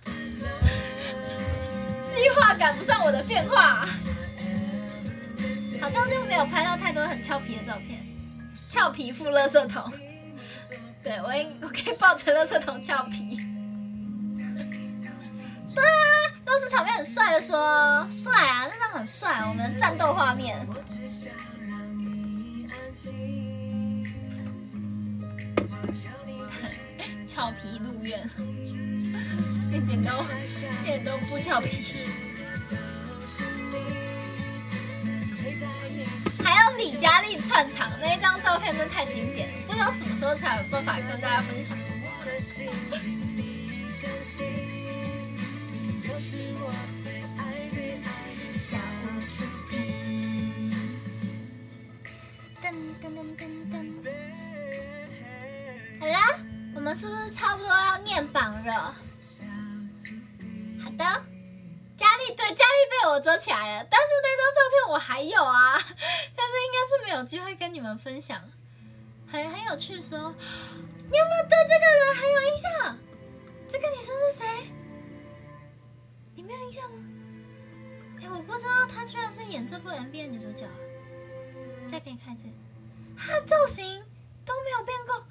计划赶不上我的变化，好像就没有拍到太多很俏皮的照片。俏皮附垃圾桶，对我应我可以抱着垃圾桶俏皮。对啊，垃圾这场面很帅的说，帅啊，那张很帅，我们的战斗画面。俏皮路院，一点都一点都不俏皮。还有李佳丽串场那一张照片真的太经典了，不知道什么时候才有办法跟大家分享。小屋之壁，噔噔噔噔噔。好啦，我们是不是差不多要念榜了？好的，佳丽对佳丽被我遮起来了，但是那张照片我还有啊，但是应该是没有机会跟你们分享。很很有趣说，你有没有对这个人很有印象？这个女生是谁？你没有印象吗？哎、欸，我不知道她居然是演这部 M V 的女主角。再给你看一次，她的造型都没有变过。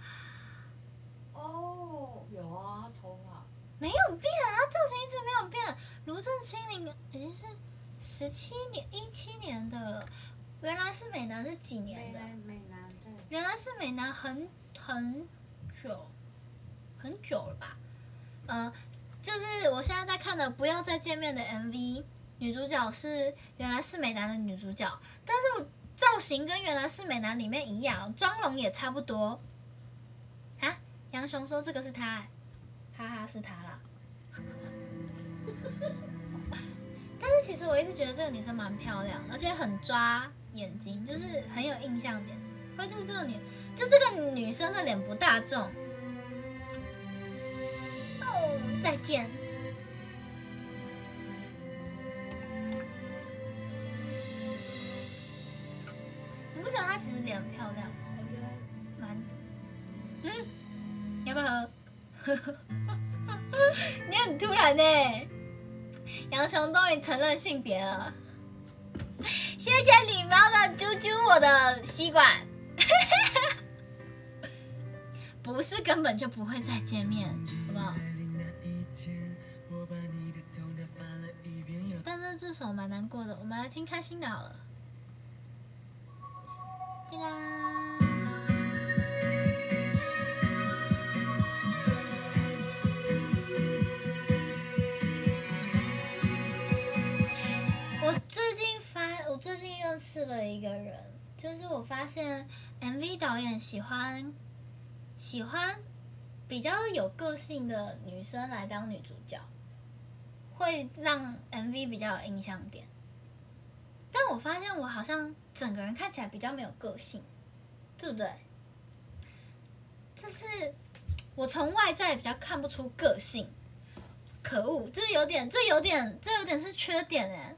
哦，有啊，头发没有变，她造型一直没有变。卢正清零已经是十七年、一七年的了，原来是美男是几年的？ 美男对， 原来是美男很很久很久了吧？呃，就是我现在在看的《不要再见面》的 M V， 女主角是原来是美男的女主角，但是造型跟原来是美男里面一样，妆容也差不多。啊，杨雄说这个是他、欸，哈哈，是他啦。但是其实我一直觉得这个女生蛮漂亮，而且很抓眼睛，就是很有印象点。或者就是这个女，就这个女生的脸不大众。哦，再见。你不觉得她其实脸很漂亮吗？我觉得蛮……嗯，要不要喝？你很突然呢、欸。杨雄终于承认性别了，谢谢吕猫的啾啾我的吸管。不是根本就不会再见面，好不好？但是这首蛮难过的，我们来听开心的好了。叮啦！我最近发，我最近认识了一个人，就是我发现 M V 导演喜欢喜欢比较有个性的女生来当女主角，会让 M V 比较有印象点。但我发现我好像整个人看起来比较没有个性，对不对？就是我从外在比较看不出个性，可恶，这有点，这有点，这有点是缺点哎。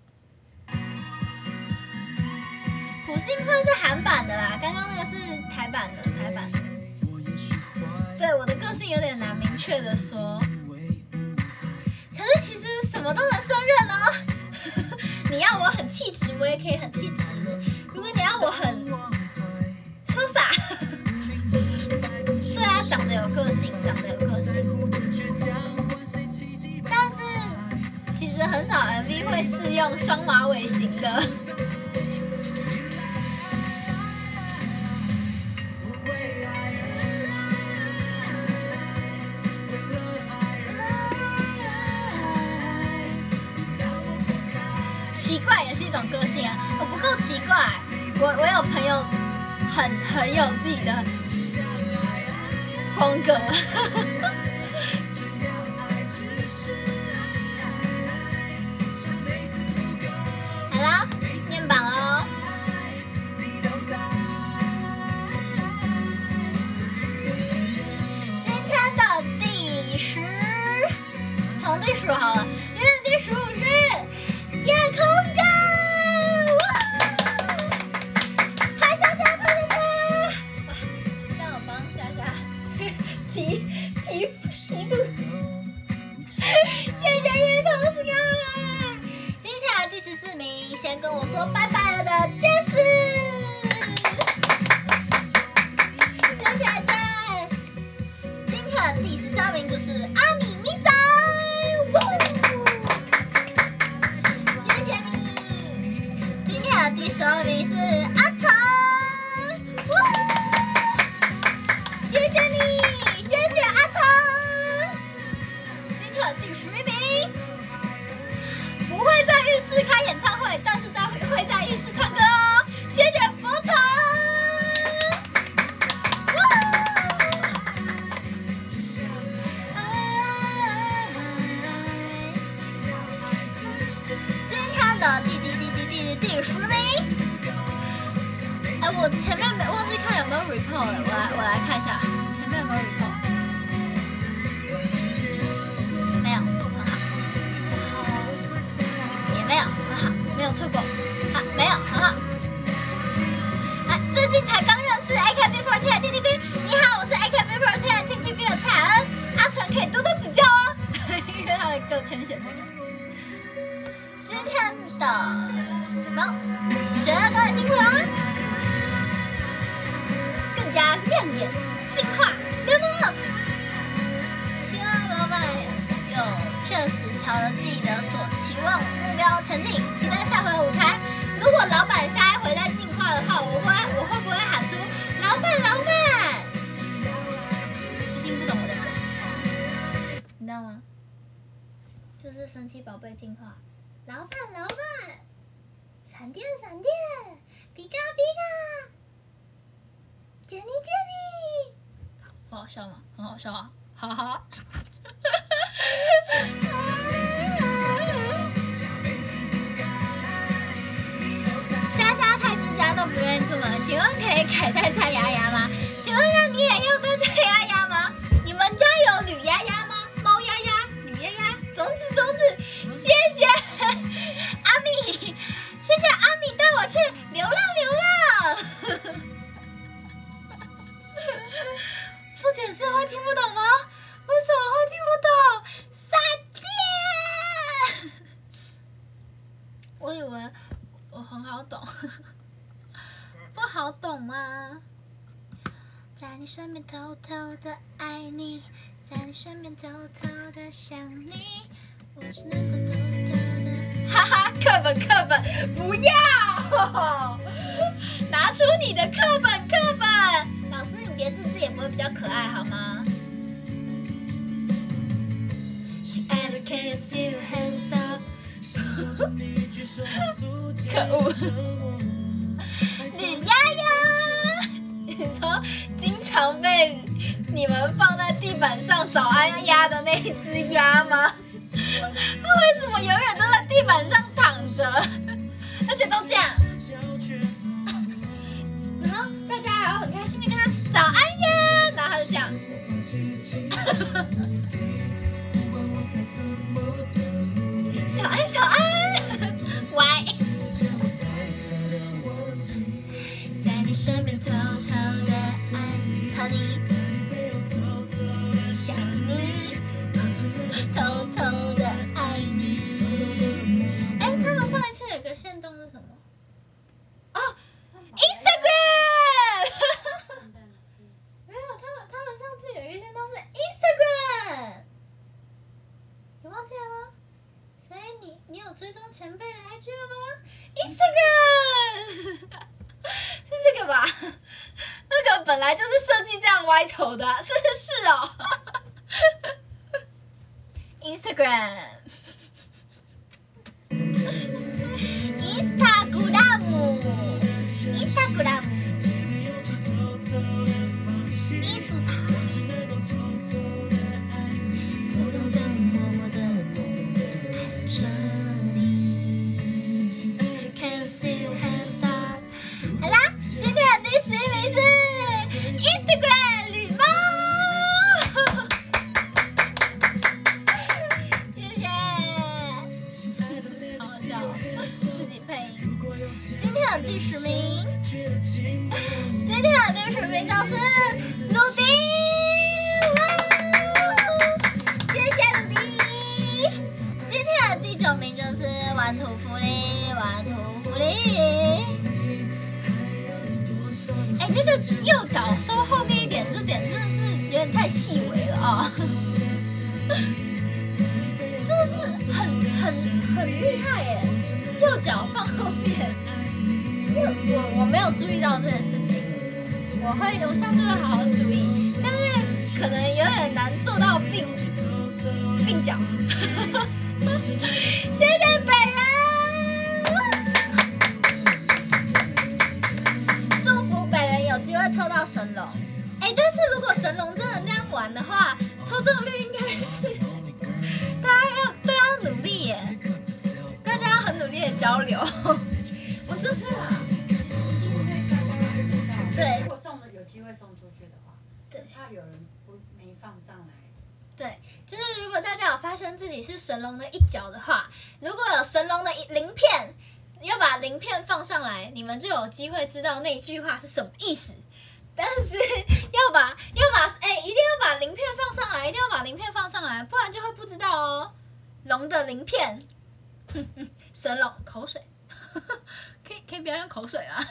普信会是韩版的啦，刚刚那个是台版的，台版的。对，我的个性有点难明确的说，可是其实什么都能胜任哦。你要我很气质，我也可以很气质；如果你要我很潇洒，对啊，长得有个性，长得有个性。但是其实很少 M V 会适用双马尾型的。奇怪也是一种个性啊，我不够奇怪，我我有朋友很很有自己的风格。好啦，念榜哦。今天的第十，从第十好了，今天的第十五是。夜空下，拍夏夏，拍夏夏！哇，这样我帮夏夏提提提肚子。谢谢夜空下。接下来第十四名，先跟我说拜拜了的 Jess， 谢谢 Jess。今天的第十三名就是阿米咪仔，哇！ 哎，我前面没忘记看有没有 report 了，我来我来看一下前面有没有 report。没有，很好。然后也没有，很好，没有出过。啊，没有，很好。啊，最近才刚认识 A K B 四十八 T T B， 你好，我是 A K B 四十八 T T B 的蔡恩，阿成可以多多指教哦，因为他的歌牵选这个。今天的什么？觉得都很辛苦了吗？更加亮眼、进化、level up。希望老板有确实朝着自己的所期望目标前进，期待下回的舞台。如果老板下一回再进化的话，我会我会不会喊出老板老板？是听不懂我的梗，你知道吗？就是神奇宝贝进化，老板老板，闪电闪电，皮卡皮卡，杰尼杰尼，不好笑吗？很好笑啊，哈哈。莎莎泰之家都不愿意出门，请问可以改带蔡丫丫吗？请问一下，你也要带蔡丫丫吗？你们家有吕丫丫吗？猫丫丫、吕丫丫、种子种子，谢谢阿米，谢谢阿米带我去流浪流浪。不解释会听不懂吗？为什么会听不懂？闪电！我以为我很好懂，不好懂吗？在你身边偷偷的爱你，在你身边偷偷的想你，我是那个偷偷的。哈哈，课本课本，不要！拿出你的课本课本，老师你叠字字也不会比较可爱好吗？亲爱的 ，Can you see your hands up？ 可恶！吕丫丫，你说经常被你们放在地板上早安鸭的那一只鸭吗？它为什么永远都在地板上躺着，而且都这样？然后大家还要很开心的跟他早安呀，然后他就这样。小安小安，喂。在你身边偷偷的爱，偷你，想你，偷偷的爱你。哎，他们上一次有个限动是什么？哦 ，Instagram。没有，他们他们上次有一个限动是 Instagram， 你忘记了吗？所以你你有追踪前辈的 I G 了吗 ？Instagram 是这个吧？那个本来就是设计这样歪头的、啊，是是是哦。Instagram， Instagram， Instagram， 伊斯塔，偷偷的、默默的爱着你。Can you see your hands up？ 好啦，今天的第十一名是 Instagram 吕猫。今天的第十名，今天的第十名就是鲁迪，谢谢鲁迪。今天的第九名就是玩土福利，玩土福利。哎，那个右脚收后面一点，这点真的是有点太细微了啊、哦，真的是很很很厉害耶。右脚放后面，因为我我没有注意到这件事情，我会我下次会好好注意，但是可能有点难做到并并脚。谢谢北人，祝福北人有机会抽到神龙。哎，但是如果神龙真的那样玩的话，抽中率应该是大家要大家努力耶。大家很努力的交流，我这是啊， 对如果送了有机会送出去的话， 对怕有人不没放上来。 对，就是如果大家有发现自己是神龙的一角的话，如果有神龙的鳞片，要把鳞片放上来，你们就有机会知道那句话是什么意思。但是要把要把哎、欸，一定要把鳞片放上来，一定要把鳞片放上来，不然就会不知道哦。龙的鳞片，哼哼，神龙口水，可以可以不要用口水啊。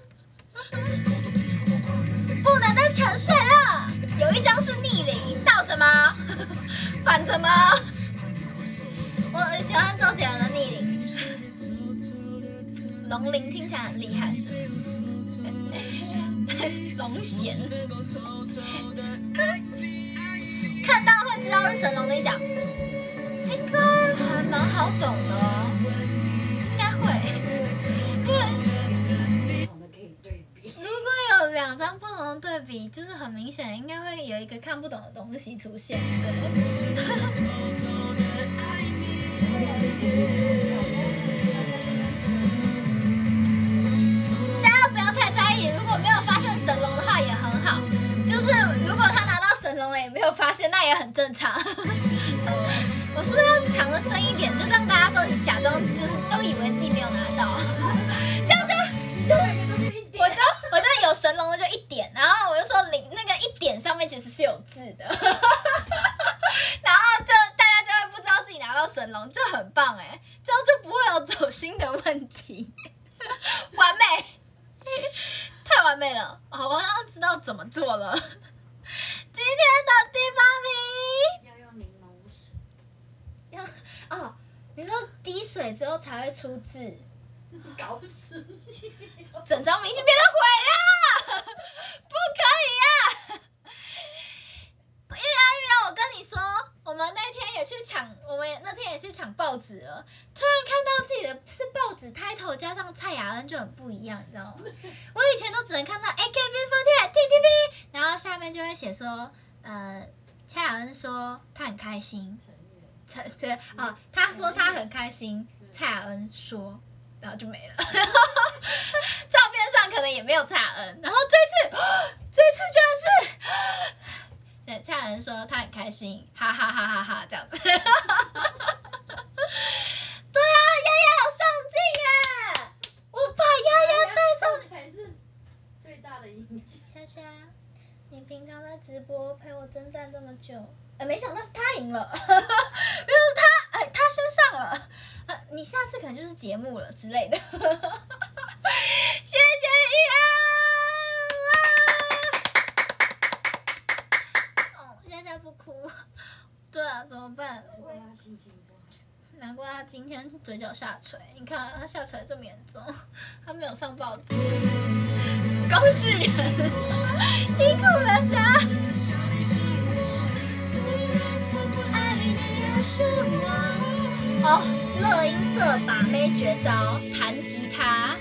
不能再沉睡了，有一张是逆鳞，倒着吗？反着吗？我喜欢周杰伦的逆鳞，龙鳞听起来很厉害，是吗？龙涎，看到会知道是神龙的一角，应该还蛮好懂的哦，应该会，因为不同的可以对比。 如果有两张不同的对比，就是很明显，应该会有一个看不懂的东西出现。大家不要太在意，如果没有发现神龙的话也很好。就是如果他拿到神龙了也没有发现，那也很正常。我是不是要藏的深一点，就让大家都假装就是都以为自己没有拿到，这样就就我就我就有神龙的就一点，然后我就说零那个一点上面其实是有字的，然后就大家就会不知道自己拿到神龙，就很棒哎，这样就不会有走心的问题，完美，太完美了，好，我好像知道怎么做了。今天的第八名。 要用柠檬水。 要哦，你说滴水之后才会出字， 搞死你！ 整张明信片都毁了，不可以啊！玉安玉安，我跟你说，我们那天也去抢，我们也那天也去抢报纸了，突然看到自己的是报纸 title 加上蔡雅恩就很不一样，你知道吗？我以前都只能看到 A K B forty eight T T V， 然后下面就会写说，呃，蔡雅恩说她很开心。蔡对啊，他说他很开心，蔡雅恩说，然后就没了。照片上可能也没有蔡雅恩，然后这次，这次居然是，对，蔡雅恩说他很开心，哈哈哈哈哈这样子。对啊，丫丫有上镜耶！我把丫丫带上， 才是最大的赢家。 夏夏，你平常在直播陪我征战这么久。呃，没想到是他赢了，没有他，哎，他先上了，呃，你下次可能就是节目了之类的，谢谢玉安，哦，夏夏不哭，对啊，怎么办？ 我他心情不好。 难怪他今天嘴角下垂，你看他下垂这么严重，他没有上报纸，工具人，辛苦了夏。哦，乐音社把妹绝招，弹吉他，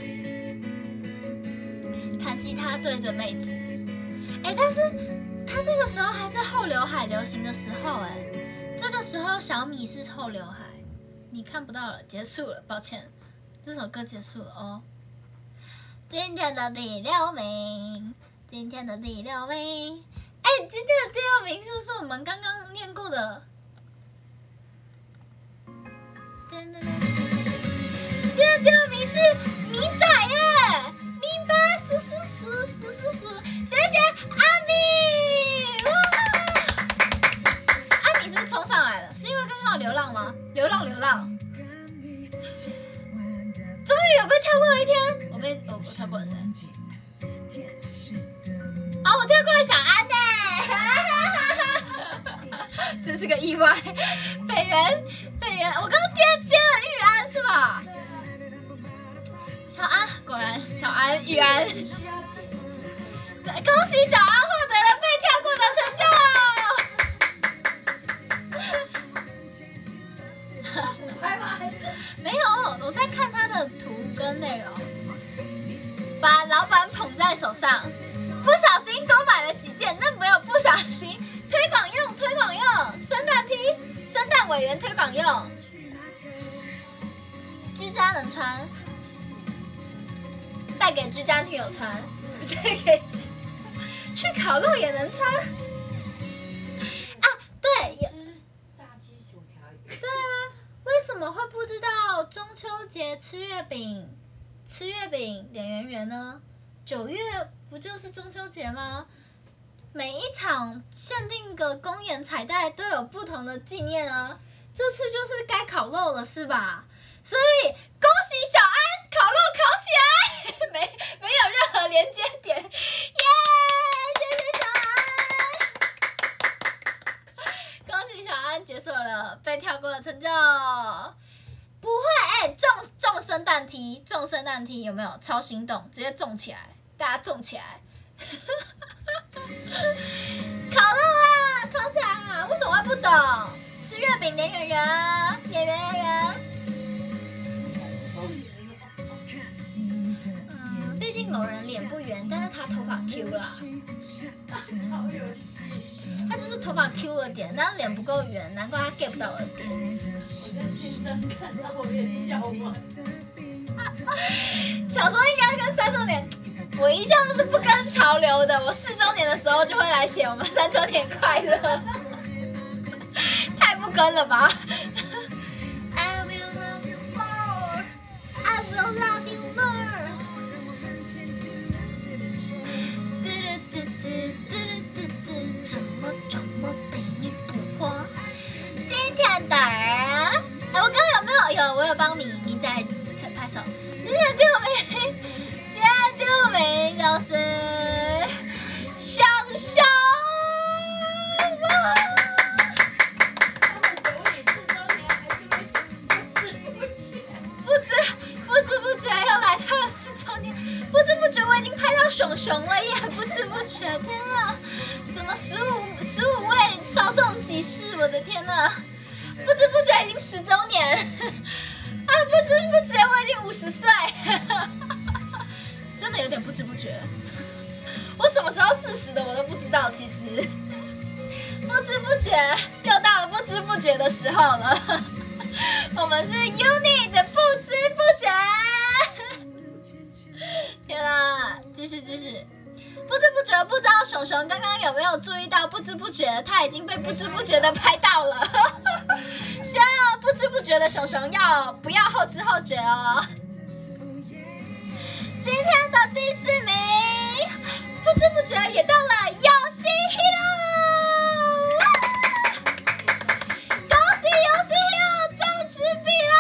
弹吉他对着妹子。哎，但是他这个时候还是后刘海流行的时候，哎，这个时候小米是后刘海，你看不到了，结束了，抱歉，这首歌结束了哦。今天的第六名，今天的第六名，哎，今天的第六名是不是我们刚刚念过的？今天第二名是米仔耶，米吧叔叔叔叔叔叔，谢谢阿米，哇！阿米是不是冲上来了？是因为刚刚有流浪吗？流浪流浪，终于有被跳过的一天。我被我我跳过了谁？啊、哦，我跳过了小安呢，这是个意外。北原北原，我刚刚接接了玉安是吧？小安果然小安玉安，对，恭喜小安获得了被跳过的成就。没有，我在看他的图跟内容，把老板捧在手上，不小心多买了几件，那没有不小心，推广用推广用，圣诞 T 圣诞委员推广用，居家能穿，带给居家女友穿。 对，可以去去烤肉也能穿。啊，对，有吃炸鸡薯条。 对啊，为什么会不知道中秋节吃月饼？吃月饼脸圆圆呢？九月不就是中秋节吗？每一场限定的公演彩带都有不同的纪念啊，这次就是该烤肉了是吧？所以恭喜小安烤肉烤起来，没没有任何连接点，耶！谢谢小安，恭喜小安解锁了被跳过的成就。不会，哎、欸，中中圣诞梯，中圣诞梯有没有超心动？直接中起来，大家中起来！烤肉啊，烤起来啊！为什么会不懂？吃月饼脸圆圆，脸圆圆圆。嗯，毕竟某人脸不圆，但是他头发 Q 啦。他就是头发 Q 了点，但是脸不够圆，难怪他 get 不到我的点。 我跟新生看到我也笑吗？ 小时候应该跟三周年，我一向都是不跟潮流的。我四周年的时候就会来写我们三周年快乐，太不跟了吧 ？I will love you more, I will love you more。嘟嘟嘟嘟嘟嘟嘟，怎么怎么被你捕获？今天的，哎，我刚刚有没有有我有帮米米在拍手？今天第五名，今天第五名就是香香。不知不知不觉又来到了四周年，不知不觉我已经拍到熊熊了耶！不知不觉，天啊，怎么十五十五位稍纵即逝？我的天哪！不知不觉已经十周年，啊！不知不觉我已经五十岁，真的有点不知不觉。我什么时候四十的我都不知道，其实不知不觉又到了不知不觉的时候了。我们是 UNI 的不知不觉。天啊，继续继续。不知不觉，不知道熊熊刚刚有没有注意到，不知不觉他已经被不知不觉的拍到了。希望不知不觉的熊熊要不要后知後覺哦。今天的第四名，不知不觉也到了遊戲hero。恭喜遊戲hero中紙幣了！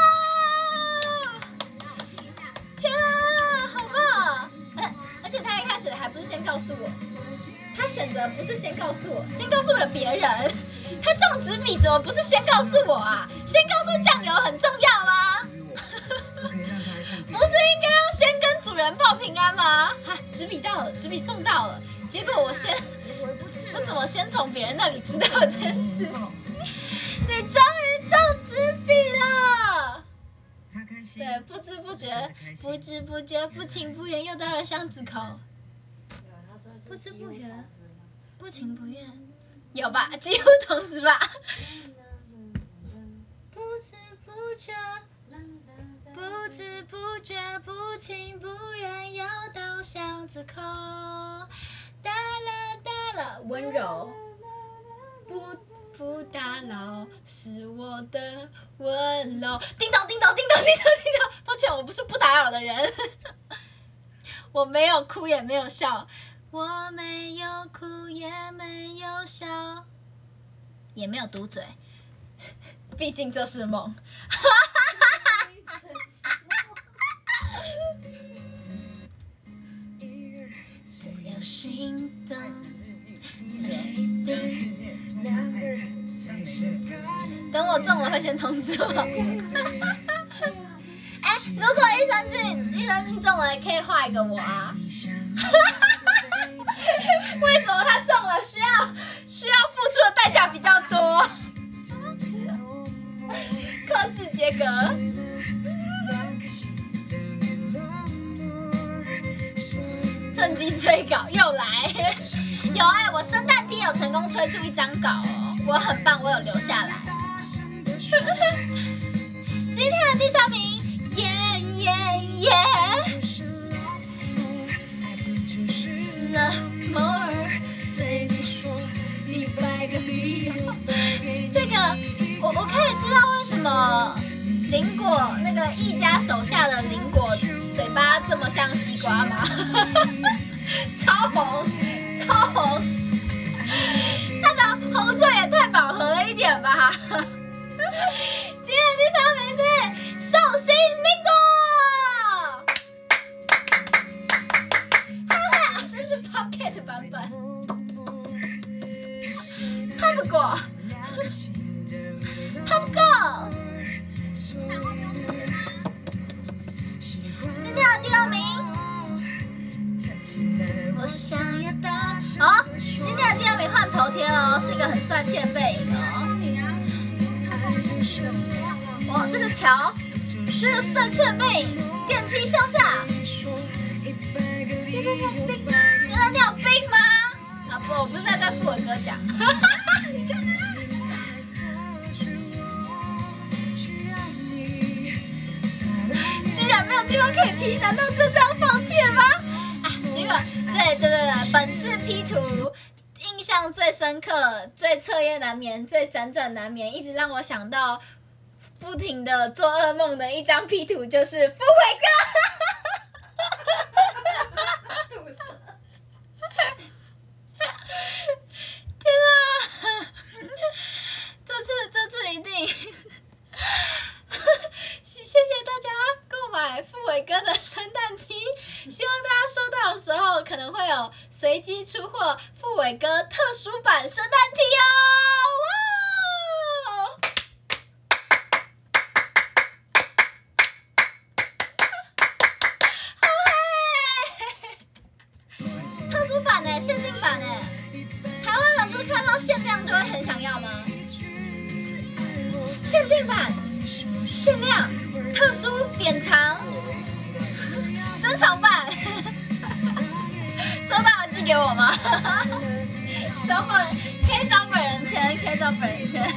天啊，好棒！呃，而且他一开始还不是先告诉我，他选择不是先告诉我，先告诉了别人。他中纸笔怎么不是先告诉我啊？先告诉酱油很重要吗？不是应该要先跟主人报平安吗？哈，纸笔到了，纸笔送到了，结果我先，我怎么先从别人那里知道这件事情？你终于中纸笔了！对，不知不觉，不知不觉，不情不愿，又到了巷子口。不知不觉，不情不愿。有吧，几乎同时吧。不知不觉，不知不觉，不情不愿，要到巷子口。哒啦哒啦，温柔，不不打扰，是我的温柔。叮咚叮咚叮咚叮咚叮咚，抱歉，我不是不打扰的人。我没有哭也没有笑。我没有哭，也没有笑，也没有嘟嘴，毕竟这是梦。这样心动，等我中了会先通知我。哎、欸，如果益生菌益生菌中了，可以画一个我啊。为什么他中了需要需要付出的代价比较多？克制杰格，趁机催稿又来。有哎、欸，我圣诞贴有成功催出一张稿哦，我很棒，我有留下来。今天的第三名，耶耶耶！ 这个我我可以知道为什么林果那个一家手下的林果嘴巴这么像西瓜吗？超红，超红，它的红色也太饱和了一点吧。今天的第三名是寿星林果，哈哈，这是 Popcat 版本 ，Pop 果 ，Pop 果。今天的第二名，我想要的哦，今天的第二名换头贴哦，是一个很帅气的背影哦。哇，这个桥，这个帅气的背影，电梯向下。现在你有病吗？啊不，我不是在对富伟哥讲。居然没有地方可以 P， 难道就这样放弃了吗？啊，结果对对对对，本次 P 图印象最深刻、最彻夜难眠、最辗转难眠，一直让我想到不停的做噩梦的一张 P 图，就是富伟哥。天啊！这次这次一定。谢谢大家购买富伟哥的圣诞 T， 希望大家收到的时候可能会有随机出货富伟哥特殊版圣诞 T 哦！哇！特殊版呢，限定版呢，台湾人不是看到限量就会很想要吗？限定版。限量、特殊、典藏、珍藏版，收到了寄给我吗？找本可以找本人签，可以找本人签。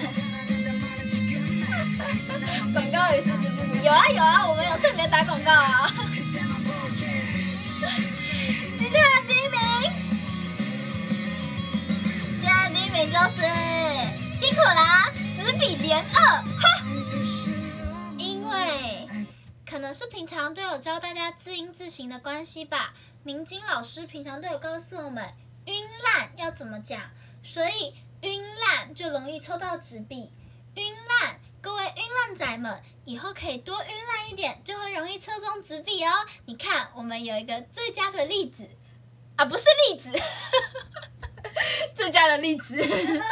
广告语是是不有啊有啊，我们有特别打广告啊。今天的第一名，今天的第一名就是辛苦啦，纸笔连二，哈。可能是平常都有教大家字音字形的关系吧。明金老师平常都有告诉我们晕烂要怎么讲，所以晕烂就容易抽到纸笔。晕烂，各位晕烂仔们，以后可以多晕烂一点，就会容易抽中纸笔哦。你看，我们有一个最佳的例子啊，不是例子，最佳的例子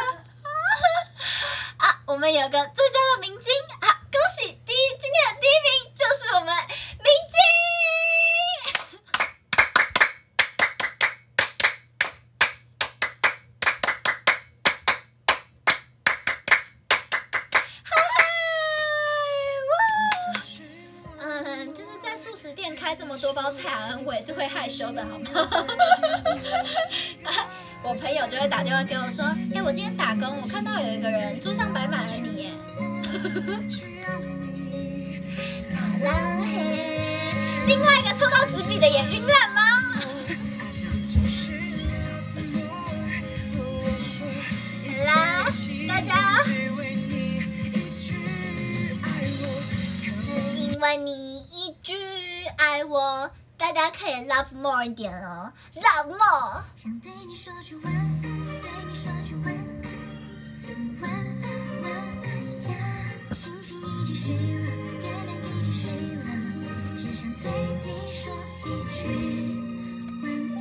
啊，我们有个最佳的明金啊。恭喜第一，今天的第一名就是我们明金。嗯，就是在素食店开这么多包菜啊，我也是会害羞的，好吗？我朋友就会打電話給我說：哎、欸，我今天打工，我看到有一個人桌上擺滿了你耶。另外一個抽到紙筆的也暈爛嗎？好啦，大家，只因為你一句愛我。大家可以 love more 一點哦 ，love more。想對你說句晚安，對你說句晚安，晚安晚安呀。星星已經睡了，月亮已經睡了，只想對你說一句晚安。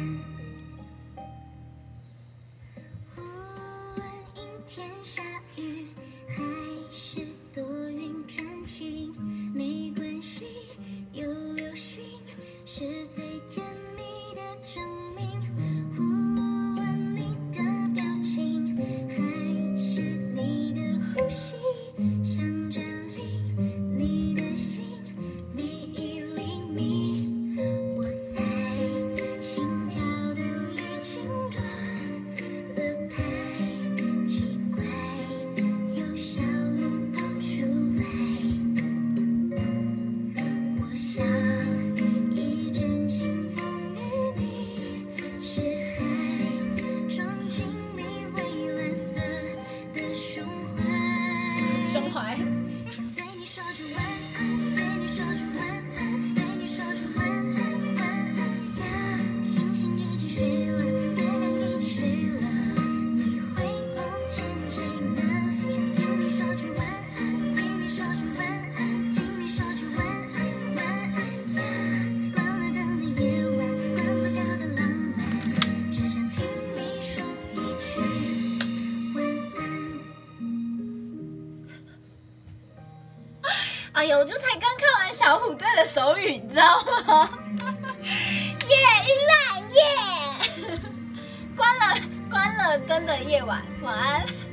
無論陰天下雨，還是多雲轉晴，沒關係，有流星。是最甜蜜的證明，無論你的表情，還是你的呼吸，想佔領你的心每一厘米，我猜心跳都已經亂得太奇怪，又少了油，我就才刚看完小虎队的手语，你知道吗？耶，云兰耶！关了关了灯的夜晚，晚安。